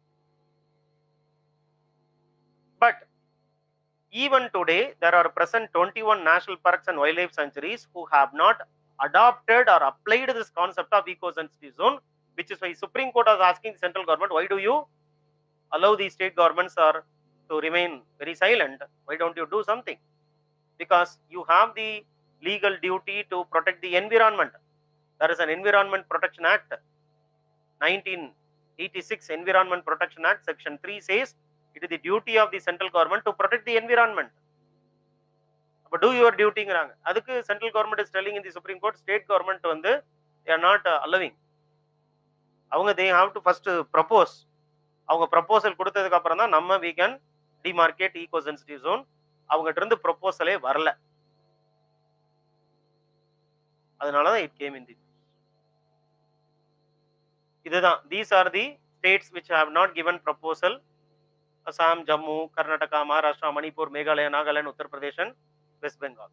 But even today, there are present twenty-one national parks and wildlife sanctuaries who have not adopted or applied this concept of eco-sensitive zone, which is why Supreme Court was asking the central government, why do you allow the state governments or to remain very silent? Why don't you do something? Because you have the legal duty to protect the environment. There is an Environment Protection Act, nineteen eighty-six Environment Protection Act, section three says it is the duty of the central government to protect the environment. But do your duty. Adukku central government is telling in the Supreme Court, state government vandu they are not uh, allowing. Avanga they have to first propose. Avanga proposal கொடுத்ததுக்கு அப்புறம் தான் நம்ம we can demarcate eco sensitive zone. அவங்கட்ட இருந்து proposal ஏ வரல. அதனால தான் it came in the இதுதான். These are the states which have not given proposal. Assam, Jammu, Karnataka, Maharashtra, Manipur, Meghalaya, Nagaland, Uttar Pradesh and West Bengal.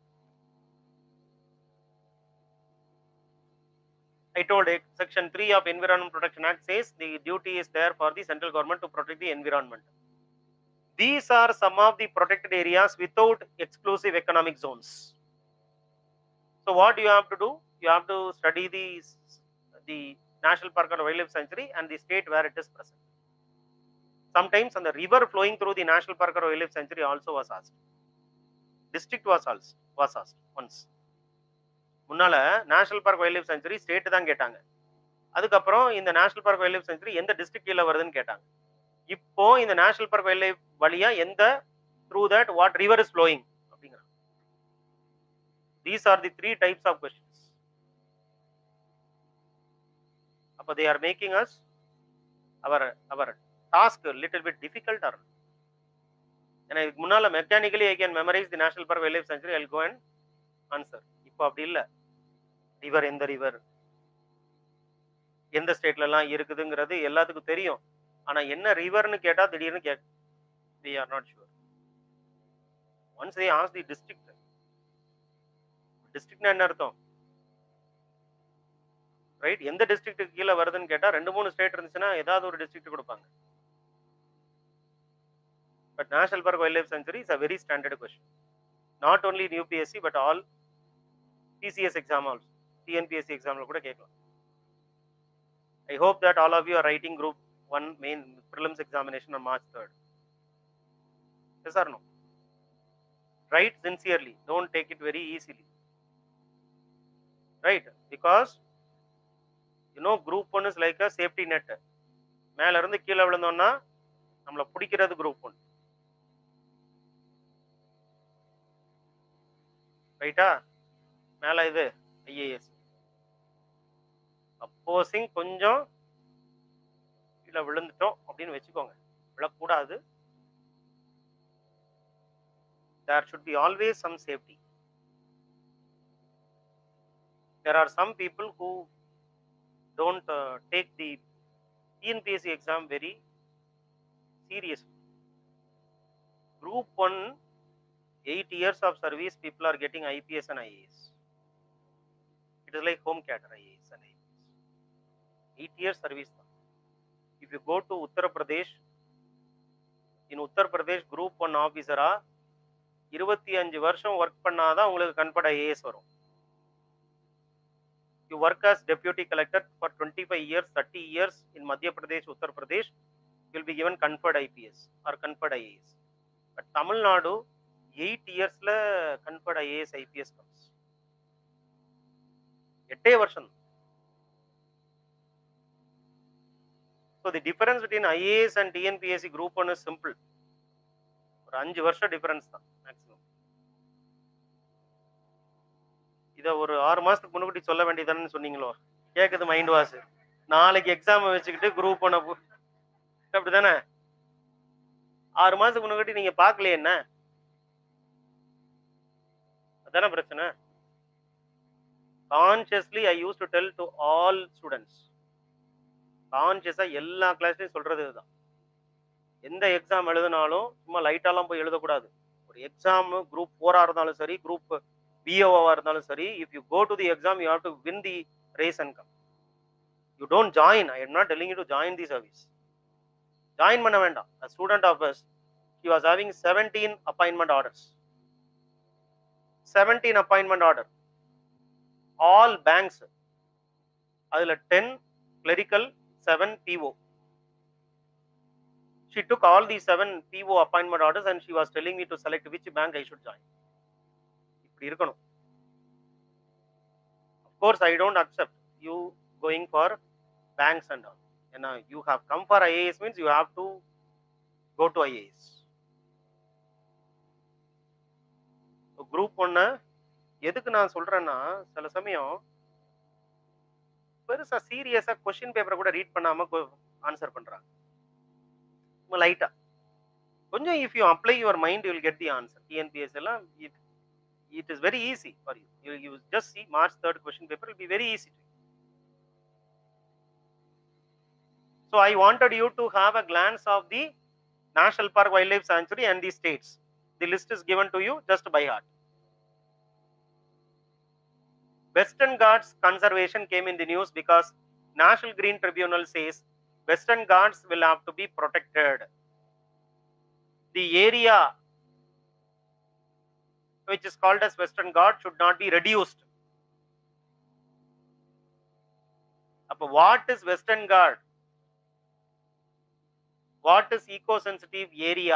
I told it, section three of Environment Protection Act says the duty is there for the central government to protect the environment. These are some of the protected areas without exclusive economic zones. So what you have to do? You have to study the, the National Park or Wildlife Sanctuary and the state where it is present. Sometimes on the river flowing through the National Park or Wildlife Sanctuary also was asked. District was asked, was asked once. முன்னால National Park Wildlife Sanctuary state தான் கேட்டாங்க. அதுக்கப்புறம் இந்த National Park Wildlife Sanctuary எந்த district கீழ வருதுன்னு கேட்டாங்க. இப்போ இந்த National Park Wildlife வழியா எந்த through that what river is flowing அப்படிங்கறாங்க. These are the three types of questions. அப்ப they are making us our our task a little bit difficult. Or and I முன்னால mechanically I can memorize the National Park Wildlife Sanctuary, I'll go and answer. இப்போ அப்படி இல்ல. River எந்த river எந்த ஸ்டேட்ல எல்லாம் இருக்குதுங்கிறது எல்லாத்துக்கும் தெரியும். ஆனா என்ன ரிவர்னு கேட்டா திடீர்னு கே we are not sure. Once they ask the district, district என்ன அர்த்தம்? ரைட், எந்த டிஸ்ட்ரிக்ட்டுக்கு கீழ வருதுன்னு கேட்டா ரெண்டு மூணு ஸ்டேட் இருந்துச்சுன்னா ஏதாவது ஒரு டிஸ்ட்ரிக்ட் கொடுப்பாங்க. But National Park Wildlife Sanctuary is a very standard question. Not only in U P S C but all P C S exam also, T N P S C exam la kuda kekkalam. I hope that all of you are writing group one main prelims examination on March third. Yes or no? Write sincerely. Don't take it very easily. Right? Because you know group one is like a safety net. மேல இருந்து கீழே விழுந்தோம்னா நம்மளை பிடிக்கிறது group one. ரைட்டா? மேல இது IAS. Opposing கொஞ்சம் கீழே விழுந்துட்டோம் அப்படின்னு வச்சுக்கோங்க. விழக்கூடாது. There should be always some safety. There are some people who don't uh, take the T N P S C exam very seriously. Group one, eight years of service, people are getting I P S and I A S. It is like home cadre, I A S and I P S. Eight years service. If you go to Uttar Pradesh, in Uttar Pradesh, group one officer, இருபத்தி அஞ்சு வருஷம் work பண்ணாதான் உங்களுக்கு comfort I A S வரும். You work as deputy collector for twenty-five years, thirty years in Madhya Pradesh, Uttar Pradesh, you will be given conferred I P S or conferred I A S. But Tamil Nadu, eight years la conferred I A S, I P S comes. எட்டே வருஷம். So the difference between I A S and T N P S C group one is simple. ஒரு அஞ்சு வருஷம் difference தான் maximum. இதை ஒரு ஆறு மாசத்துக்கு முன்னாடி சொல்ல வேண்டியதானு சொன்னீங்களோ? கேட்குது மைண்ட் வாஷ். நாளைக்கு எக்ஸாம் வச்சுக்கிட்டு குரூப் ஒன் அப்படிதானே? ஆறு மாசத்துக்கு முன்னாடி நீங்க பார்க்கலையே என்ன? அதான பிரச்சனை. Consciously I use to tell to all students, கான்சியஸா எல்லா கிளாஸ்லயும் சொல்றது இதுதான். எந்த எக்ஸாம் எழுதினாலும் சும்மா லைட்டாலாம் போய் எழுதக்கூடாது. ஒரு எக்ஸாம் குரூப் ஃபோரா இருந்தாலும் சரி, குரூப் பிஓவா இருந்தாலும் சரி, if you go to the exam you have to win the race and come. You don't join. I am not telling you to join the service. Join பண்ண வேண்டாம். A student of us, he was having seventeen appointment orders. seventeen appointment order. All banks. அதுல ten clerical, seven P O. She took all these seven P O appointment orders and she was telling me to select which bank I should join. இப்படி இருக்கணும். Of course, I don't accept you going for banks and all. And uh, you have come for I A S means you have to go to I A S. So group one எதுக்கு நான் சொல்றேன்னா, சில சமயம் பெருசா சீரியஸா question பேப்பரை கூட read பண்ணாம ஆன்சர் பண்றாங்க. லைட்டா கொஞ்சம் if you apply your mind you will get the answer. T N P S C எல்லாம் it, it is very easy for you. You, you just see March third question paper will be very easy to you. So I wanted you to have a glance of the National Park Wildlife Sanctuary and the states. The list is given to you just by heart. Western Ghats conservation came in the news because National Green Tribunal says Western Ghats will have to be protected. The area which is called as Western Ghats should not be reduced. Appo what is Western Ghats? What is eco-sensitive area?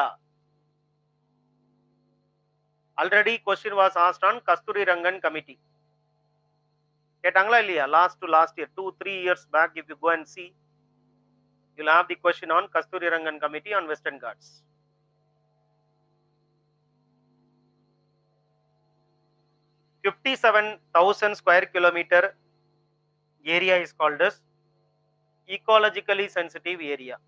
Already question was asked on Kasturi Rangan committee. கேட்டாங்களா இல்லையா? Last to last year, two three years back, if you go and see, you'll have the question on Kasturi Rangan committee on Western Ghats. fifty-seven thousand square kilometer area is called as ecologically sensitive area.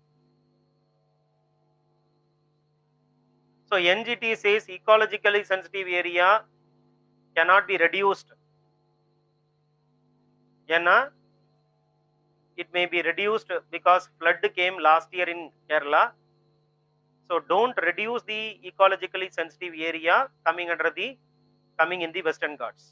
So N G T says ecologically sensitive area cannot be reduced. Yana, it may be reduced because flood came last year in Kerala. So don't reduce the ecologically sensitive area coming under the coming in the Western Ghats.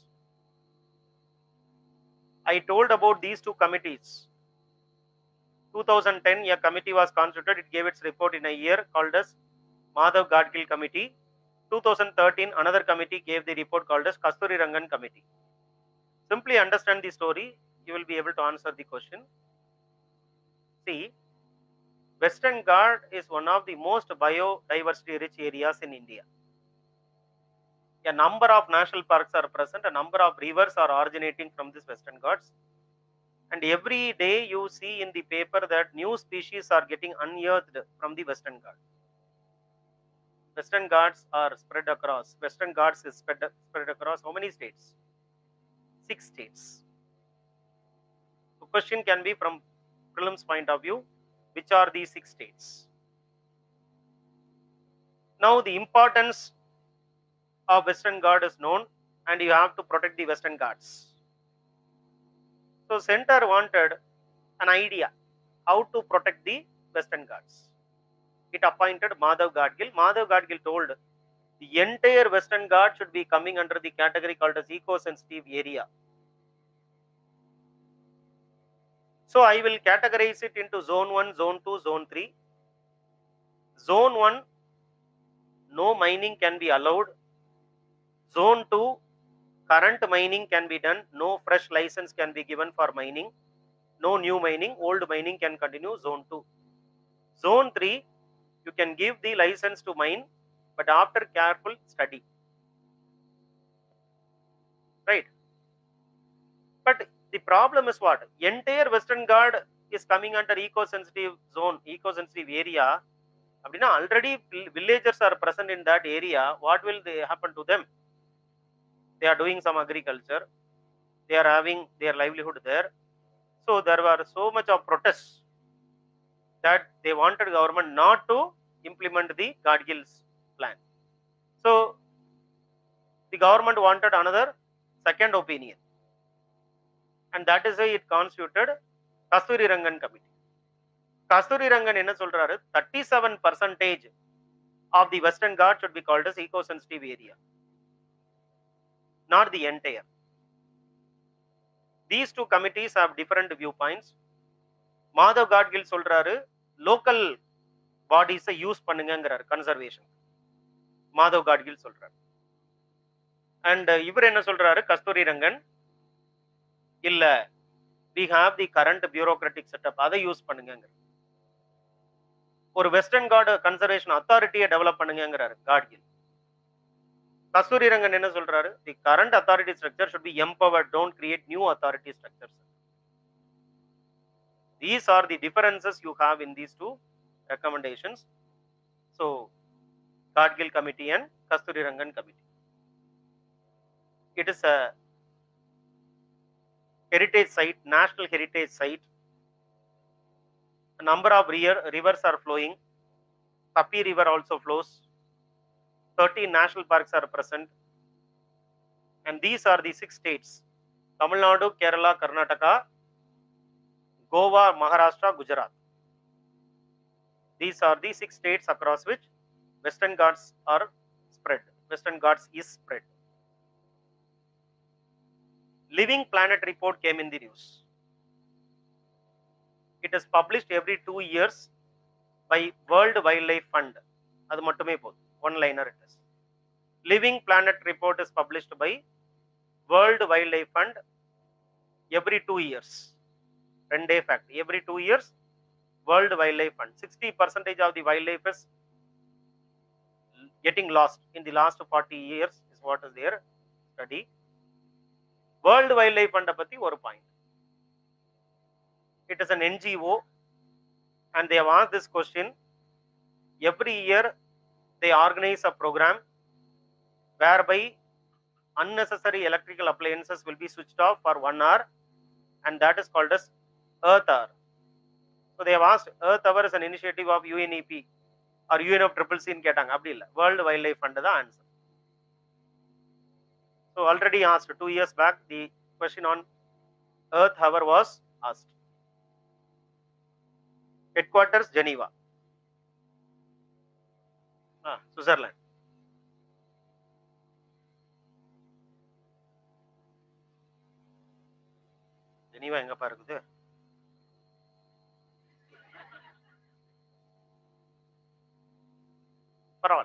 I told about these two committees. two thousand ten a committee was constituted. It gave its report in a year called as Madhav Gadgil committee. two thousand thirteen another committee gave the report called as Kasturi Rangan committee. Simply understand the story, you will be able to answer the question. sixty, Western Ghat is one of the most biodiversity rich areas in India. A number of national parks are present, a number of rivers are originating from this Western Ghats. And every day you see in the paper that new species are getting unearthed from the Western Ghats. Western Ghats are spread across, Western Ghats is spread, spread across how many states? Six states. The question can be from prelims point of view, which are these six states? Now the importance of Western Ghats is known, and you have to protect the Western Ghats. So center wanted an idea how to protect the Western Ghats. It appointed Madhav Gadgil. Madhav Gadgil told the entire Western Ghats should be coming under the category called as eco-sensitive area. So I will categorize it into zone one, zone two, zone three. Zone one, no mining can be allowed. Zone two, current mining can be done. No fresh license can be given for mining. No new mining, old mining can continue. Zone two. Zone three, you can give the license to mine, but after careful study. Right? But the problem is what? Entire Western Ghats is coming under eco-sensitive zone, eco-sensitive area. Already villagers are present in that area. What will they happen to them? They are doing some agriculture. They are having their livelihood there. So there were so much of protests that they wanted government not to implement the Gadgil's plan. So the government wanted another second opinion, and that is why it constituted Kasturi Rangan committee. Kasturi Rangan enna solraru, thirty-seven percentage of the Western Ghats should be called as eco-sensitive area, not the entire. These two committees have different viewpoints. Madhav Gadgil solraru, local bodies use pannunga conservation. Madhav Gadgil solraru. And ivar enna solraru, Kasturi Rangan, illa, we have the current bureaucratic setup, adha use pannunga. Or Western Ghats Conservation Authority develop pannunga Gadgil. Kasturi Rangan enna solraru, the current authority structure should be empowered, don't create new authority structures. These are the differences you have in these two recommendations. So, Gadgil committee and Kasturi Rangan committee. It is a heritage site, national heritage site. A number of rivers are flowing. Tapi River also flows. thirteen national parks are present. And these are the six states: Tamil Nadu, Kerala, Karnataka, Goa, Maharashtra, Gujarat. These are the six states across which Western Ghats are spread. Western Ghats is spread. Living Planet report came in the news. It is published every two years by World Wildlife Fund. Adu mattume podhu. One liner it is. Living Planet report is published by World Wildlife Fund every two years. Rende fact. Every two years, World Wildlife Fund. sixty percent of the wildlife is getting lost in the last forty years is what is their study. World Wildlife Fund patti one point. It is an N G O, and they have asked this question. Every year they organize a program whereby unnecessary electrical appliances will be switched off for one hour, and that is called as Earth Hour. So they have asked, Earth Hour is an initiative of U N E P or U N F C C in Ketang. Abdilla, World Wildlife Fund is the answer. So already asked two years back, the question on Earth Hour was asked. Headquarters Geneva, ah, Switzerland. Geneva enga parukudhu? Parallel.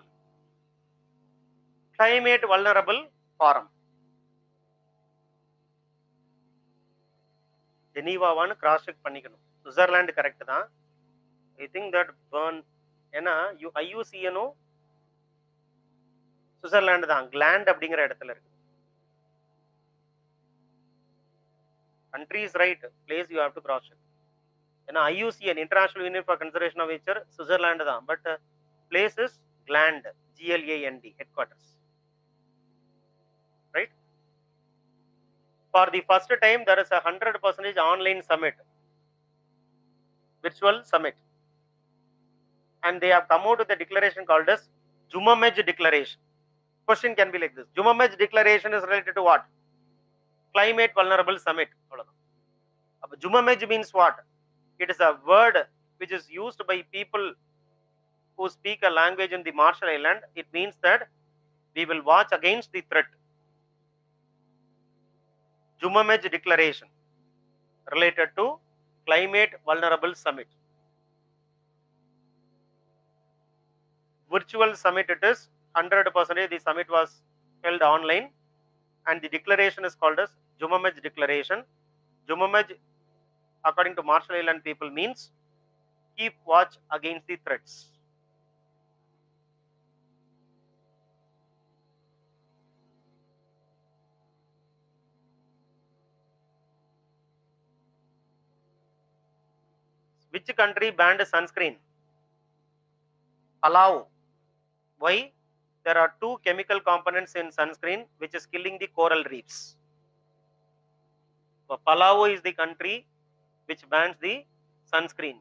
Climate Vulnerable Forum. ஜெனீவாவான்னு cross check பண்ணிக்கணும். Switzerland correct தான். I think that Bern ஏன்னா you ஐயூசிஎனும் Switzerland தான், Gland அப்படிங்கிற இடத்துல இருக்கு. Country is right, place you have to cross check. ஏன்னா IUCN international union for conservation of nature Switzerland தான், but place is Gland, G L A N D, headquarters. Right? For the first time, there is a hundred percentage online summit, virtual summit, and they have come out with a declaration called as Jumamej Declaration. Question can be like this: Jumamej Declaration is related to what? Climate Vulnerable Summit. Jumamej means what? It is a word which is used by people who speak a language in the Marshall Island. It means that we will watch against the threat. Jumamej Declaration related to Climate Vulnerable Summit. Virtual summit it is, one hundred percent the summit was held online, and the declaration is called as Jumamej Declaration. Jumamej, according to Marshall Island people, means keep watch against the threats. Which country banned sunscreen? Palau. Why? There are two chemical components in sunscreen which is killing the coral reefs. So Palau is the country which bans the sunscreen.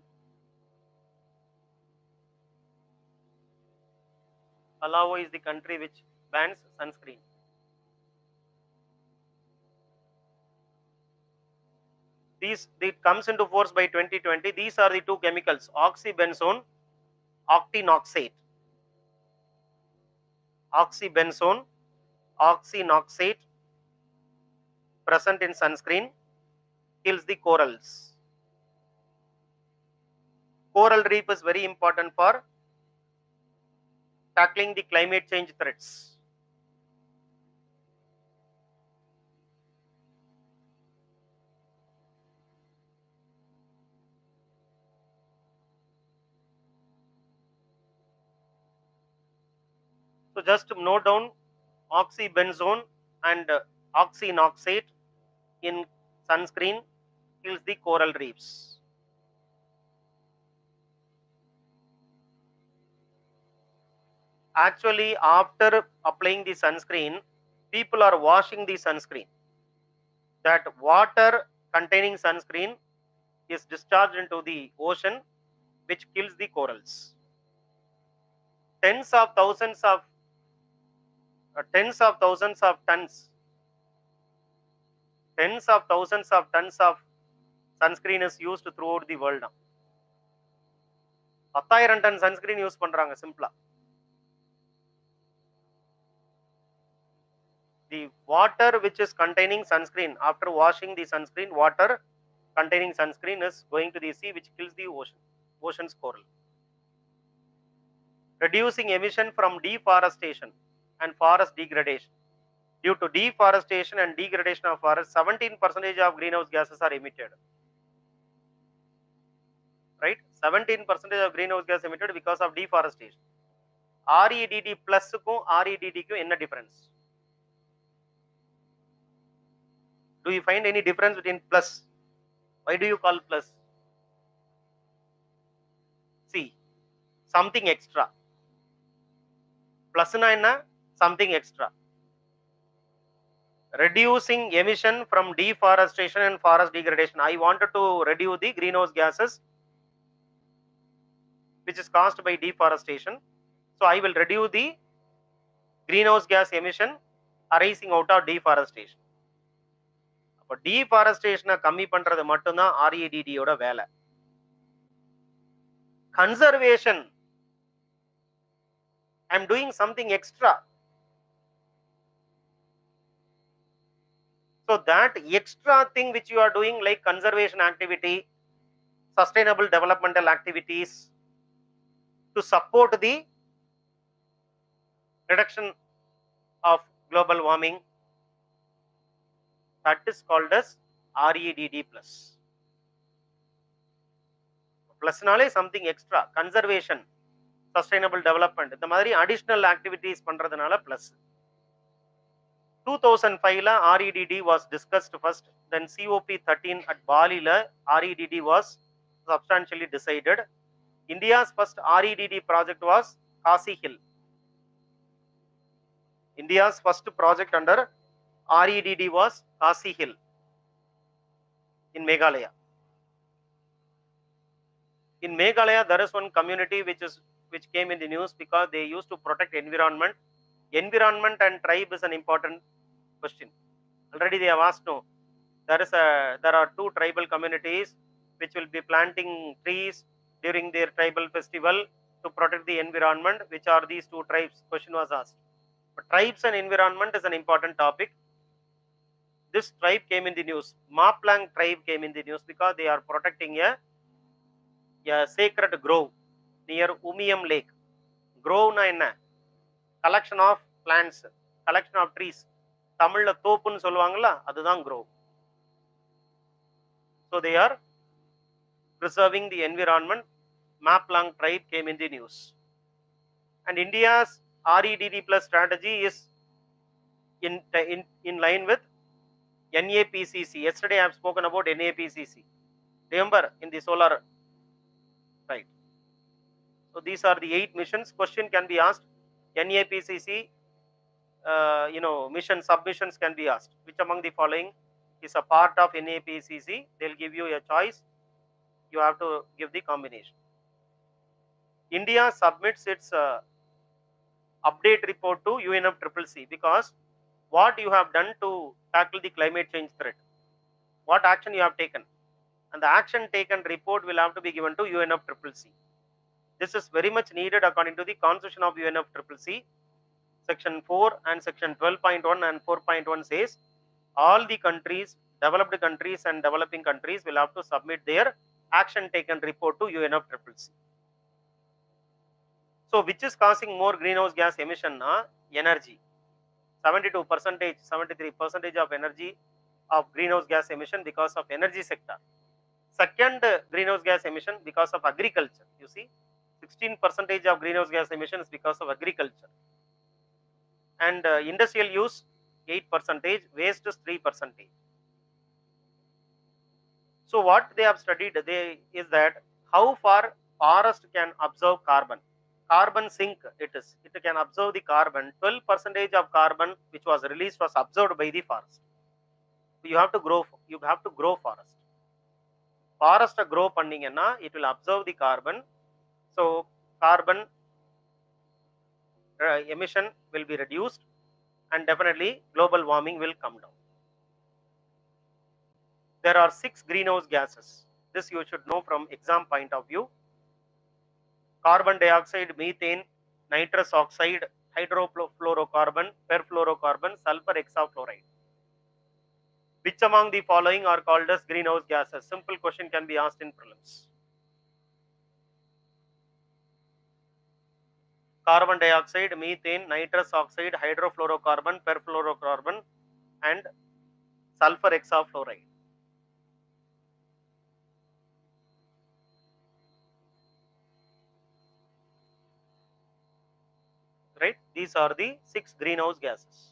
Palau is the country which bans sunscreen. These, it comes into force by twenty twenty. These are the two chemicals: oxybenzone, octinoxate. Oxybenzone, oxinoxate, present in sunscreen, kills the corals. Coral reef is very important for tackling the climate change threats. So just note down oxybenzone and uh, oxinoxate in sunscreen kills the coral reefs. Actually, after applying the sunscreen, people are washing the sunscreen. That water containing sunscreen is discharged into the ocean, which kills the corals. Tens of thousands of uh, tens of thousands of tons, tens of thousands of tons of sunscreen is used throughout the world now. பத்தாயிரம் tonne sunscreen use பண்றாங்க சிம்பிளா. The water which is containing sunscreen, after washing the sunscreen, water containing sunscreen is going to the sea, which kills the ocean, ocean's coral. Reducing emission from deforestation and forest degradation. Due to deforestation and degradation of forest, seventeen percent of greenhouse gases are emitted. Right? seventeen percent of greenhouse gas emitted because of deforestation. R E D D plus kum R E D D kum enna difference? Do you find any difference between plus? Why do you call plus? See, something extra. Plus na enna? Something extra. Reducing emission from deforestation and forest degradation. I wanted to reduce the greenhouse gases which is caused by deforestation. So I will reduce the greenhouse gas emission arising out of deforestation. அப்போ deforestation கம்மி பண்றது மட்டும்தான் R E D D யோட வேலை. Conservation, I am doing something extra. So that extra thing which you are doing, like conservation activity, sustainable developmental activities to support the reduction of global warming, that is called as R E D D plus. ப்ளஸ்னாலே something extra, conservation, sustainable development, இந்த மாதிரி additional activities பண்றதுனால plus. two thousand five la R E D D was discussed first, then C O P thirteen at Bali la R E D D was substantially decided. India's first R E D D project was Khasi Hill. India's first project under R E D D was Khasi Hill in Meghalaya. In Meghalaya, there is one community which is which came in the news because they used to protect environment. Environment and tribe is an important question. Already they have asked, no, there is a there are two tribal communities which will be planting trees during their tribal festival to protect the environment. Which are these two tribes? Question was asked. But tribes and environment is an important topic. This tribe came in the news. Maplang tribe came in the news because they are protecting a, a sacred grove near Umiam Lake. Grove na enna? Collection of plants, collection of trees. தமிழ்ல தோப்புன்னு சொல்லுவாங்கல்ல, அதுதான் grove. So they are preserving the environment. Maplang tribe came in the news. And India's R E D D plus strategy is in, in, in line with N A P C C. Yesterday I have spoken about N A P C C. Remember in the solar, right? So these are the eight missions. Question can be asked. N A P C C, uh, you know, mission submissions can be asked. Which among the following is a part of N A P C C? They'll give you a choice. You have to give the combination. India submits its uh, update report to U N F C C C because what you have done to tackle the climate change threat, what action you have taken, and the action taken report will have to be given to U N F C C C. This is very much needed according to the constitution of U N F C C C. Section four and section twelve point one and four point one says all the countries, developed countries and developing countries will have to submit their action taken report to U N F C C C. So which is causing more greenhouse gas emission? Na? Energy. seventy-two percent, seventy-three percent of energy of greenhouse gas emission because of energy sector. Second greenhouse gas emission because of agriculture. You see, sixteen percent of greenhouse gas emissions because of agriculture. And uh, industrial use eight percent, waste is three percent. So what they have studied they is that how far forest can absorb carbon. Carbon sink it is. It can absorb the carbon. twelve percent of carbon which was released was absorbed by the forest. You have to grow. You have to grow forest. Forest grow panninga, it will absorb the carbon. So carbon uh, emission will be reduced, and definitely global warming will come down. There are six greenhouse gases. This you should know from exam point of view. Carbon dioxide, methane, nitrous oxide, hydrofluorocarbon, perfluorocarbon, sulfur hexafluoride. Which among the following are called as greenhouse gases? Simple question can be asked in prelims. Carbon dioxide, methane, nitrous oxide, hydrofluorocarbon, perfluorocarbon, and sulfur hexafluoride. Right? These are the six greenhouse gases.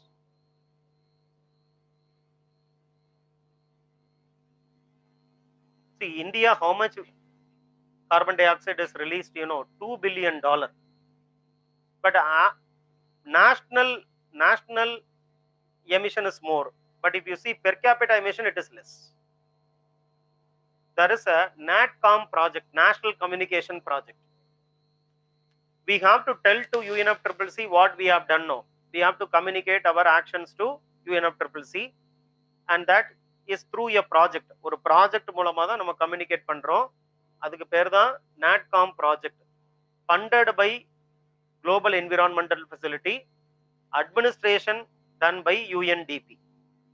See, India, how much carbon dioxide is released? You know, two billion dollars. But uh, national national emission is more. But if you see per capita emission, it is less. There is a NatCom project, National Communication Project. We have to tell to U N F C C C what we have done now. We have to communicate our actions to U N F C C C, and that is through a project. ஒரு project மூலமா தான் நம்ம communicate பண்றோம். அதுக்கு பேர் தான் NatCom project, funded by Global Environmental Facility, administration done by U N D P.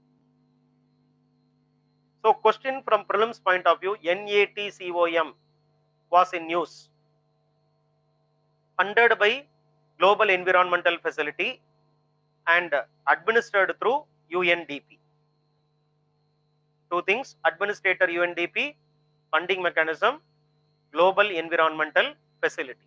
So question from prelims point of view, NATCOM was in news, funded by Global Environmental Facility and administered through U N D P. Two things: administrator U N D P, funding mechanism, Global Environmental Facility.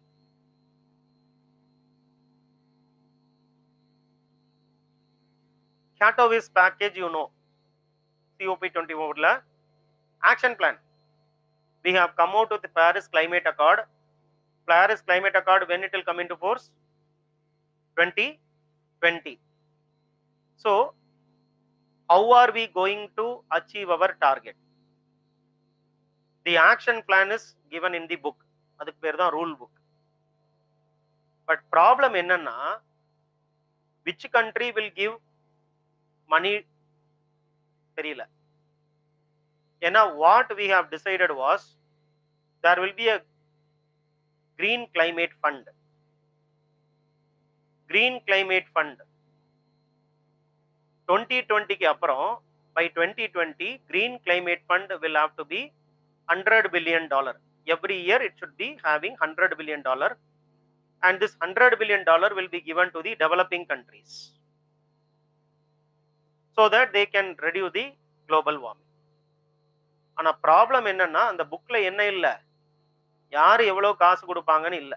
Katowice package, you know, C O P twenty-four la action plan. We have come out with the Paris Climate Accord. Paris Climate Accord, when it will come into force? twenty twenty. So, how are we going to achieve our target? The action plan is given in the book. Adukku per da rule book. But problem enna, which country will give money? Theriyala. Enna what we have decided was there will be a green climate fund. Green climate fund. twenty twenty ke appuram, by twenty twenty, green climate fund will have to be one hundred billion dollar. Every year it should be having one hundred billion dollar, and this one hundred billion dollar will be given to the developing countries so that they can reduce the global warming. ஆனா problem என்னன்னா, அந்த புக்ல என்ன இல்ல, யாரு எவ்வளவு காசு கொடுப்பாங்கன்னு இல்ல.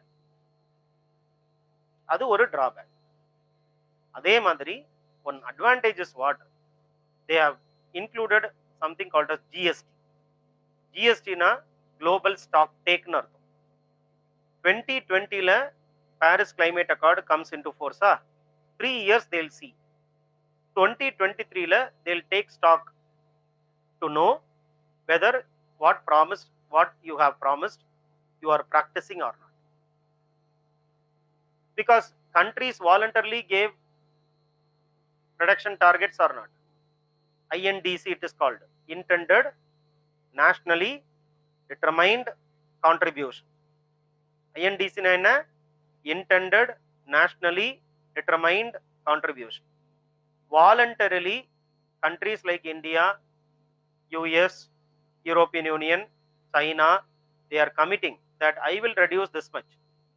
அது ஒரு டிராபேக். அதே மாதிரி one advantage is what they have included something called as G S T. G S T na global stock take னு அர்த்தம். twenty twenty la Paris Climate Accord comes into force. ah three years they'll see. twenty twenty-three la they'll take stock to know whether what promised, what you have promised, you are practicing or not. Because countries voluntarily gave reduction targets or not. I N D C it is called, intended nationally determined contribution. I N D C na enna? Intended nationally determined contribution. Voluntarily countries like India, U S, European Union, China, they are committing that I will reduce this much.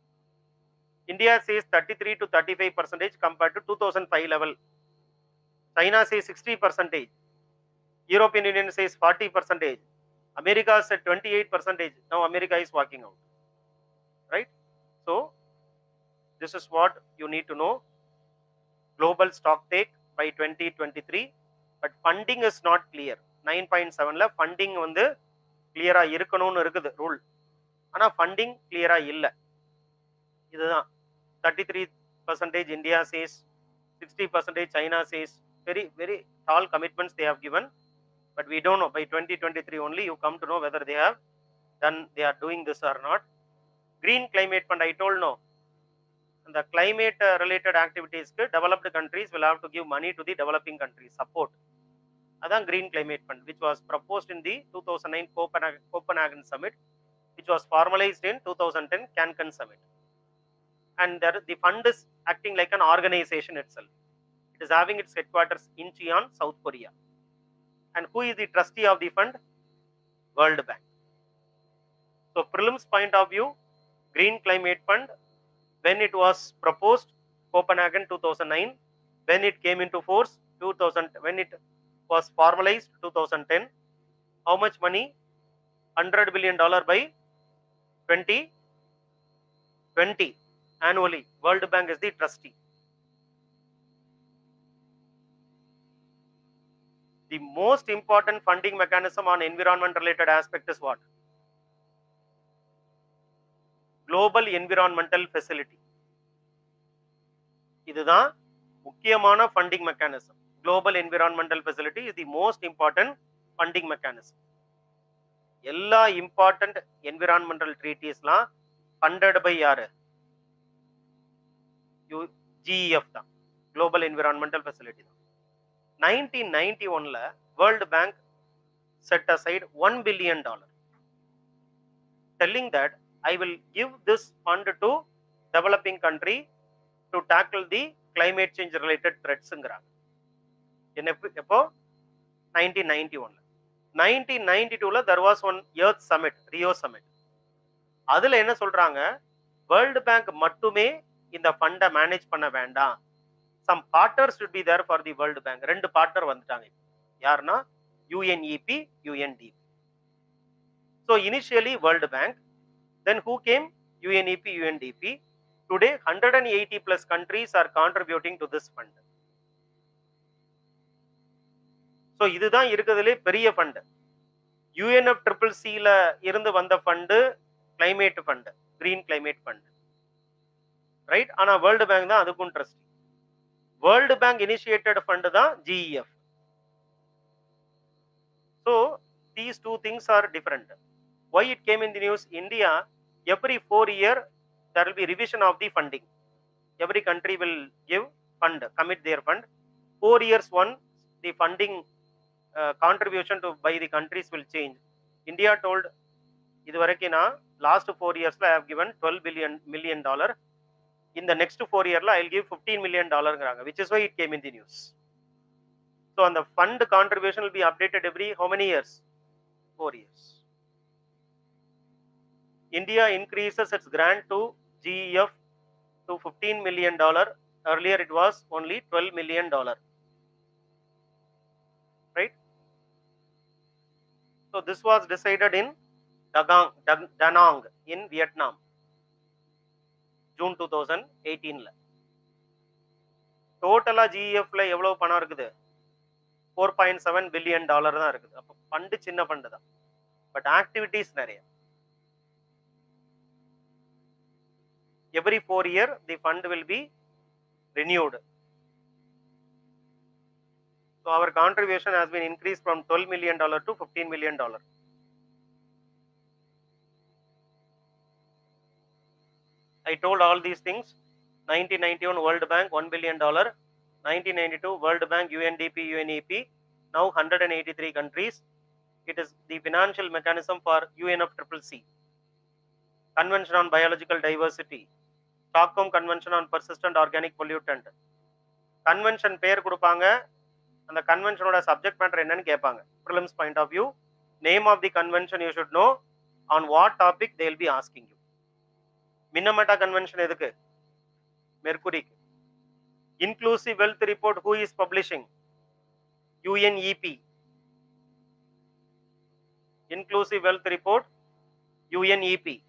India says thirty-three to thirty-five percentage compared to two thousand five level. China says sixty percentage. European Union says forty percentage. America said twenty-eight percentage. Now America is walking out. Right? So, this is what you need to know. Global stock take by twenty twenty-three. But funding is not clear. nine point seven la funding வந்து clear-ஆ இருக்கணும்னு இருக்குது rule. ஆனா funding clear-ஆ இல்ல. இதுதான் thirty-three percentage India says, sixty percentage China says, very very tall commitments they have given, but we don't know. By twenty twenty-three only you come to know whether they have done, they are doing this or not. Green climate fund, I told no. And the climate uh, related activities, developed countries will have to give money to the developing countries, support. That's Green Climate Fund, which was proposed in the two thousand nine Copenhagen, Copenhagen Summit, which was formalized in two thousand ten Cancun Summit. And there, the fund is acting like an organization itself. It is having its headquarters in Cheon, South Korea. And who is the trustee of the fund? World Bank. So, prelims point of view, Green Climate Fund, when it was proposed, Copenhagen two thousand nine, when it came into force, two thousand, when it was formalized two thousand ten, how much money? one hundred billion dollar by twenty twenty annually. World Bank is the trustee. The most important funding mechanism on environment related aspect is what? Global Environmental Facility. இதுதான் முக்கியமான funding mechanism. Global Environmental Facility is the most important funding mechanism. எல்லா important environmental treaties லாம் funded by யாரு? G E F தான், Global Environmental Facility தான். nineteen ninety-one ல World Bank set aside one billion dollars, telling that I will give this fund to developing country to tackle the climate change related threats ங்கறாங்க. எப்போ? nineteen ninety-one. nineteen ninety-two ல there was one Earth Summit, Rio Summit. அதுல என்ன சொல்றாங்க? World Bank மட்டுமே இந்த fund manage பண்ண வேண்டாம். Some partners should be there for the World Bank. ரெண்டு பார்ட்னர் வந்துட்டாங்க. யாருன்னா U N E P, U N D P. So initially World Bank, Then who came? U N E P, U N D P. Today, one hundred eighty plus countries are contributing to this fund. So, இதுதான் இருக்குதுலே பெரிய fund. U N F C C C ல இருந்து வந்த fund climate fund, green climate fund. Right? ஆனா World Bank தான் அதுக்கும் trust. World Bank initiated fund தான் G E F. So, these two things are different. Why it came in the news? India, every four year there will be revision of the funding. Every country will give fund, commit their fund. Four years one, the funding uh, contribution to by the countries will change. India told, இதுவரைக்கும் நான் last four years I have given twelve billion million dollar. In the next four years I will give fifteen million dollar, which is why it came in the news. So, and the fund contribution will be updated every how many years? Four years. India increases its grant to G E F to fifteen million dollar. Earlier it was only twelve million dollar. Right? So, this was decided in Dagang, Da Nang in Vietnam, June two thousand eighteen. Total G E F la எவ்வளவு பணம் இருக்குது? four point seven billion dollar தான் இருக்குது. அப்ப fund சின்ன fund தான். But activities நிறைய. Every four year the fund will be renewed. So, our contribution has been increased from twelve million dollar to fifteen million dollar. I told all these things. nineteen ninety-one World Bank one billion dollar, nineteen ninety-two World Bank, U N D P, U N E P, now one hundred eighty-three countries. It is the financial mechanism for U N F C C C. Convention on Biological Diversity, Stockholm Convention on Persistent Organic Pollutant. Convention பேர் கொடுப்பாங்க, அந்த கன்வென்ஷனோட subject matter என்னன்னு கேட்பாங்க. Prelims point of view, name of the convention you should know, on what topic they will be asking you. Minamata Convention எதுக்கு? Mercury. Inclusive Wealth Report who is publishing? U N E P. Inclusive Wealth Report, U N E P.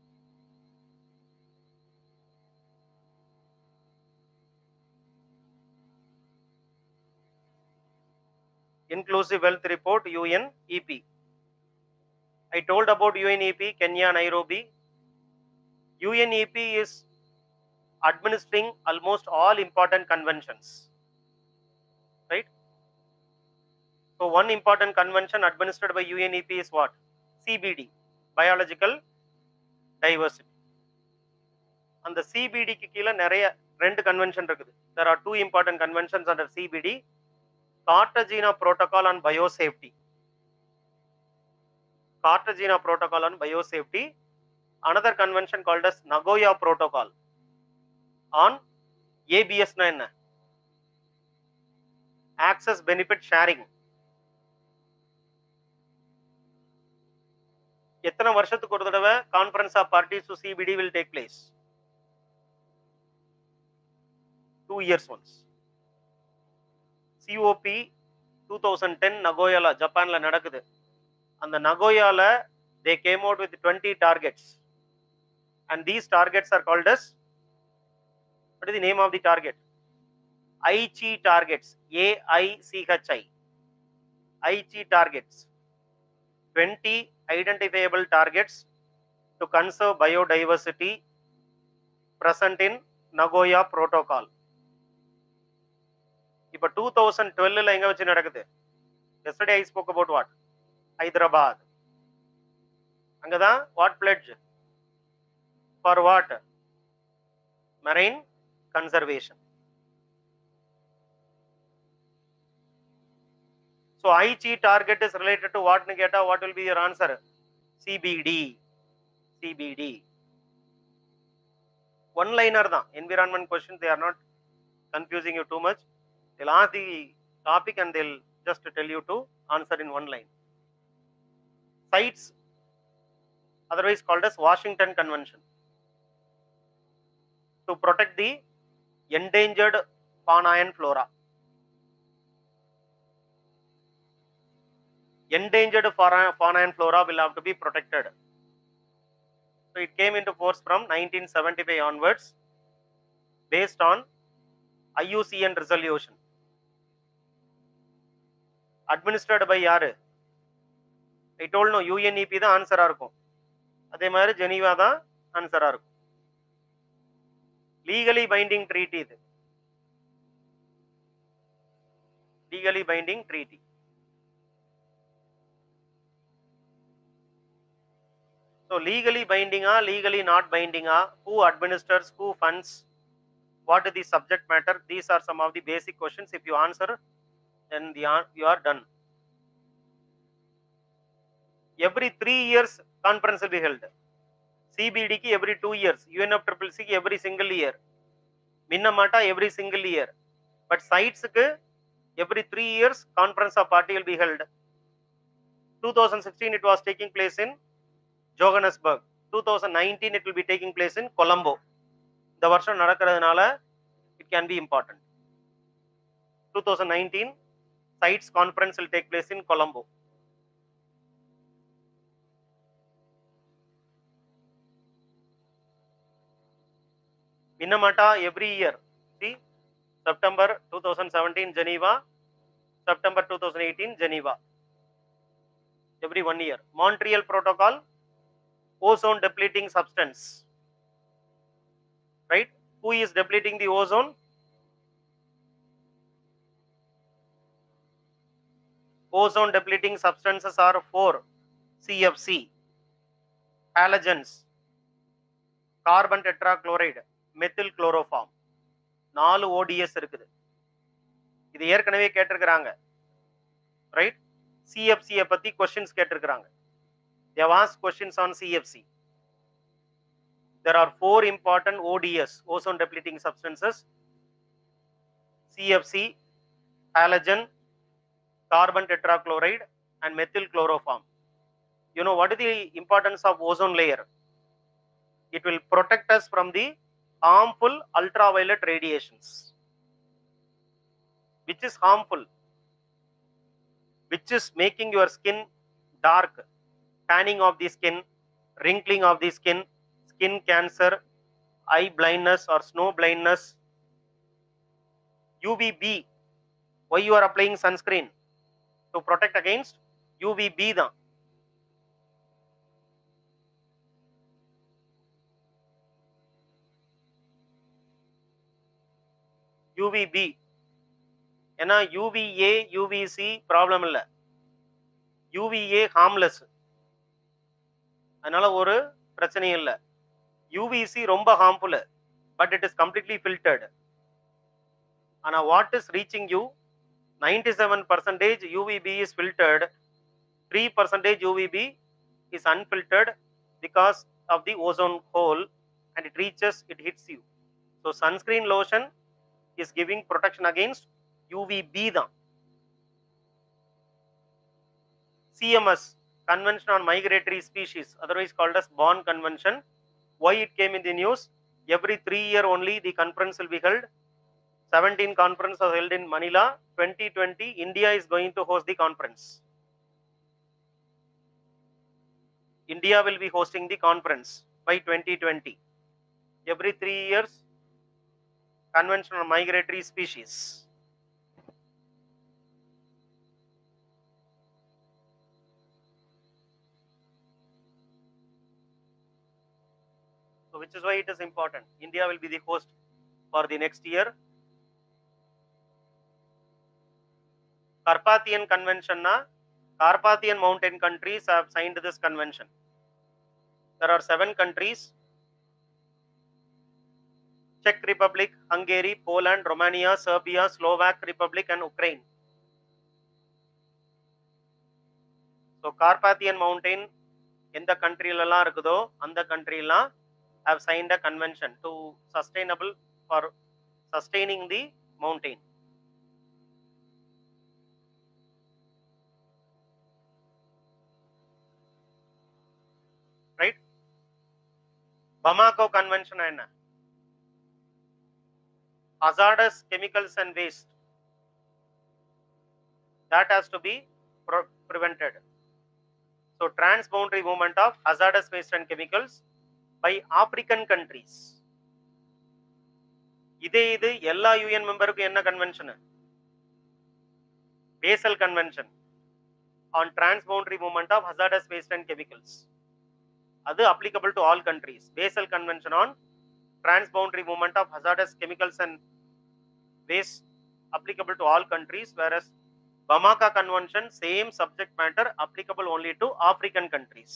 Inclusive Wealth Report, U N E P. I told about U N E P, Kenya, Nairobi. U N E P is administering almost all important conventions, right? So, one important convention administered by U N E P is what? C B D, Biological Diversity. And the C B D க்கு கீழ நிறைய ரெண்டு convention இருக்குது. There are two important conventions under C B D. Cartagena Protocol on Biosafety. Cartagena Protocol on Biosafety. Another convention called as Nagoya Protocol on A B S na enna? Access Benefit Sharing. எத்தனை வருஷத்துக்கு ஒரு தடவை conference of parties to C B D will take place? Two years once. C O P twenty ten நகோயால ஜப்பான்ல நடக்குது. அந்த நகோயால they came out with twenty targets, and these targets are called as, what is the name of the target? Aichi targets, A I C H I. Aichi targets, twenty identifiable targets to conserve biodiversity present in Nagoya Protocol. இப்ப two thousand twelve ல எங்க வச்சு நடக்குது? Yesterday I spoke about what? Hyderabad. அங்கதான் what pledge? For what? Marine conservation. So Aichi target is related to what, Niketa? What will be your answer? C B D. C B D. One liner தான். Environment questions, they are not confusing you too much. They'll ask the topic and they'll just tell you to answer in one line. Sites, otherwise called as Washington Convention, to protect the endangered fauna and flora. Endangered fauna and flora will have to be protected. So it came into force from nineteen seventy-five onwards based on I U C N resolution. Administered by யாரு? I told no U N E P தான் ஆன்சரா இருக்கும். அதே மாதிரி Geneva தான் ஆன்சரா இருக்கும். Legally binding treaty இது. Legally binding treaty. So legally binding ah, legally not binding ah, who administers, who funds, what is the subject matter? These are some of the basic questions. If you answer, then the you are done. Every three years conference will be held. C B D ki every two years, U N F C C C ki every single year, Minnamata every single year. But sites ki every three years conference of party will be held. twenty sixteen it was taking place in Johannesburg. twenty nineteen it will be taking place in Colombo. The வருஷம் நடக்கிறதுனால it can be important. twenty nineteen sites conference will take place in Colombo. Minnamata every year. See, September twenty seventeen Geneva, September twenty eighteen Geneva. Every one year. Montreal Protocol, ozone depleting substance. Right? Who is depleting the ozone? Ozone depleting substances are four: C F C, halogens, carbon tetrachloride, methyl chloroform. நாலு O D S இருக்குது. இது ஏற்கனவே கேட்டிருக்கிறாங்க. Right? C F C பத்தி questions கேட்டிருக்கிறாங்க. They have asked questions on C F C. There are four important O D S, ozone depleting substances: C F C, halogen, carbon tetrachloride, and methyl chloroform. You know what is the importance of ozone layer? It will protect us from the harmful ultraviolet radiations. Which is harmful? Which is making your skin dark, tanning of the skin, wrinkling of the skin, skin cancer, eye blindness or snow blindness. U V B. Why you are applying sunscreen? To protect against U V B தான். U V B. ஏன்னா U V A, U V C problem இல்லை. U V A harmless. அதனால ஒரு பிரச்சனையும் இல்லை. U V C ரொம்ப harmful, but it is completely filtered. ஆனா what is reaching you? ninety-seven percent U V B is filtered, three percent U V B is unfiltered because of the ozone hole, and it reaches, it hits you. So sunscreen lotion is giving protection against U V B தான். C M S, Convention on Migratory Species, otherwise called as Bonn Convention. Why it came in the news? Every three year only the conference will be held. seventeen conferences are held in Manila. twenty twenty India is going to host the conference. India will be hosting the conference by twenty twenty. Every three years, Convention on Migratory Species. So which is why it is important. India will be the host for the next year. Carpathian Convention na, Carpathian mountain countries have signed this convention. There are seven countries: Czech Republic, Hungary, Poland, Romania, Serbia, Slovak Republic, and Ukraine. So Carpathian mountain in the country la irukudho, and the country la have signed a convention to sustainable for sustaining the mountain. Right? Bamako Convention enna? Hazardous chemicals and waste. That has to be pre prevented. So transboundary movement of hazardous waste and chemicals by African countries. இதே இது எல்லா UN மெம்பருக்கும் என்ன convention? Basel Convention on transboundary movement of hazardous waste and chemicals. அது applicable to all countries. Basel Convention on transboundary movement of hazardous chemicals and waste applicable to all countries, whereas Bamaka Convention, same subject matter, applicable only to African countries.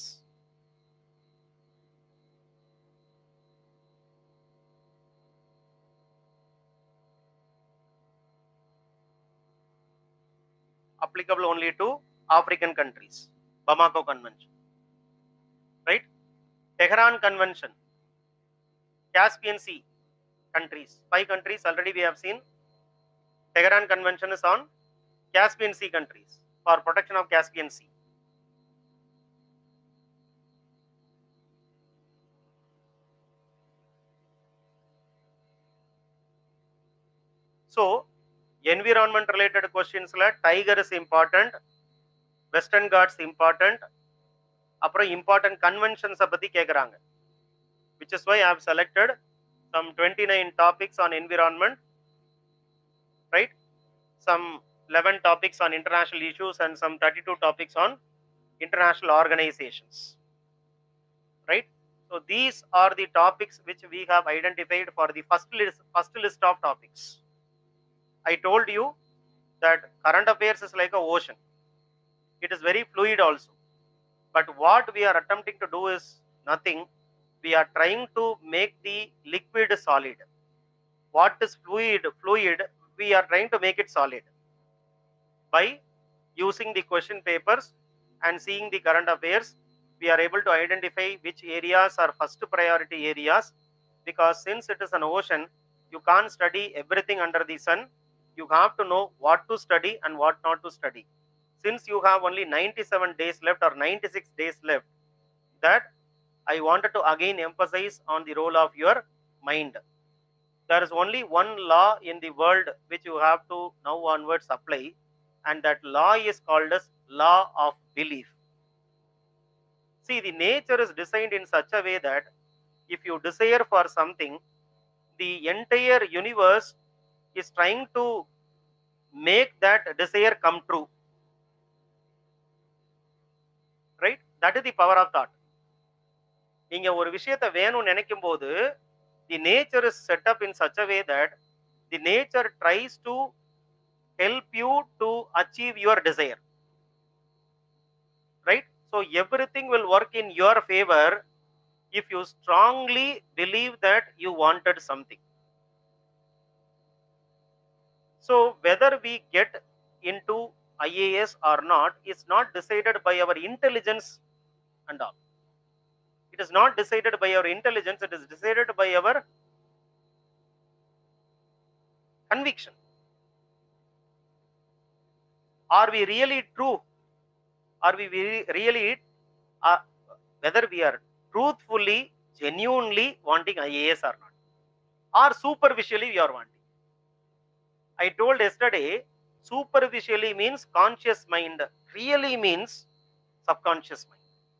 Applicable only to African countries. Bamako Convention. Right? Tehran Convention. Caspian Sea countries. Five countries already we have seen. Tehran Convention is on Caspian Sea countries for protection of Caspian Sea. So, environment related questions like tiger is important, Western Ghats important, அப்புறம் important conventions பத்தி கேக்குறாங்க, which is why I have selected some twenty-nine topics on environment, right? Some eleven topics on international issues and some thirty-two topics on international organizations, right? So these are the topics which we have identified for the first list, first list of topics. I told you that current affairs is like an ocean. It is very fluid also. But what we are attempting to do is nothing. We are trying to make the liquid solid. What is fluid? Fluid, we are trying to make it solid by using the question papers and seeing the current affairs. We are able to identify which areas are first priority areas, because since it is an ocean, you can't study everything under the sun. You have to know what to study and what not to study. Since you have only ninety-seven days left or ninety-six days left, that I wanted to again emphasize on the role of your mind. There is only one law in the world which you have to now onwards apply, and that law is called as law of belief. See, the nature is designed in such a way that if you desire for something, the entire universe is trying to make that desire come true. Right? That is the power of thought. நீங்க ஒரு விஷயத்தை வேணும்னு நினைக்கும் போது, the nature is set up in such a way that the nature tries to help you to achieve your desire. Right? So everything will work in your favor if you strongly believe that you wanted something. So whether we get into I A S or not is not decided by our intelligence and all. It is not decided by our intelligence, it is decided by our conviction. Are we really true? Are we really, uh, whether we are truthfully, genuinely wanting I A S or not? Or superficially we are wanting? I told yesterday, superficially means conscious mind, really means subconscious mind.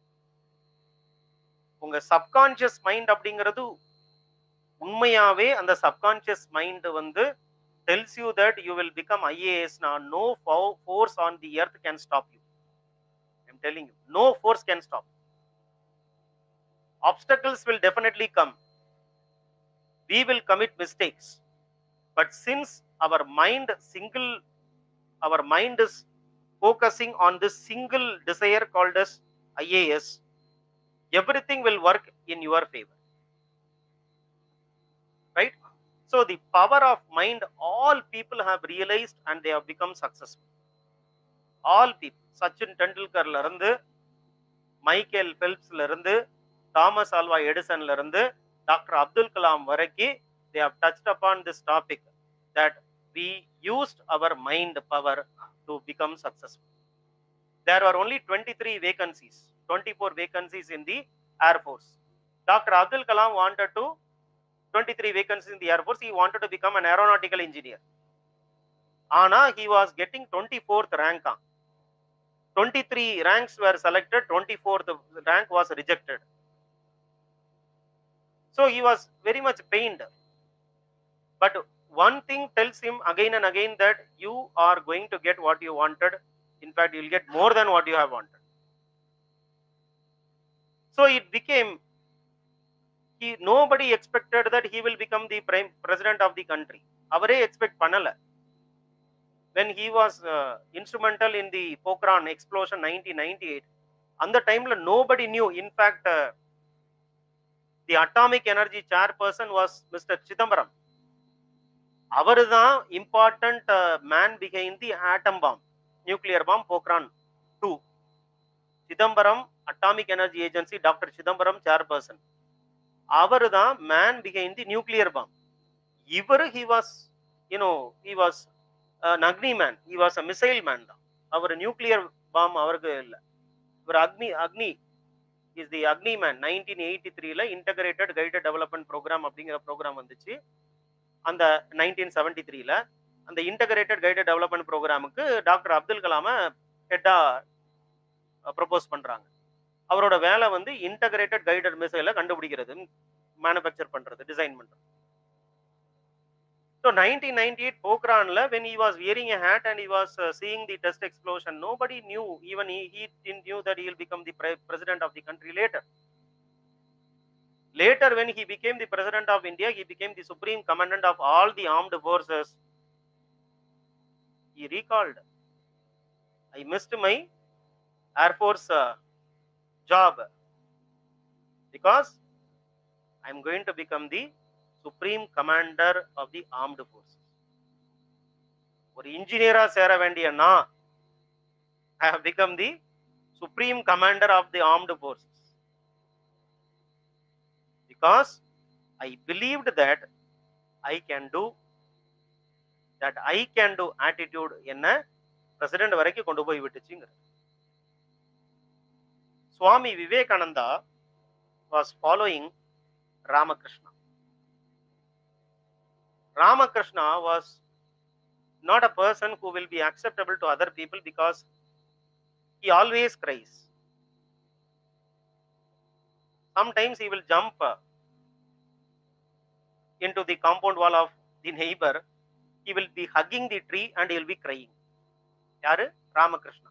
உங்க subconscious mind அப்படிங்கிறது உண்மையாவே அந்த subconscious mind வந்து tells you that you will become I A S. Now no force on the earth can stop you. I'm telling you, no force can stop. Obstacles will definitely come. We will commit mistakes. But since our mind single, our mind is focusing on this single desire called as I A S, everything will work in your favor. Right? So the power of mind, all people have realized and they have become successful. All people, Sachin Tendulkar la irundhu, Michael Phelps la irundhu, Thomas Alva Edison la irundhu, Doctor Abdul Kalam varaiki, they have touched upon this topic, that we used our mind power to become successful. There were only twenty-three vacancies, twenty-four vacancies in the Air Force. Doctor Abdul Kalam wanted to, twenty-three vacancies in the Air Force, he wanted to become an aeronautical engineer. Ana, he was getting twenty-fourth rank. twenty-three ranks were selected, twenty-fourth rank was rejected. So he was very much pained. But one thing tells him again and again that you are going to get what you wanted. In fact, you will get more than what you have wanted. So it became, he, nobody expected that he will become the prime president of the country. Avare expect panala. When he was uh, instrumental in the Pokhran explosion nineteen ninety-eight, on the time nobody knew. In fact, uh, the atomic energy chairperson was Mister Chidambaram. அவர் தான் important uh, man behind the atom bomb, nuclear bomb Pokhran two. Chidambaram, Atomic Energy Agency, Doctor Chidambaram chairperson. அவர் தான் man behind the nuclear bomb. இவர் he was, you know, he was an Agni man. He was a missile man தான். அவர் nuclear bomb அவருக்கு இல்லை. இவர் அக்னி அக்னி is the Agni man. nineteen eighty-three ல integrated guided development program அப்படிங்கிற program வந்துச்சு. அந்த nineteen seventy-three ல அந்த இன்டகிரேட்டட் கைடட் டெவலப்மெண்ட் ப்ரோக்ராமுக்கு டாக்டர் அப்துல் கலாம ஹெட்டா ப்ரொபோஸ் பண்றாங்க. அவரோட வேலை வந்து இன்டகிரேட்டட் கைடட் மிசைலை கண்டுபிடிக்கிறது, மேனுஃபேக்சர் பண்றது, டிசைன் பண்றது. So nineteen ninety-eight Pokhranல when he was wearing a hat and he was uh, seeing the test explosion, nobody knew, even he, he didn't knew that he will become the pre president of the country later. Later, when he became the president of India, he became the supreme commandant of all the armed forces. He recalled, I missed my Air Force uh, job because I am going to become the supreme commander of the armed forces. ஒரு இன்ஜினியரா சேர வேண்டிய நான் I have become the supreme commander of the armed forces because I believed that I can do that I can do attitude என்ன president வரைக்கும் கொண்டு போய் விட்டுச்சுங்க. Swami Vivekananda was following Ramakrishna. Ramakrishna was not a person who will be acceptable to other people because he always cries. Sometimes he will jump uh, into the compound wall of the neighbor. He will be hugging the tree and he will be crying. Yaru? Ramakrishna.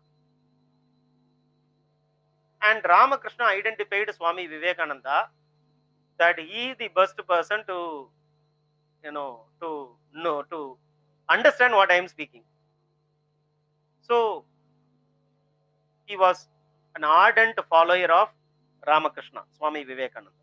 And Ramakrishna identified Swami Vivekananda that he is the best person to, you know, to know, to understand what I am speaking. So he was an ardent follower of Ramakrishna, Swami Vivekananda.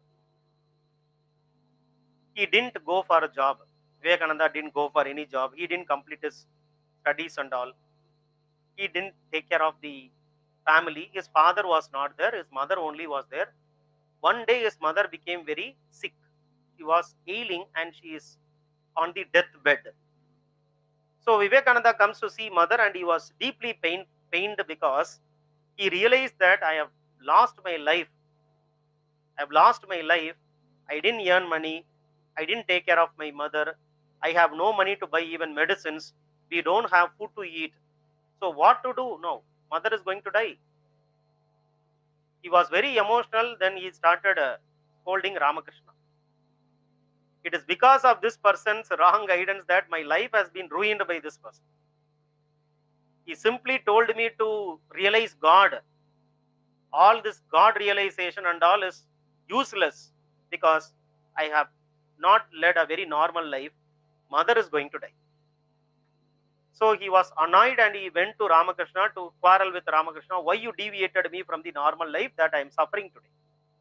He didn't go for a job. Vivekananda didn't go for any job. He didn't complete his studies and all. He didn't take care of the family. His father was not there. His mother only was there. One day his mother became very sick. She was ailing and she is on the deathbed. So Vivekananda comes to see mother and he was deeply pain, pained because he realized that I have lost my life. I have lost my life. I didn't earn money. I didn't take care of my mother. I have no money to buy even medicines. We don't have food to eat. So what to do now? Mother is going to die. He was very emotional. Then he started uh, holding Ramakrishna. It is because of this person's wrong guidance that my life has been ruined by this person. He simply told me to realize God. All this God realization and all is useless because I have not led a very normal life. Mother is going to die. So he was annoyed and he went to Ramakrishna to quarrel with Ramakrishna. Why you deviated me from the normal life that I am suffering today?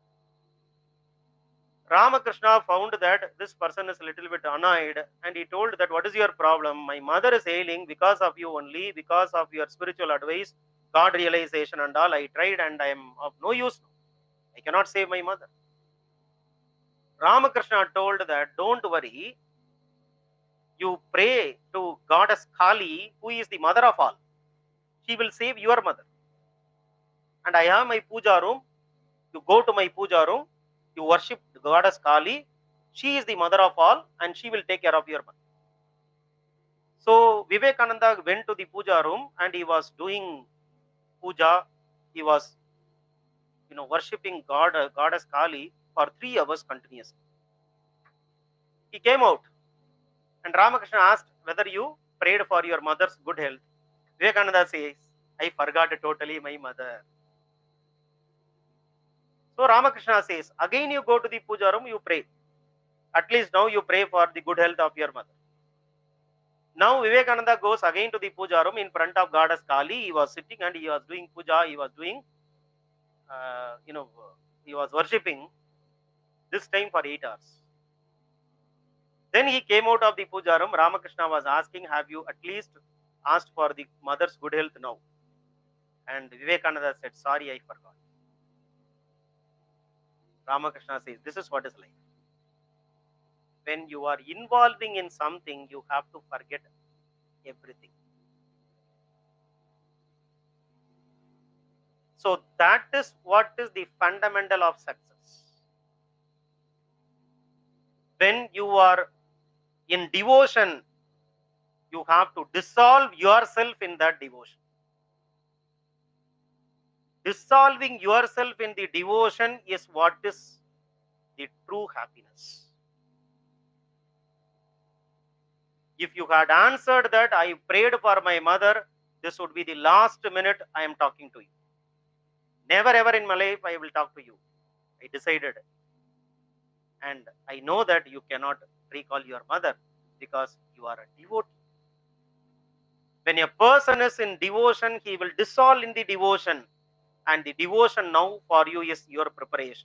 Ramakrishna found that this person is a little bit annoyed and he told that what is your problem? My mother is ailing because of you only, because of your spiritual advice, God realization and all. I tried and I am of no use. I cannot save my mother. Ramakrishna told that don't worry. You pray to Goddess Kali, who is the mother of all. She will save your mother. And I have my puja room. You go to my puja room. You worship the Goddess Kali. She is the mother of all and she will take care of your mother. So Vivekananda went to the puja room and he was doing puja. He was, you know, worshipping God, uh, Goddess Kali for three hours continuously. He came out and Ramakrishna asked whether you prayed for your mother's good health. Vivekananda says, I forgot totally my mother. So Ramakrishna says, again you go to the puja room, you pray. At least now you pray for the good health of your mother. Now Vivekananda goes again to the puja room in front of goddess Kali. He was sitting and he was doing puja, he was doing, uh, you know, he was worshipping, this time for eight hours. Then he came out of the puja room. Ramakrishna was asking, have you at least asked for the mother's good health now? And Vivekananda said, sorry, I forgot. Ramakrishna says, this is what is life. When you are involving in something, you have to forget everything. So that is what is the fundamental of success. When you are in devotion, you have to dissolve yourself in that devotion. Dissolving yourself in the devotion is what is the true happiness. If you had answered that, I prayed for my mother, this would be the last minute I am talking to you. Never ever in my life I will talk to you. I decided. And I know that you cannot recall your mother because you are a devotee. When a person is in devotion, he will dissolve in the devotion. And the devotion now for you is your preparation.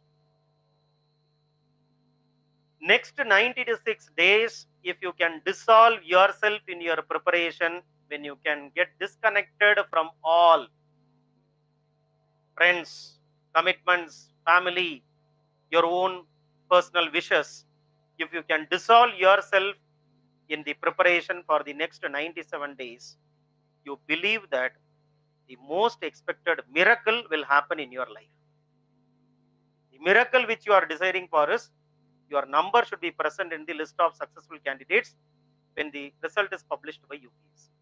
Next ninety-six days, if you can dissolve yourself in your preparation, when you can get disconnected from all friends, commitments, family, your own personal wishes, if you can dissolve yourself in the preparation for the next ninety-seven days, you believe that the most expected miracle will happen in your life. The miracle which you are desiring for is your number should be present in the list of successful candidates when the result is published by U P S C.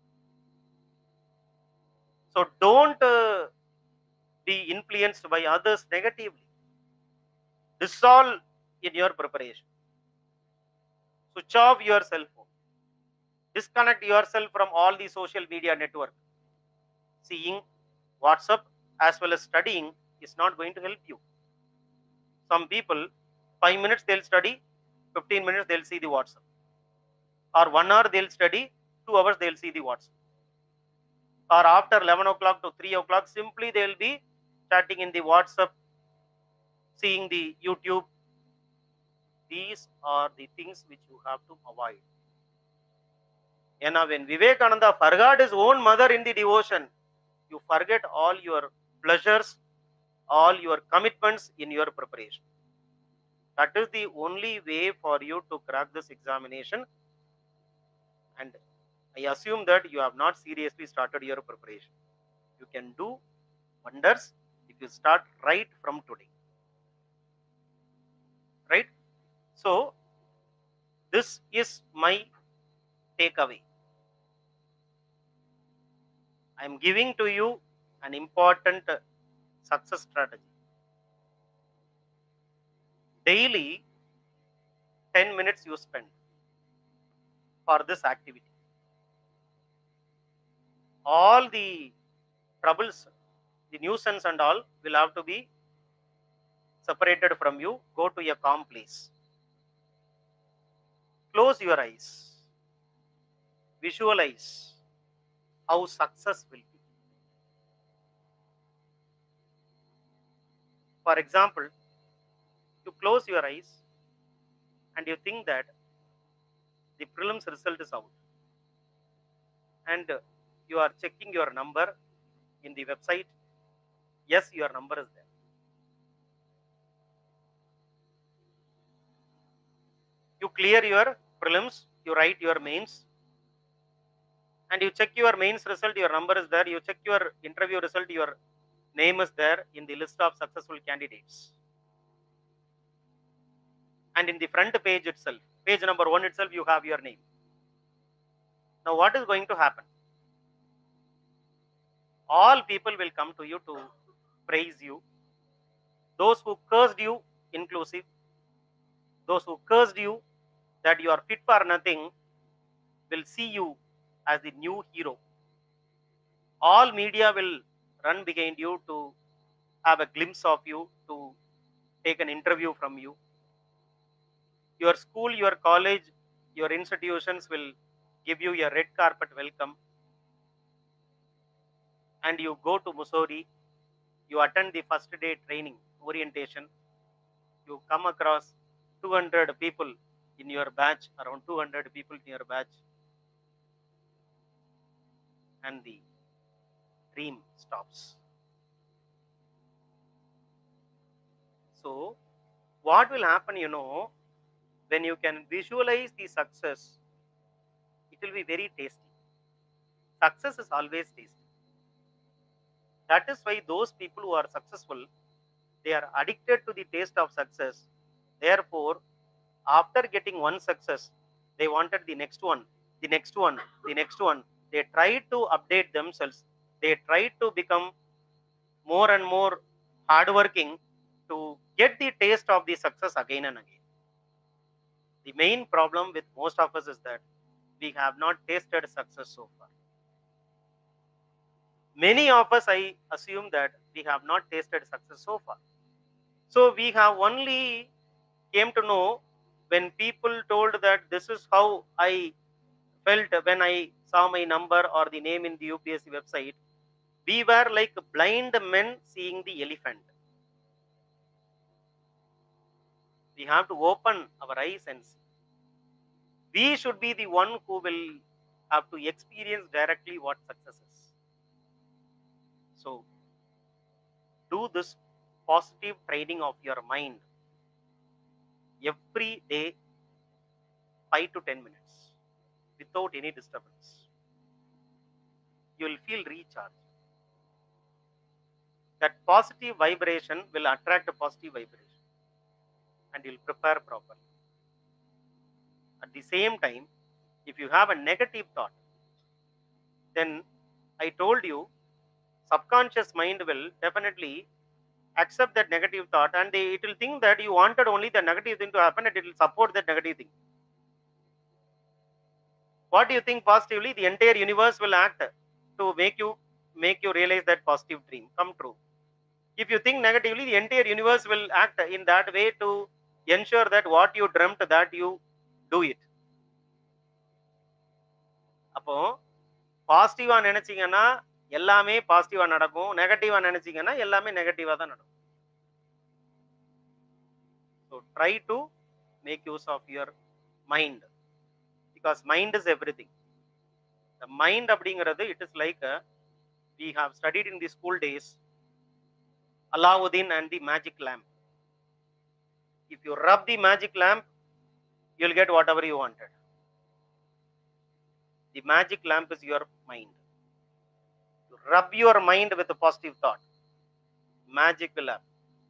So don't uh, be influenced by others negatively. Dissolve in your preparation. Switch off your cell phone. Disconnect yourself from all the social media network. Seeing WhatsApp as well as studying is not going to help you. Some people, five minutes they'll study, fifteen minutes they'll see the WhatsApp. Or one hour they'll study, two hours they'll see the WhatsApp. Or after eleven o'clock to three o'clock, simply they'll be chatting in the WhatsApp, seeing the YouTube. These are the things which you have to avoid. And now when Vivekananda forgot his own mother in the devotion, you forget all your pleasures, all your commitments in your preparation. That is the only way for you to crack this examination. And I assume that you have not seriously started your preparation. You can do wonders if you start right from today. Right? So, this is my takeaway. I am giving to you an important success strategy. Daily, ten minutes you spend for this activity. All the troubles, the nuisance and all will have to be separated from you. Go to a calm place. Close your eyes. Visualize how success will be. For example, you close your eyes and you think that the prelims result is out and you are checking your number in the website. Yes, your number is there. You clear your prelims, you write your mains, and you check your mains result, your number is there. You check your interview result, your name is there in the list of successful candidates. And in the front page itself, page number one itself, you have your name. Now what is going to happen? All people will come to you to praise you. Those who cursed you, inclusive. Those who cursed you, that you are fit for nothing will see you as the new hero. All media will run behind you to have a glimpse of you, to take an interview from you. Your school, your college, your institutions will give you a red carpet welcome, and you go to Missouri, you attend the first day training orientation, you come across two hundred people in your batch, around two hundred people in your batch, and the dream stops. So, what will happen, you know, when you can visualize the success, it will be very tasty. Success is always tasty. That is why those people who are successful, they are addicted to the taste of success. Therefore, after getting one success, they wanted the next one, the next one, the next one. They tried to update themselves. They tried to become more and more hardworking to get the taste of the success again and again. The main problem with most of us is that we have not tasted success so far. Many of us, I assume that we have not tasted success so far. So we have only came to know when people told that this is how I felt when I saw my number or the name in the U P S C website. We were like blind men seeing the elephant. We have to open our eyes and see. We should be the one who will have to experience directly what success is. So do this positive training of your mind every day, five to ten minutes, without any disturbance. You will feel recharged. That positive vibration will attract a positive vibration, and you'll prepare properly. At the same time, if you have a negative thought, then I told you, subconscious mind will definitely accept that negative thought, and they, it will think that you wanted only the negative thing to happen, and it will support that negative thing. What do you think positively? The entire universe will act to make you make you realize that positive dream come true. If you think negatively, the entire universe will act in that way to ensure that what you dreamt that you do it. அப்போ பாசிட்டிவா நினைச்சீங்கன்னா எல்லாமே பாசிட்டிவா நடக்கும், நெகட்டிவா நினைச்சீங்கன்னா எல்லாமே நெகட்டிவா தான் நடக்கும். So try to make use of your mind, because mind is everything. The mind அப்படிங்கிறது, it is like a, we have studied in the school days, Aladdin and the magic lamp. If you rub the magic lamp, you'll get whatever you wanted. The magic lamp is your mind. You rub your mind with a positive thought, magic will happen.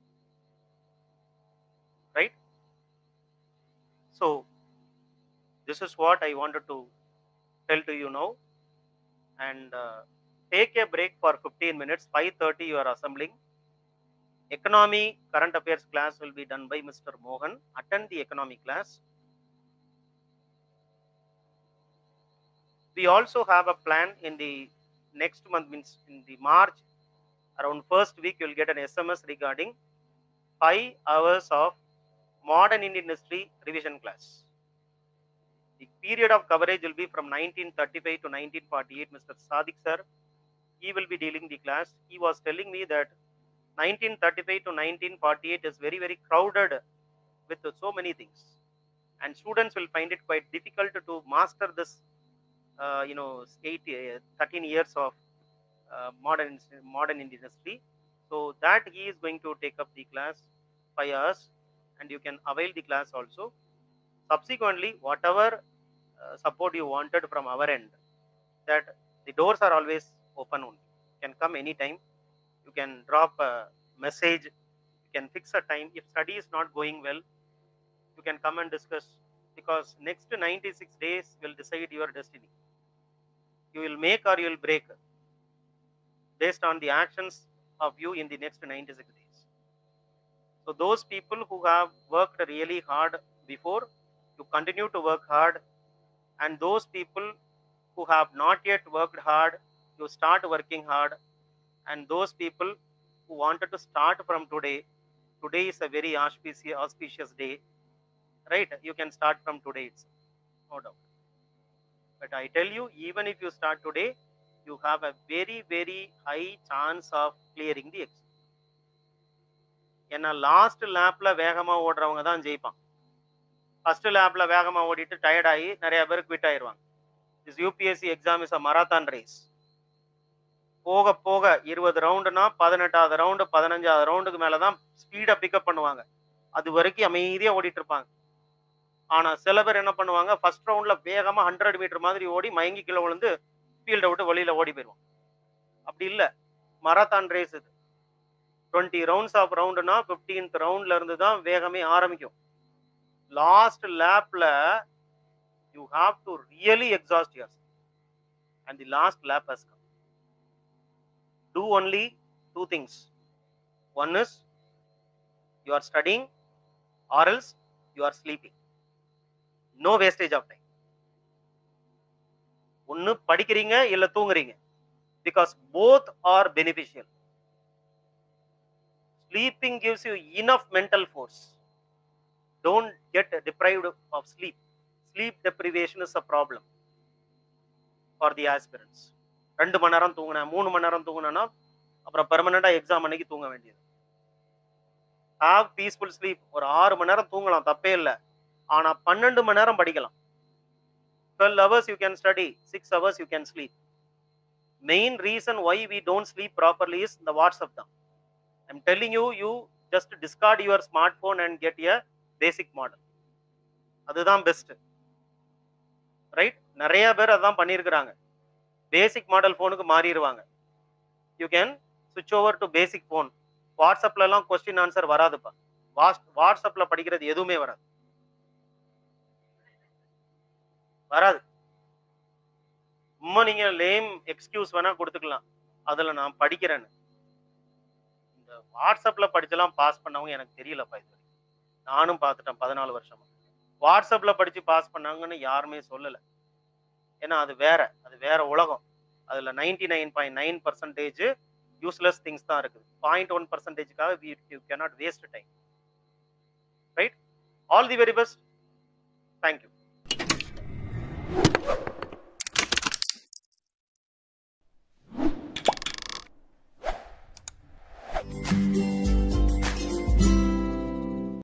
Right? So this is what I wanted to tell to you now, and uh, take a break for fifteen minutes. five thirty you are assembling. Economy current affairs class will be done by Mister Mohan. Attend the economy class. We also have a plan in the next month, means in the March, around first week you will get an S M S regarding five hours of modern Indian history revision class. The period of coverage will be from nineteen thirty-five to nineteen forty-eight. Mister Sadiq sir, he will be dealing the class. He was telling me that nineteen thirty-five to nineteen forty-eight is very very crowded with so many things, and students will find it quite difficult to master this uh, you know eight, uh, thirteen years of uh, modern modern Indian history. So that he is going to take up the class five hours, and you can avail the class also. Subsequently, whatever uh, support you wanted from our end, that the doors are always open only. You can come anytime. You can drop a message. You can fix a time. If study is not going well, you can come and discuss, because next ninety-six days will decide your destiny. You will make or you will break based on the actions of you in the next ninety-six days. So those people who have worked really hard before, you continue to work hard, and those people who have not yet worked hard, you start working hard, and those people who wanted to start from today, today is a very auspicious, auspicious day, right? You can start from today itself, no doubt. But I tell you, even if you start today, you have a very, very high chance of clearing the exam. ஏன்னா last லேப்ல வேகமா ஓடுறவங்க தான் ஜெயிப்பான். First லேப்ல வேகமா ஓடிட்டு tired ஆகி நிறைய பேர் குவிட் ஆயிடுவாங்க. This UPSC exam is a marathon race. போக போக இருபது ரவுண்டுனா பதினெட்டாவது ரவுண்டு பதினஞ்சாவது ரவுண்டுக்கு மேலதான் ஸ்பீடா பிக்கப் பண்ணுவாங்க. அது வரைக்கும் அமைதியா ஓடிட்டு இருப்பாங்க. ஆனா சில பேர் என்ன பண்ணுவாங்க, ஃபர்ஸ்ட் ரவுண்ட்ல வேகமா ஹண்ட்ரட் மீட்டர் மாதிரி ஓடி மயங்கி கீழே விழுந்து ஃபீல்டை விட்டு வெளியில ஓடி போயிடுவாங்க. அப்படி இல்லை, மராத்தான் ரேஸ் இது. டுவெண்ட்டி ரவுண்ட்ஸ் ஆஃப் ரவுண்டுனா பிப்டீன்த் ரவுண்ட்ல இருந்து தான் வேகமே ஆரம்பிக்கும். லாஸ்ட் லேப்ல you have to really exhaust your and the last lap has come. Do only two things. One is you are studying or else you are sleeping. No wastage of time. ஒன்னு படிக்கிறீங்க இல்ல தூங்குறீங்க. Because both are beneficial. Sleeping gives you enough mental force. Don't get deprived of sleep. Sleep deprivation is a problem for the aspirants. ரெண்டு மணி நேரம் தூங்கினா மூணு மணி நேரம் தூங்கினா அப்புறம் பெர்மனண்டா எக்ஸாம் அன்னைக்கு தூங்க வேண்டியது. Have peaceful sleep. ஒரு ஆறு மணி நேரம் தூங்கலாம், தப்பே இல்லை. ஆனா பன்னெண்டு மணி நேரம் படிக்கலாம். Twelve hours you can study, six hours you can sleep. Main reason why we don't sleep properly is இந்த வாட்ஸ்அப் தான். I'm telling you, you just discard your smart phone and get a basic model. அதுதான் best, right? நிறைய பேர் அதான் பண்ணியிருக்கிறாங்க. Basic model போனுக்கு மாறிடுவாங்க. You can சுவிட்ச் ஓவர் டு பேசிக் போன். வாட்ஸ்அப்ல எல்லாம் கொஸ்டின் ஆன்சர் வராதுப்பா. வாட்ஸ்அப்ல படிக்கிறது எதுவுமே வராது, வராது. சும்மா நீங்க லேம் எக்ஸ்கியூஸ் வேணா கொடுத்துக்கலாம், அதுல நான் படிக்கிறேன்னு. இந்த வாட்ஸ்அப்ல படிச்செல்லாம் பாஸ் பண்ணவங்க எனக்கு தெரியலப்பா. இது நானும் பார்த்துட்டேன் பதினாலு வருஷமா. வாட்ஸ்அப்ல படிச்சு பாஸ் பண்ணாங்கன்னு யாருமே சொல்லல. ஏன்னா அது வேற, அது வேற உலகம். அதுல ninety nine point nine percentage useless things தான் இருக்குது. பாயிண்ட் ஒன் பர்சன்டேஜ்க்காக you cannot waste time, right? All the very best. Thank you.